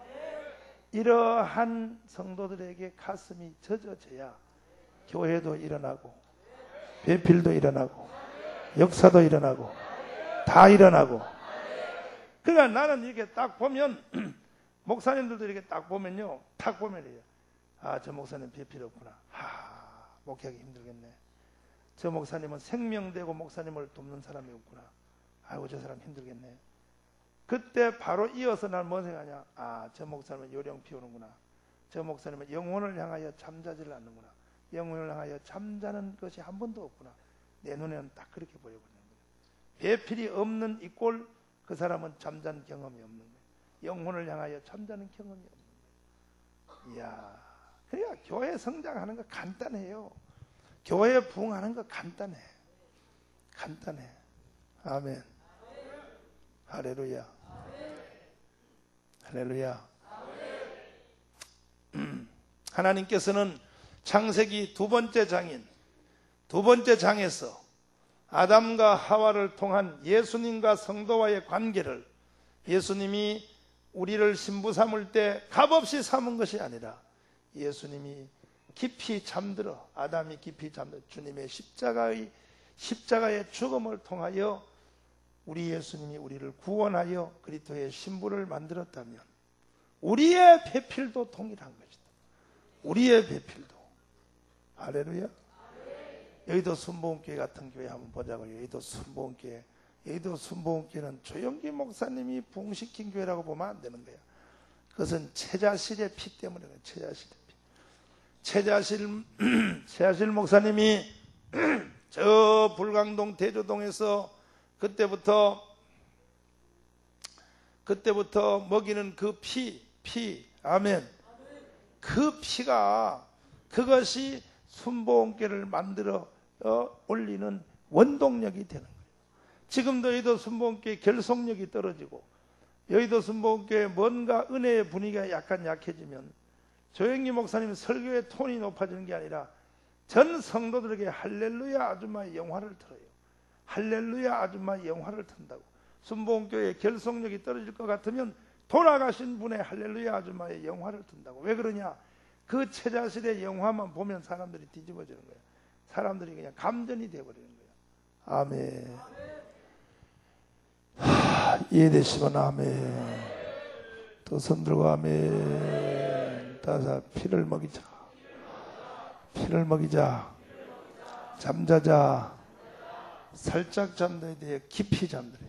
이러한 성도들에게 가슴이 젖어져야 교회도 일어나고 배필도 일어나고 역사도 일어나고 다 일어나고. 그러니까 나는 이렇게 딱 보면 목사님들도 이렇게 딱 보면요, 딱 보면 이래요. 아, 저 목사님 배필 없구나. 하, 목회하기 힘들겠네. 저 목사님은 생명되고 목사님을 돕는 사람이 없구나. 아이고, 저 사람 힘들겠네. 그때 바로 이어서 난 뭔 생각하냐. 아, 저 목사님은 요령 피우는구나. 저 목사님은 영혼을 향하여 잠자지를 않는구나. 영혼을 향하여 잠자는 것이 한 번도 없구나. 내 눈에는 딱 그렇게 보여버리는 거예요. 배필이 없는 이 꼴, 그 사람은 잠자는 경험이 없는 거예요. 영혼을 향하여 잠자는 경험이 없는 거예요. 이야, 그러니까 교회 성장하는 거 간단해요. 교회 부흥하는 거 간단해. 간단해. 아멘. 할렐루야. 할렐루야. 하나님께서는 창세기 두 번째 장인, 두 번째 장에서 아담과 하와를 통한 예수님과 성도와의 관계를, 예수님이 우리를 신부 삼을 때 값없이 삼은 것이 아니라 예수님이 깊이 잠들어, 아담이 깊이 잠들어 주님의 십자가의 십자가의 죽음을 통하여 우리 예수님이 우리를 구원하여 그리스도의 신부를 만들었다면 우리의 배필도 동일한 것이다. 우리의 배필도. 할렐루야. 여의도 순복음교회 같은 교회 한번 보자고요. 여의도 순복음교회. 여의도 순복음교회는 조영기 목사님이 부흥시킨 교회라고 보면 안 되는 거야. 그것은 최자실의 피 때문에 그래요. 최자실의 피. 최자실, 최자실 목사님이 저 불광동 대조동에서 그때부터 그때부터 먹이는 그 피, 피, 아멘. 그 피가, 그것이 순복음교회를 만들어 어, 올리는 원동력이 되는 거예요. 지금도 여의도 순복음교회 결속력이 떨어지고 여의도 순복음교회 뭔가 은혜의 분위기가 약간 약해지면 조영기 목사님 설교의 톤이 높아지는 게 아니라 전 성도들에게 할렐루야 아줌마의 영화를 틀어요. 할렐루야 아줌마의 영화를 튼다고. 순복음교회의 결속력이 떨어질 것 같으면 돌아가신 분의 할렐루야 아줌마의 영화를 튼다고. 왜 그러냐? 그 최자실의 영화만 보면 사람들이 뒤집어지는 거예요. 사람들이 그냥 감전이 되어버리는 거예요. 아멘. 하, 이해되시면 아멘. 또 손들고 아멘. 다사 피를 먹이자. 피를 먹이자. 잠자자. 살짝 잠들어야 돼요. 깊이 잠들어.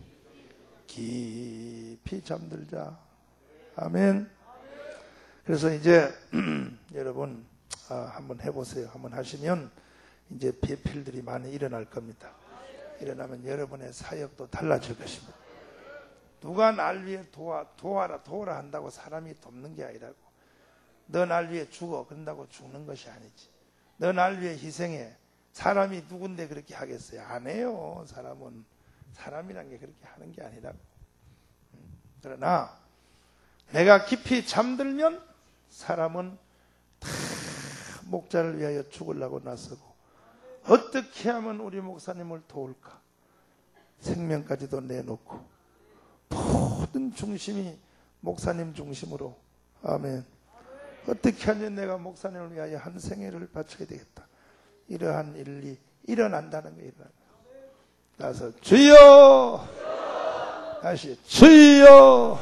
깊이 잠들자. 아멘. 그래서 이제 여러분 아, 한번 해보세요. 한번 하시면 이제 배필들이 많이 일어날 겁니다. 일어나면 여러분의 사역도 달라질 것입니다. 누가 날 위해 도와, 도와라 도와라 한다고 사람이 돕는 게 아니라고. 너 날 위해 죽어 그런다고 죽는 것이 아니지. 너 날 위해 희생해. 사람이 누군데 그렇게 하겠어요? 안 해요. 사람은 사람이란 게 그렇게 하는 게 아니라고. 그러나 내가 깊이 잠들면 사람은 다 목자를 위하여 죽으려고 나서고 어떻게 하면 우리 목사님을 도울까? 생명까지도 내놓고 모든 중심이 목사님 중심으로. 아멘. 어떻게 하면 내가 목사님을 위하여 한 생애를 바쳐야 되겠다. 이러한 일이 일어난다는 거예요. 나서 주여, 다시 주여,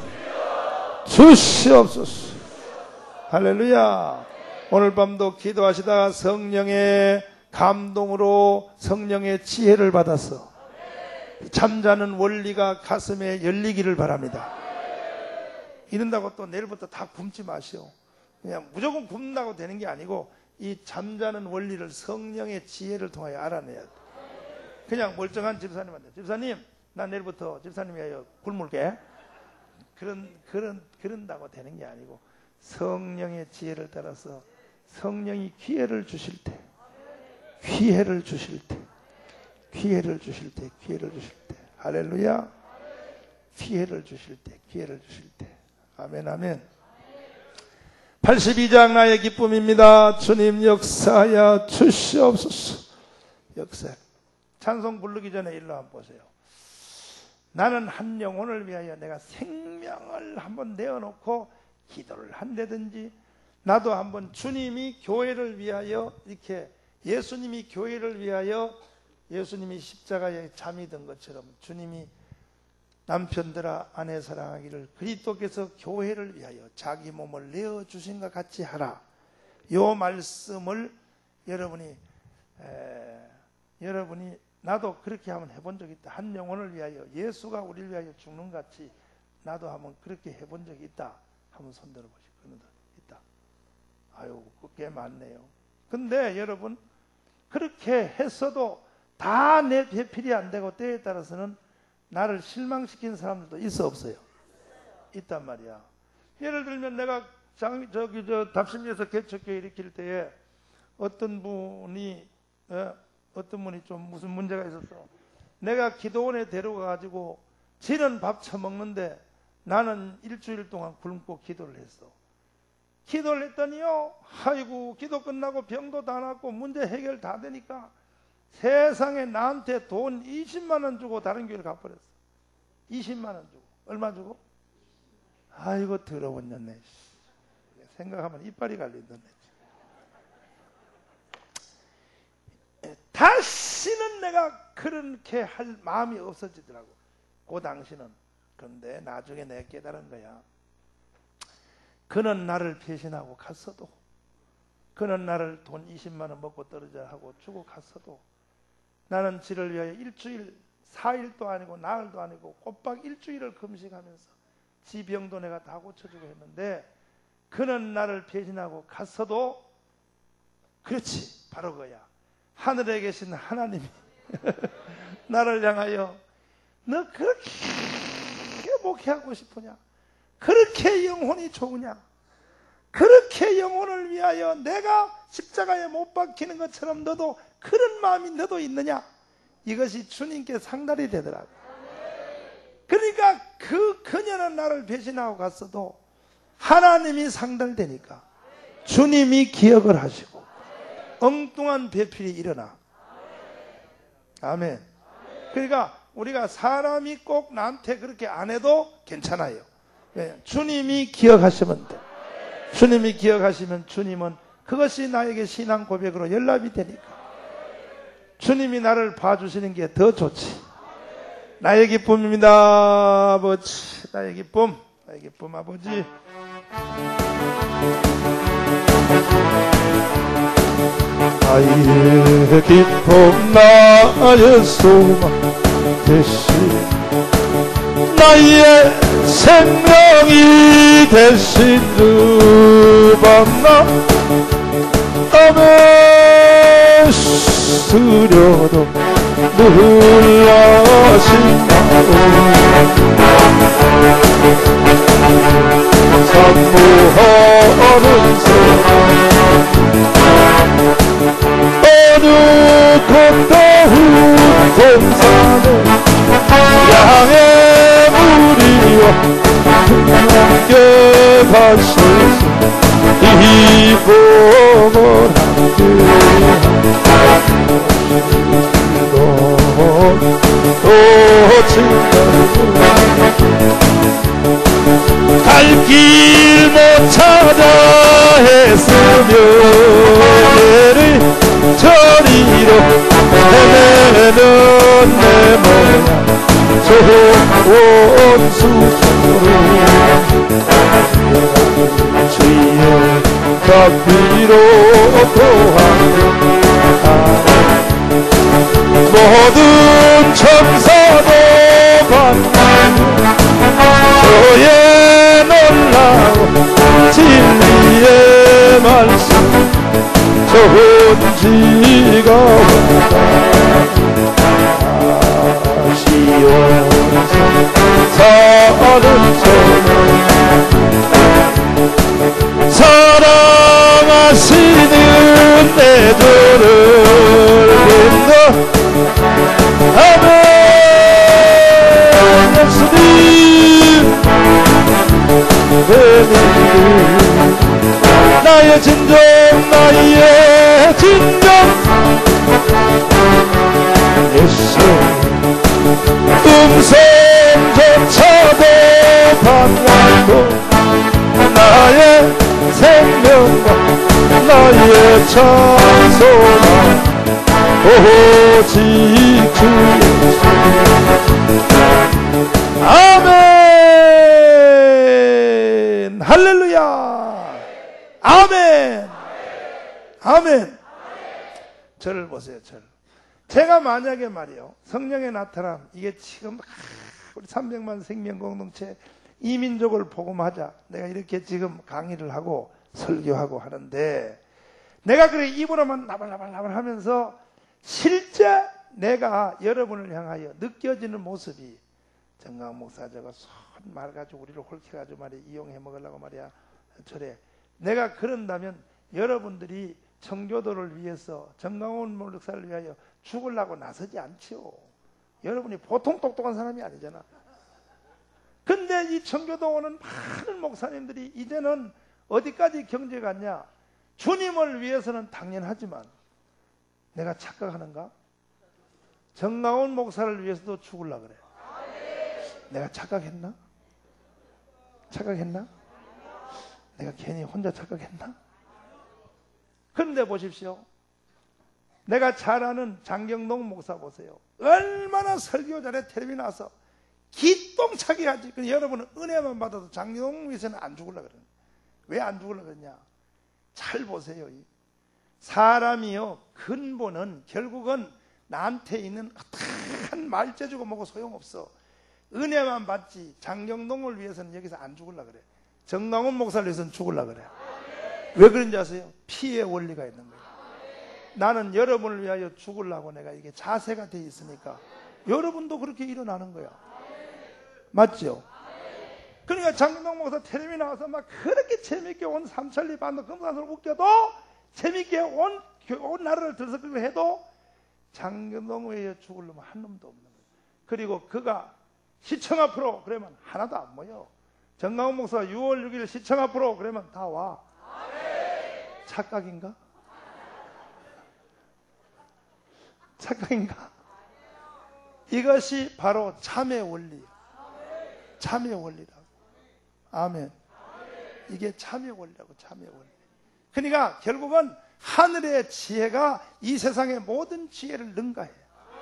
주시옵소서. 할렐루야. 오늘 밤도 기도하시다가 성령의 감동으로 성령의 지혜를 받아서 잠자는 원리가 가슴에 열리기를 바랍니다. 이런다고 또 내일부터 다 굶지 마시오. 그냥 무조건 굶는다고 되는 게 아니고 이 잠자는 원리를 성령의 지혜를 통하여 알아내야 돼. 그냥 멀쩡한 집사님한테 집사님 나 내일부터 집사님 위하여 굶을게. 그런 그런 그런다고 되는 게 아니고 성령의 지혜를 따라서 성령이 기회를 주실 때, 기회를 주실 때, 기회를 주실 때, 기회를 주실 때, 할렐루야. 기회를 주실 때, 기회를 주실 때, 아멘, 아멘. 팔십이 장 나의 기쁨입니다. 주님 역사야 주시옵소서. 역사. 찬송 부르기 전에 일로 한번 보세요. 나는 한 영혼을 위하여 내가 생명을 한번 내어놓고 기도를 한다든지, 나도 한번 주님이 교회를 위하여 이렇게 예수님이 교회를 위하여 예수님이 십자가에 잠이 든 것처럼 주님이 남편들아 아내 사랑하기를 그리스도께서 교회를 위하여 자기 몸을 내어주신 것 같이 하라. 요 말씀을 여러분이 에, 여러분이 나도 그렇게 한번 해본 적이 있다. 한 영혼을 위하여 예수가 우리를 위하여 죽는 것 같이 나도 한번 그렇게 해본 적이 있다. 한번 손들어 보시고 그런 적 있다. 아유 꽤 많네요. 근데 여러분 그렇게 했어도 다 내 배필이 안 되고 때에 따라서는 나를 실망시킨 사람들도 있어 없어요? 있단 말이야. 예를 들면 내가 장, 저기 저 답심리에서 개척교회 일으킬 때에 어떤 분이 어, 어떤 분이 좀 무슨 문제가 있었어. 내가 기도원에 데려가가지고 지는 밥 처먹는데 나는 일주일 동안 굶고 기도를 했어. 기도를 했더니요, 아이고 기도 끝나고 병도 다 낫고 문제 해결 다 되니까 세상에 나한테 돈 이십만 원 주고 다른 교회를 가버렸어. 이십만 원 주고. 얼마 주고? 아이고 더러운 년네. 생각하면 이빨이 갈린다네. 다시는 내가 그렇게 할 마음이 없어지더라고. 그 당시는. 그런데 나중에 내가 깨달은 거야. 그는 나를 배신하고 갔어도, 그는 나를 돈 이십만 원 먹고 떨어져 하고 주고 갔어도 나는 지를 위하여 일주일, 사일도 아니고 나흘도 아니고 꼬박 일주일을 금식하면서 지 병도 내가 다 고쳐주고 했는데, 그는 나를 배신하고 갔어도, 그렇지, 바로 그거야. 하늘에 계신 하나님이 나를 향하여 너 그렇게 목회하고 싶으냐? 그렇게 영혼이 좋으냐? 그렇게 영혼을 위하여 내가 십자가에 못 박히는 것처럼 너도 그런 마음이 너도 있느냐? 이것이 주님께 상달이 되더라고. 그러니까 그 그녀는 나를 배신하고 갔어도 하나님이 상달되니까 주님이 기억을 하시고 엉뚱한 배필이 일어나. 아멘. 그러니까 우리가 사람이 꼭 나한테 그렇게 안 해도 괜찮아요. 왜? 주님이 기억하시면 돼. 주님이 기억하시면 주님은 그것이 나에게 신앙 고백으로 연락이 되니까 주님이 나를 봐주시는 게 더 좋지. 나의 기쁨입니다, 아버지. 나의 기쁨, 나의 기쁨, 아버지. 나의 기쁨, 나의 소망 되시, 나의 생명이 되신 주 만나 아멘 쓰려도 놀라신다고 산모하는 사람 어느 곳도 동산에 양의 무리와 함께 가셔서 이 복을 함께 또 갈 길 못 찾아 했으며 내를 저리로 헤매는 내 모양 좋은 수고로 주의 가비로 또한 모든 천사도 받는 저의 놀라운 좋은 지가 시온산 사는 사랑하시는 내들을 믿어 아멘 예수님 나의 진정 나의 진정 예수 음성조차도 반갑고 나의 생명과 나의 찬송아 오직 주 예수 아멘 할렐루야 아멘 아멘 저를 보세요 저를 제가 만약에 말이요 성령의 나타남 이게 지금 우리 삼백만 생명 공동체 이민족을 복음하자 내가 이렇게 지금 강의를 하고 설교하고 하는데 내가 그래 입으로만 나발나발나발 하면서 실제 내가 여러분을 향하여 느껴지는 모습이 정강 목사저가 손 말가지고 우리를 홀켜가지고 말이야 이용해 먹으려고 말이야 저래 내가 그런다면 여러분들이 청교도를 위해서 정강원 목사를 위하여 죽으려고 나서지 않지요. 여러분이 보통 똑똑한 사람이 아니잖아. 근데 이 청교도 오는 많은 목사님들이 이제는 어디까지 경제 갔냐? 주님을 위해서는 당연하지만 내가 착각하는가? 정강원 목사를 위해서도 죽으려고 그래. 내가 착각했나? 착각했나? 내가 괜히 혼자 착각했나? 그런데 보십시오. 내가 잘 아는 장경동 목사 보세요. 얼마나 설교 전에 텔레비전 나와서 기똥차게 하지. 근데 여러분은 은혜만 받아도 장경동 위해서는 안 죽으려고 그러는. 왜 안 죽으려고 그러냐? 잘 보세요. 사람이요 근본은 결국은 나한테 있는 어떠한 말재주고 뭐고 소용없어. 은혜만 받지 장경동을 위해서는 여기서 안 죽으려고 그래. 정강원 목사를 위해서는 죽으려고 그래. 왜 그런지 아세요? 피의 원리가 있는 거예요. 나는 여러분을 위하여 죽으려고 내가 이게 자세가 돼 있으니까 여러분도 그렇게 일어나는 거야. 맞죠? 그러니까 장경동 목사 텔레비 나와서 막 그렇게 재밌게 온 삼천리 반도 금산을 웃겨도 재밌게 온, 온 나라를 들썩이고 해도 장경동 위에 죽으려면 한 놈도 없는 거예요. 그리고 그가 시청 앞으로 그러면 하나도 안 모여. 정강원 목사 유월 육일 시청 앞으로 그러면 다 와. 착각인가? 착각인가? 이것이 바로 참의 원리. 참의 원리다. 아멘. 이게 참의 원리라고, 참의 원리. 그러니까 결국은 하늘의 지혜가 이 세상의 모든 지혜를 능가해.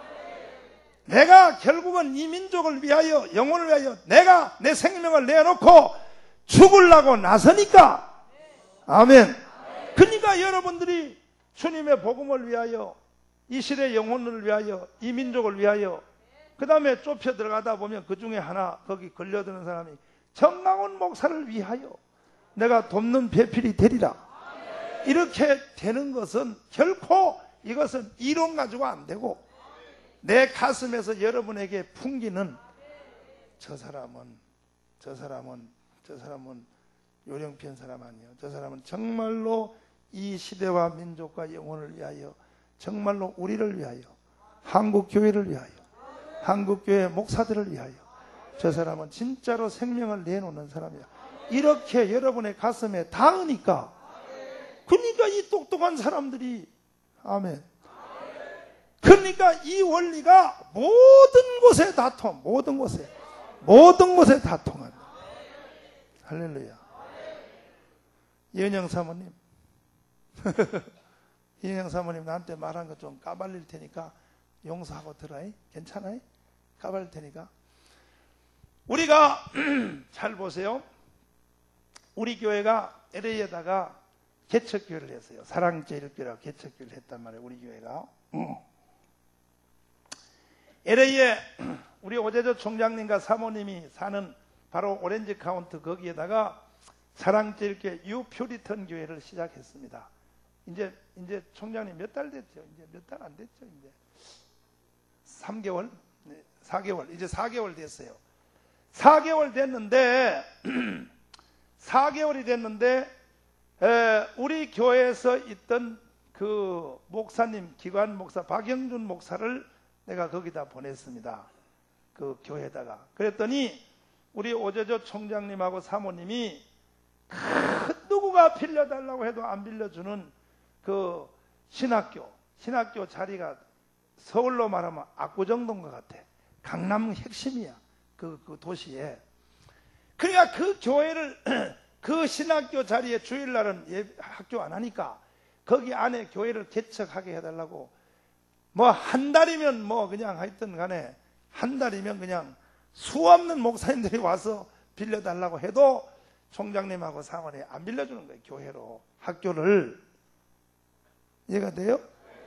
내가 결국은 이 민족을 위하여, 영혼을 위하여 내가 내 생명을 내놓고 죽으려고 나서니까. 아멘. 그러니까 여러분들이 주님의 복음을 위하여, 이 시대의 영혼을 위하여, 이 민족을 위하여, 그 다음에 좁혀 들어가다 보면 그 중에 하나 거기 걸려드는 사람이 정강원 목사를 위하여 내가 돕는 배필이 되리라. 이렇게 되는 것은 결코 이것은 이론 가지고 안 되고 내 가슴에서 여러분에게 풍기는 저 사람은 저 사람은 저 사람은 요령피한 사람 아니에요. 저 사람은 정말로 이 시대와 민족과 영혼을 위하여, 정말로 우리를 위하여, 한국교회를 위하여, 한국교회 목사들을 위하여, 저 사람은 진짜로 생명을 내놓는 사람이야. 이렇게 여러분의 가슴에 닿으니까, 그러니까 이 똑똑한 사람들이, 아멘. 그러니까 이 원리가 모든 곳에 다 통, 모든 곳에, 모든 곳에 다 통한다. 할렐루야. 이은영 사모님, 이은영 사모님 나한테 말한 거 좀 까발릴 테니까 용서하고 들어요. 괜찮아요? 까발릴 테니까. 우리가 잘 보세요. 우리 교회가 엘에이에다가 개척교회를 했어요. 사랑제일교회라고 개척교회를 했단 말이에요. 우리 교회가. 엘에이에 우리 오재조 총장님과 사모님이 사는 바로 오렌지 카운트 거기에다가 사랑제일교회 유퓨리턴 교회를 시작했습니다. 이제 이제 총장님 몇 달 됐죠? 이제 몇 달 안 됐죠? 이제 삼 개월, 네, 사 개월, 이제 사 개월 됐어요. 사 개월 됐는데 사 개월이 됐는데 에, 우리 교회에서 있던 그 목사님, 기관 목사 박영준 목사를 내가 거기다 보냈습니다. 그 교회에다가. 그랬더니 우리 오재조 총장님하고 사모님이 그 누구가 빌려달라고 해도 안 빌려주는 그 신학교, 신학교 자리가 서울로 말하면 압구정동과 같아. 강남 핵심이야. 그, 그 도시에. 그러니까 그 교회를 그 신학교 자리에 주일날은 예, 학교 안 하니까 거기 안에 교회를 개척하게 해달라고 뭐 한 달이면 뭐 그냥 하여튼 간에 한 달이면 그냥 수 없는 목사님들이 와서 빌려달라고 해도 총장님하고 사모님이 안 빌려주는 거예요. 교회로 학교를. 이해가 돼요?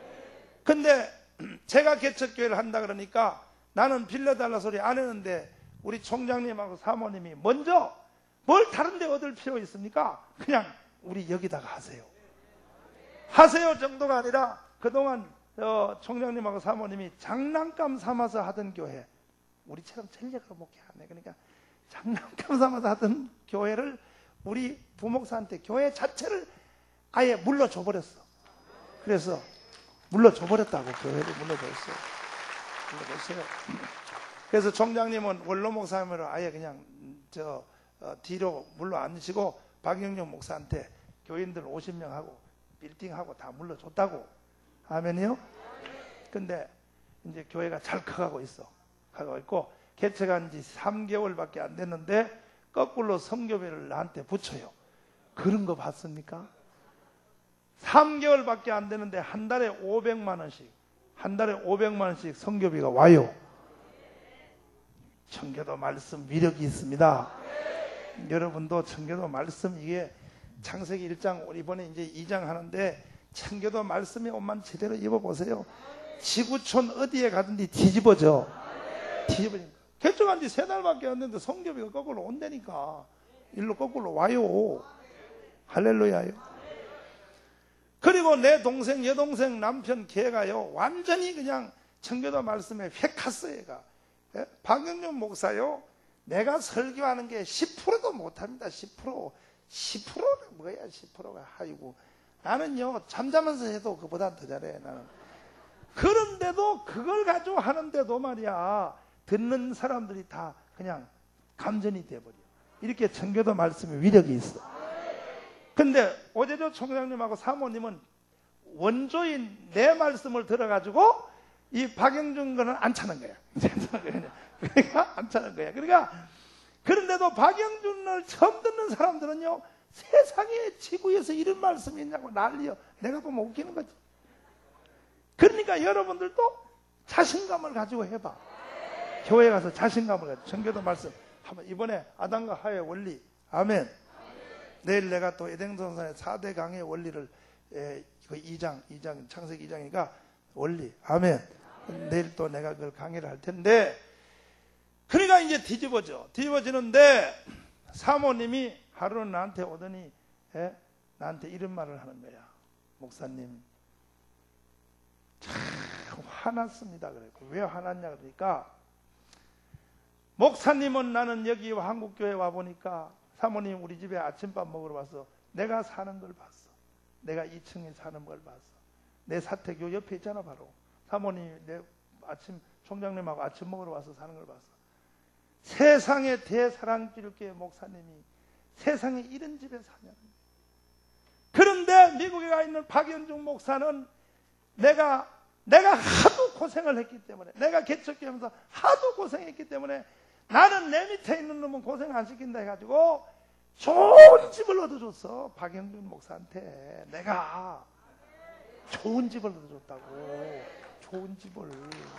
근데 제가 개척교회를 한다 그러니까 나는 빌려달라 소리 안 했는데 우리 총장님하고 사모님이 먼저 뭘 다른 데 얻을 필요 있습니까? 그냥 우리 여기다가 하세요. 하세요 정도가 아니라 그동안 어, 총장님하고 사모님이 장난감 삼아서 하던 교회, 우리처럼 전략으로 목회하네. 그러니까 장난감 삼아서 하던 교회를 우리 부목사한테 교회 자체를 아예 물러줘 버렸어. 그래서 물러줘 버렸다고. 교회를 물러줬어요. 물러줬어요. 그래서 총장님은 원로 목사님으로 아예 그냥 저 어, 뒤로 물러 앉으시고 박영종 목사한테 교인들 오십 명 하고 빌딩하고 다 물러줬다고. 아멘이요? 근데 이제 교회가 잘 커가고 있어. 가고 있고 개척한 지 삼 개월밖에 안 됐는데 거꾸로 성교비를 나한테 붙여요. 그런 거 봤습니까? 삼 개월밖에 안 되는데 한 달에 오백만 원씩, 한 달에 오백만 원씩 성교비가 와요. 청교도 말씀 위력이 있습니다. 여러분도 청교도 말씀, 이게 창세기 일 장, 이번에 이제 이 장 하는데 청교도 말씀의 옷만 제대로 입어보세요. 지구촌 어디에 가든지 뒤집어져. 뒤집어진다. 개척한 지 세 달밖에 안 됐는데 성교비가 거꾸로 온다니까. 일로 거꾸로 와요. 할렐루야요. 그리고 내 동생, 여동생, 남편, 걔가요 완전히 그냥 청교도 말씀에 획 갔어요. 얘가. 예? 박영준 목사요, 내가 설교하는 게 십 퍼센트도 못합니다. 십 퍼센트. 십 퍼센트는 뭐야, 십 퍼센트가. 아이고, 나는요 잠자면서 해도 그보다 더 잘해. 나는. 그런데도 그걸 가지고 하는데도 말이야, 듣는 사람들이 다 그냥 감전이 돼버려. 이렇게 청교도 말씀에 위력이 있어. 근데 오재조 총장님하고 사모님은 원조인 내 말씀을 들어가지고 이 박영준 거는 안 차는 거야. 그러니까 안 차는 거야. 그러니까 그런데도 박영준을 처음 듣는 사람들은요, 세상에 지구에서 이런 말씀이 있냐고 난리요. 내가 보면 웃기는 거지. 그러니까 여러분들도 자신감을 가지고 해봐. 교회 가서 자신감을 가지고 청교도 말씀 한번, 이번에 아담과 하의 원리, 아멘. 내일 내가 또 에덴동산의 사 대 강의 원리를 에, 그 이 장, 이 장, 창세기 이 장이니까 원리, 아멘. 내일 또 내가 그걸 강의를 할 텐데, 그러니까 이제 뒤집어져. 뒤집어지는데 사모님이 하루는 나한테 오더니 에? 나한테 이런 말을 하는 거야. 목사님, 참 화났습니다. 그래. 왜 화났냐 그러니까, 목사님은 나는 여기 한국교회 와보니까 사모님 우리 집에 아침밥 먹으러 와서 내가 사는 걸 봤어. 내가 이 층에 사는 걸 봤어. 내 사택교 옆에 있잖아 바로. 사모님이 내 아침 총장님하고 아침 먹으러 와서 사는 걸 봤어. 세상에 대사랑길교회 목사님이 세상에 이런 집에 사냐는. 그런데 미국에 가 있는 박연중 목사는 내가 내가 하도 고생을 했기 때문에, 내가 개척하면서 하도 고생했기 때문에 나는 내 밑에 있는 놈은 고생 안 시킨다 해가지고 좋은 집을 얻어줬어. 박영준 목사한테 내가 좋은 집을 얻어줬다고. 좋은 집을.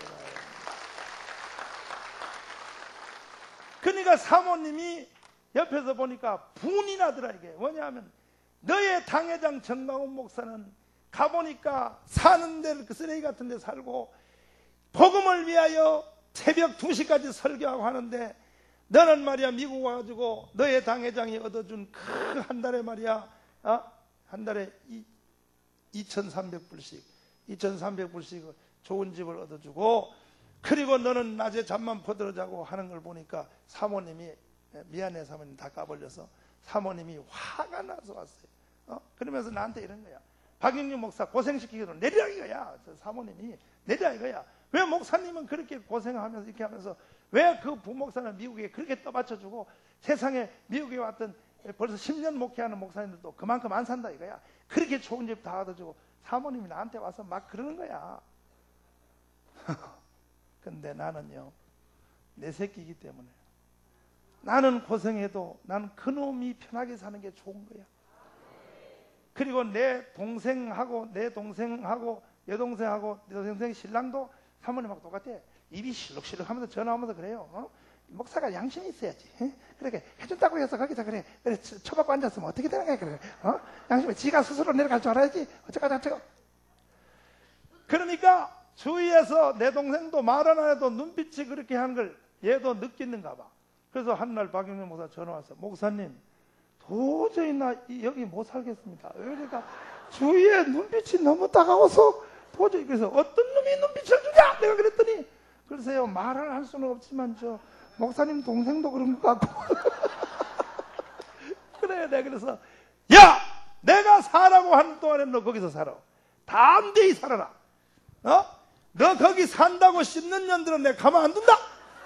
그러니까 사모님이 옆에서 보니까 분이 나더라. 이게 뭐냐면, 너의 당회장 정강훈 목사는 가보니까 사는 데를 그 쓰레기 같은 데 살고 복음을 위하여 새벽 두 시까지 설교하고 하는데, 너는 말이야 미국 와가지고 너의 당회장이 얻어준 그 한 달에 말이야, 어? 한 달에 이 이천삼백 불씩 이천삼백 불씩 좋은 집을 얻어주고, 그리고 너는 낮에 잠만 퍼들어 자고 하는 걸 보니까 사모님이, 미안해 사모님 다 까버려서 사모님이 화가 나서 왔어요. 어? 그러면서 나한테 이런 거야. 박영준 목사 고생시키기로 내리라 이거야. 사모님이 내리라 이거야. 왜 목사님은 그렇게 고생하면서 이렇게 하면서 왜 그 부목사는 미국에 그렇게 떠받쳐주고 세상에 미국에 왔던 벌써 십 년 목회하는 목사님들도 그만큼 안 산다 이거야. 그렇게 좋은 집 다 얻어주고 사모님이 나한테 와서 막 그러는 거야. 근데 나는요, 내 새끼이기 때문에 나는 고생해도 나는 그놈이 편하게 사는 게 좋은 거야. 그리고 내 동생하고 내 동생하고 여동생하고 내 동생 신랑도 사모님하고 똑같아. 입이 실룩실룩 하면서 전화하면서 그래요. 어? 목사가 양심이 있어야지. 에? 그렇게 해준다고 해서 거기서 그래. 그래 쳐박고 앉았으면 어떻게 되는 거야. 그래. 어? 양심이 지가 스스로 내려갈 줄 알아야지. 어쩌고 저쩌고. 그러니까 주위에서 내 동생도 말 안 해도 눈빛이 그렇게 하는 걸 얘도 느끼는가 봐. 그래서 한날 박영민 목사 전화 왔어. 목사님 도저히 나 여기 못 살겠습니다. 그러니까 주위에 눈빛이 너무 따가워서 도저히. 그래서 어떤 놈이 눈빛을 주냐 내가 그랬더니, 글쎄요 말을 할 수는 없지만 저 목사님 동생도 그런 것 같고. 그래 내가 그래서 야 내가 사라고 하는 동안에 너 거기서 살아. 담대히 살아라. 어? 너 거기 산다고 씹는 년들은 내가 가만 안 둔다.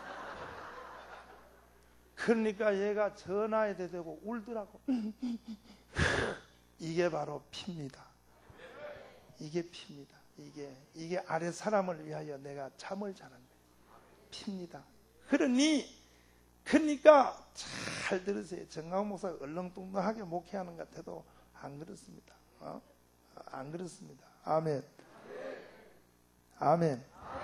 그러니까 얘가 전화에 대대고 울더라고. 이게 바로 피입니다. 이게 피입니다. 이게 이게 아래 사람을 위하여 내가 잠을 자는 거예요. 피입니다. 그러니 그러니까 잘 들으세요. 정강훈 목사가 얼렁뚱땅하게 목회하는 것 같아도 안 그렇습니다. 어? 안 그렇습니다. 아멘. 아멘.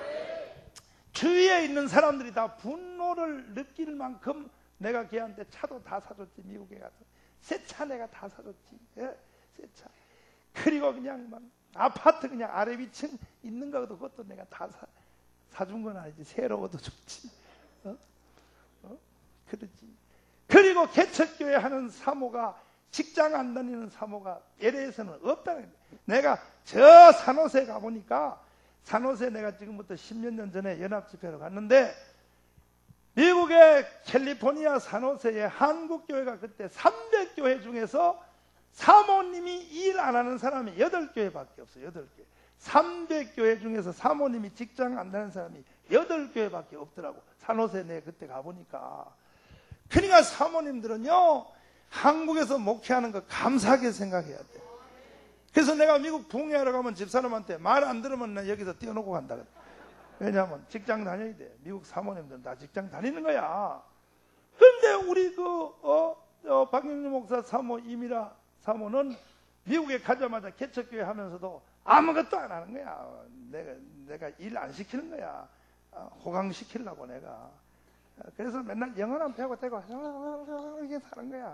주위에 있는 사람들이 다 분노를 느낄 만큼 내가 걔한테 차도 다 사줬지. 미국에 가서 새 차 내가 다 사줬지. 예? 새 차. 그리고 그냥 막 아파트 그냥 아래 위층 있는 것도 그것도 내가 다 사, 사준 건 아니지. 새로워도 좋지. 어? 어? 그러지. 그리고 개척교회 하는 사모가, 직장 안 다니는 사모가 엘에이에서는 없다는 거야. 내가 저 산호세 가보니까, 산호세 내가 지금부터 십몇 년 전에 연합집회로 갔는데 미국의 캘리포니아 산호세에 한국교회가 그때 삼백 교회 중에서 사모님이 일 안 하는 사람이 여덟 교회밖에 없어요. 여덟 교회. 삼백 교회 중에서 사모님이 직장 안 다니는 사람이 여덟 교회밖에 없더라고. 산호세 내 그때 가보니까. 그러니까 사모님들은요 한국에서 목회하는 거 감사하게 생각해야 돼. 그래서 내가 미국 부흥회하러 가면 집사람한테 말 안 들으면 나 여기서 띄워놓고 간다. 왜냐하면 직장 다녀야 돼. 미국 사모님들은 다 직장 다니는 거야. 그런데 우리 그 어, 어, 박영준 목사 사모 이미라 사모는 미국에 가자마자 개척교회 하면서도 아무것도 안 하는 거야. 내가 내가 일 안 시키는 거야. 호강시키려고 내가. 그래서 맨날 영어만 배우고 되고 이렇게 사는 거야.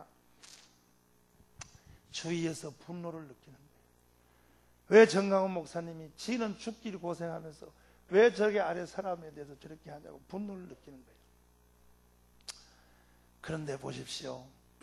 주위에서 분노를 느끼는 거야. 왜 정강훈 목사님이 지는 죽기를 고생하면서 왜 저게 아래 사람에 대해서 저렇게 하냐고 분노를 느끼는 거예요. 그런데 보십시오.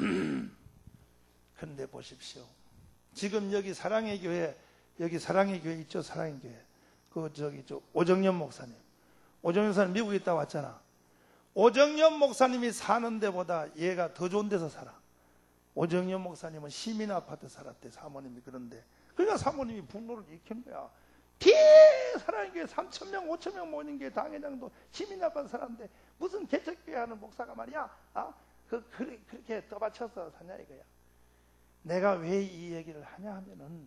그런데 보십시오. 지금 여기 사랑의 교회, 여기 사랑의 교회 있죠? 사랑의 교회. 그 저기 저 오정연 목사님. 오정연 목사님 미국에 있다 왔잖아. 오정연 목사님이 사는 데보다 얘가 더 좋은 데서 살아. 오정연 목사님은 시민 아파트 살았대. 사모님이. 그런데 그러니까 사모님이 분노를 일으키는 거야. 비 사랑의 교회 삼천 명, 오천 명 모이는 게 당회장도 시민 아파트 살았는데 무슨 개척교회 하는 목사가 말이야. 아, 그, 그 그렇게 떠받쳐서 사냐 이거야. 내가 왜 이 얘기를 하냐 하면은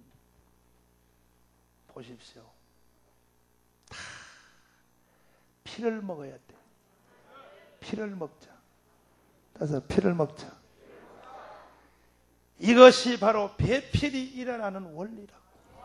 보십시오. 다 피를 먹어야 돼. 피를 먹자. 그래서 피를 먹자. 이것이 바로 배필이 일어나는 원리라고.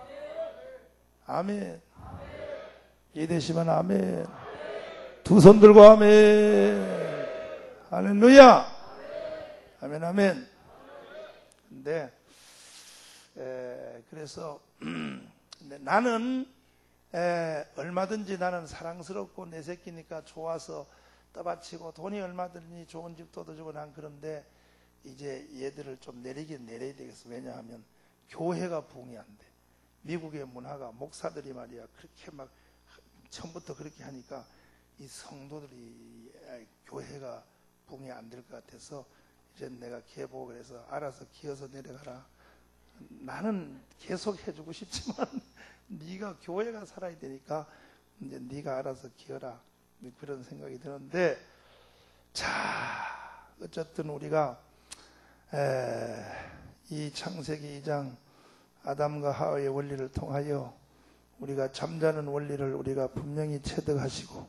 아멘. 이해되시면 아멘. 두 손 들고 아멘. 할렐루야. 아멘 아멘. 근데 에, 그래서 근데 나는 에, 얼마든지 나는 사랑스럽고 내 새끼니까 좋아서 떠받치고 돈이 얼마든지 좋은 집도 얻어주고 난 그런데 이제 얘들을 좀 내리긴 내려야 되겠어. 왜냐하면 교회가 부흥이 안 돼. 미국의 문화가 목사들이 말이야 그렇게 막 처음부터 그렇게 하니까 이 성도들이 교회가 붕이 안 될 것 같아서 이제 내가 걔보고 그래서 알아서 기어서 내려가라. 나는 계속 해주고 싶지만 네가 교회가 살아야 되니까 이제 네가 알아서 기어라. 그런 생각이 드는데, 자 어쨌든 우리가 에, 이 창세기 이 장 아담과 하와의 원리를 통하여 우리가 잠자는 원리를 우리가 분명히 체득하시고,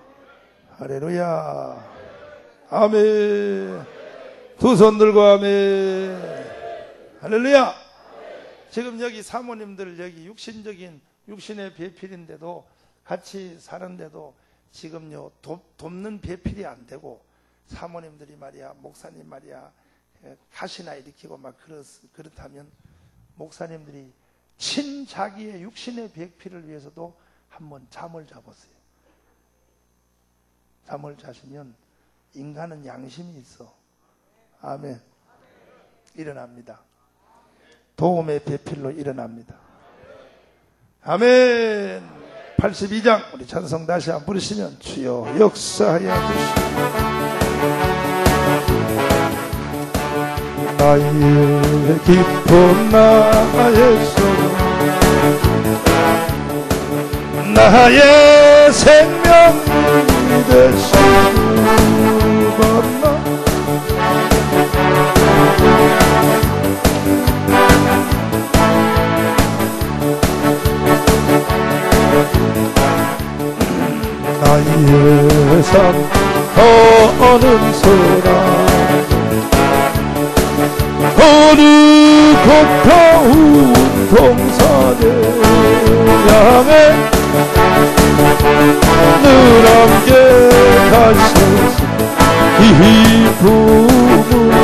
할렐루야, 아멘. 두 손 들고 아멘. 할렐루야. 지금 여기 사모님들 여기 육신적인 육신의 배필인데도 같이 사는데도 지금요 돕, 돕는 배필이 안 되고, 사모님들이 말이야 목사님 말이야 가시나 일으키고 막 그렇, 그렇다면 목사님들이 친 자기의 육신의 배필을 위해서도 한번 잠을 자보세요. 잠을 자시면 인간은 양심이 있어. 아멘. 일어납니다. 도움의 배필로 일어납니다. 아멘. 팔십이 장 우리 찬송 다시 한번 부르시면 주여 역사하여 주시옵소서. 나의 기쁨 나의 소망 나의 생명이 되시는 것만 나의 삶 어는 소라 어느 고파운 동산에 향해 늘 함께 가셔서 기쁨을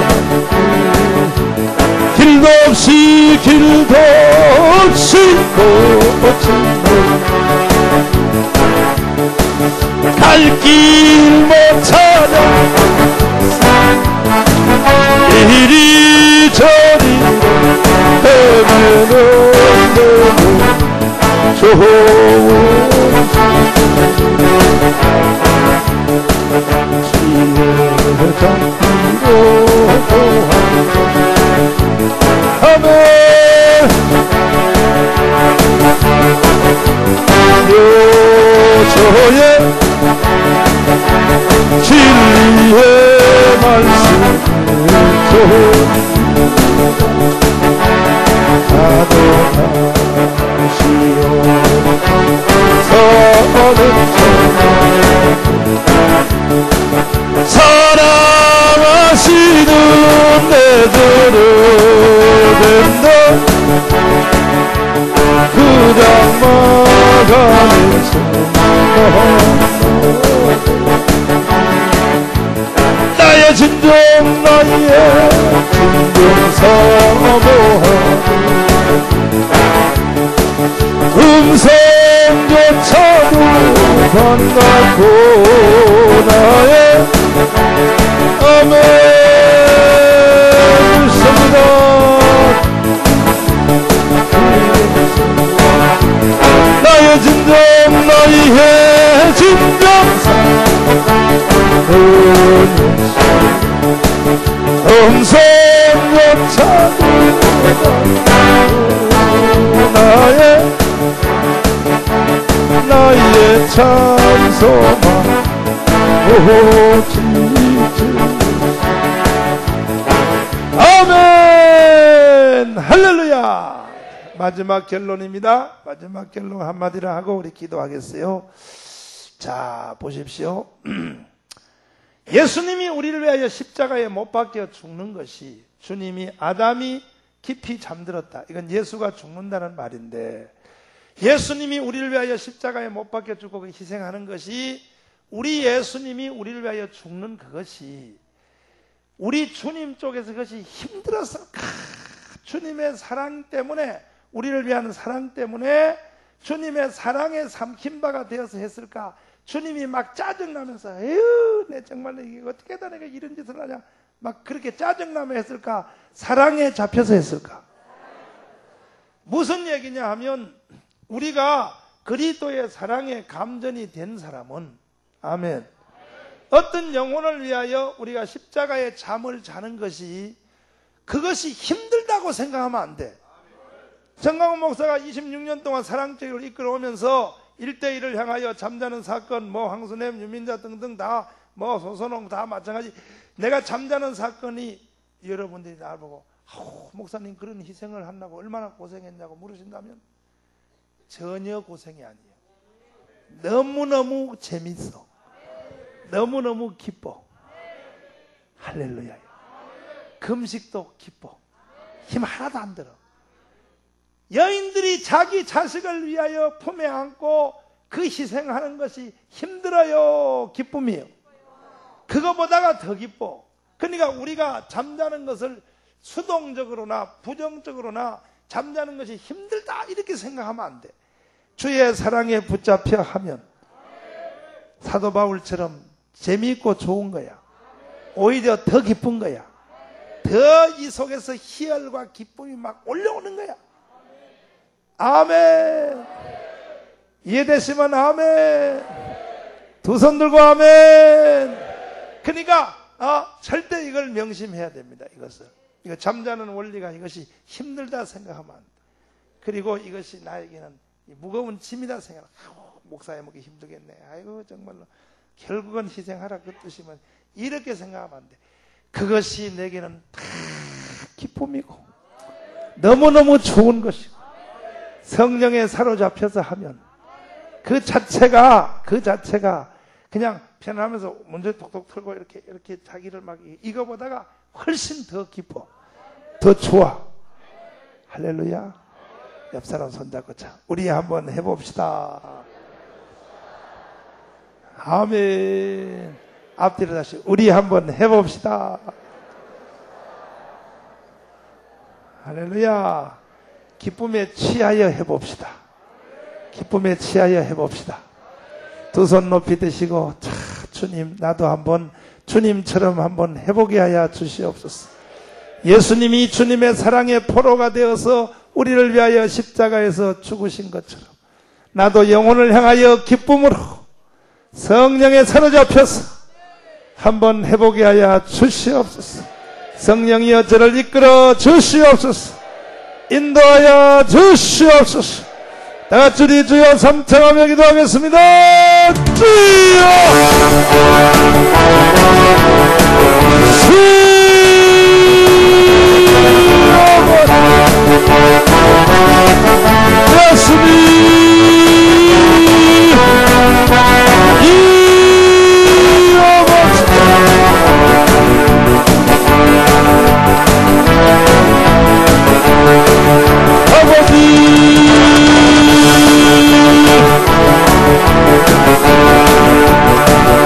길도 없이 길도 없이 꽃을 갈 길 못 찾아 이리저리 헤매는 너무 좋은 지혜 잡기로 아멘. 요소의 진리의 말씀 아도하시오 서는 사랑하시는 내들을 된다 그냥 막아내서 나의 진정 나의 진정 사모하는 음성조차도 반갑고 나의 아멘 믿습니다. 나의 진정 나의 진정 음성조차도 나의 나의 찬송만 오직 아멘. 할렐루야. 마지막 결론입니다. 마지막 결론 한마디를 하고 우리 기도하겠어요. 자 보십시오. 예수님이 우리를 위하여 십자가에 못 박혀 죽는 것이, 주님이 아담이 깊이 잠들었다, 이건 예수가 죽는다는 말인데, 예수님이 우리를 위하여 십자가에 못 박혀 죽고 희생하는 것이, 우리 예수님이 우리를 위하여 죽는 그것이 우리 주님 쪽에서 그것이 힘들어서, 주님의 사랑 때문에, 우리를 위한 사랑 때문에 주님의 사랑에 삼킨 바가 되어서 했을까? 주님이 막 짜증나면서 에휴 내 정말 이게 어떻게 다 내가 이런 짓을 하냐 막 그렇게 짜증나며 했을까? 사랑에 잡혀서 했을까? 무슨 얘기냐 하면 우리가 그리스도의 사랑에 감전이 된 사람은 아멘. 어떤 영혼을 위하여 우리가 십자가의 잠을 자는 것이 그것이 힘들다고 생각하면 안 돼. 정강훈 목사가 이십육 년 동안 사랑제를 이끌어오면서 일대일을 향하여 잠자는 사건, 뭐 황순έμ, 유민자 등등 다, 뭐 소선홍 다 마찬가지. 내가 잠자는 사건이 여러분들이 나를 보고 아우, 목사님 그런 희생을 한다고 얼마나 고생했냐고 물으신다면 전혀 고생이 아니에요. 너무너무 재밌어. 너무너무 기뻐. 할렐루야. 금식도 기뻐. 힘 하나도 안 들어. 여인들이 자기 자식을 위하여 품에 안고 그 희생하는 것이 힘들어요, 기쁨이에요? 그거보다가 더 기뻐. 그러니까 우리가 잠자는 것을 수동적으로나 부정적으로나 잠자는 것이 힘들다 이렇게 생각하면 안 돼. 주의 사랑에 붙잡혀 하면 사도 바울처럼 재미있고 좋은 거야. 오히려 더 기쁜 거야. 더 이 속에서 희열과 기쁨이 막 올라오는 거야. 아멘. 이해되시면 아멘. 두 손 들고 아멘. 그러니까 어, 절대 이걸 명심해야 됩니다. 이것을. 이거 잠자는 원리가 이것이 힘들다 생각하면 안 돼. 그리고 이것이 나에게는 무거운 짐이다 생각하면 아이고, 목사에 먹기 힘들겠네. 아이고 정말로 결국은 희생하라 그 뜻이면 이렇게 생각하면 안 돼. 그것이 내게는 다 기쁨이고 너무너무 좋은 것이고 성령에 사로잡혀서 하면 그 자체가 그 자체가 그냥 편안하면서 먼저 톡톡 털고 이렇게 이렇게 자기를 막 이거보다가 훨씬 더 기뻐, 더 좋아. 할렐루야. 옆 사람 손잡고 자, 우리 한번 해봅시다. 아멘. 앞뒤로 다시 우리 한번 해봅시다. 할렐루야. 기쁨에 취하여 해봅시다. 기쁨에 취하여 해봅시다. 두 손 높이 드시고 자, 주님 나도 한번 주님처럼 한번 해보게 하여 주시옵소서. 예수님이 주님의 사랑의 포로가 되어서 우리를 위하여 십자가에서 죽으신 것처럼 나도 영혼을 향하여 기쁨으로 성령에 사로잡혀서 한번 해보게 하여 주시옵소서. 성령이여 저를 이끌어 주시옵소서. 인도하여 주시옵소서. 다같이 우리 주여 삼창하며 기도하겠습니다. 주여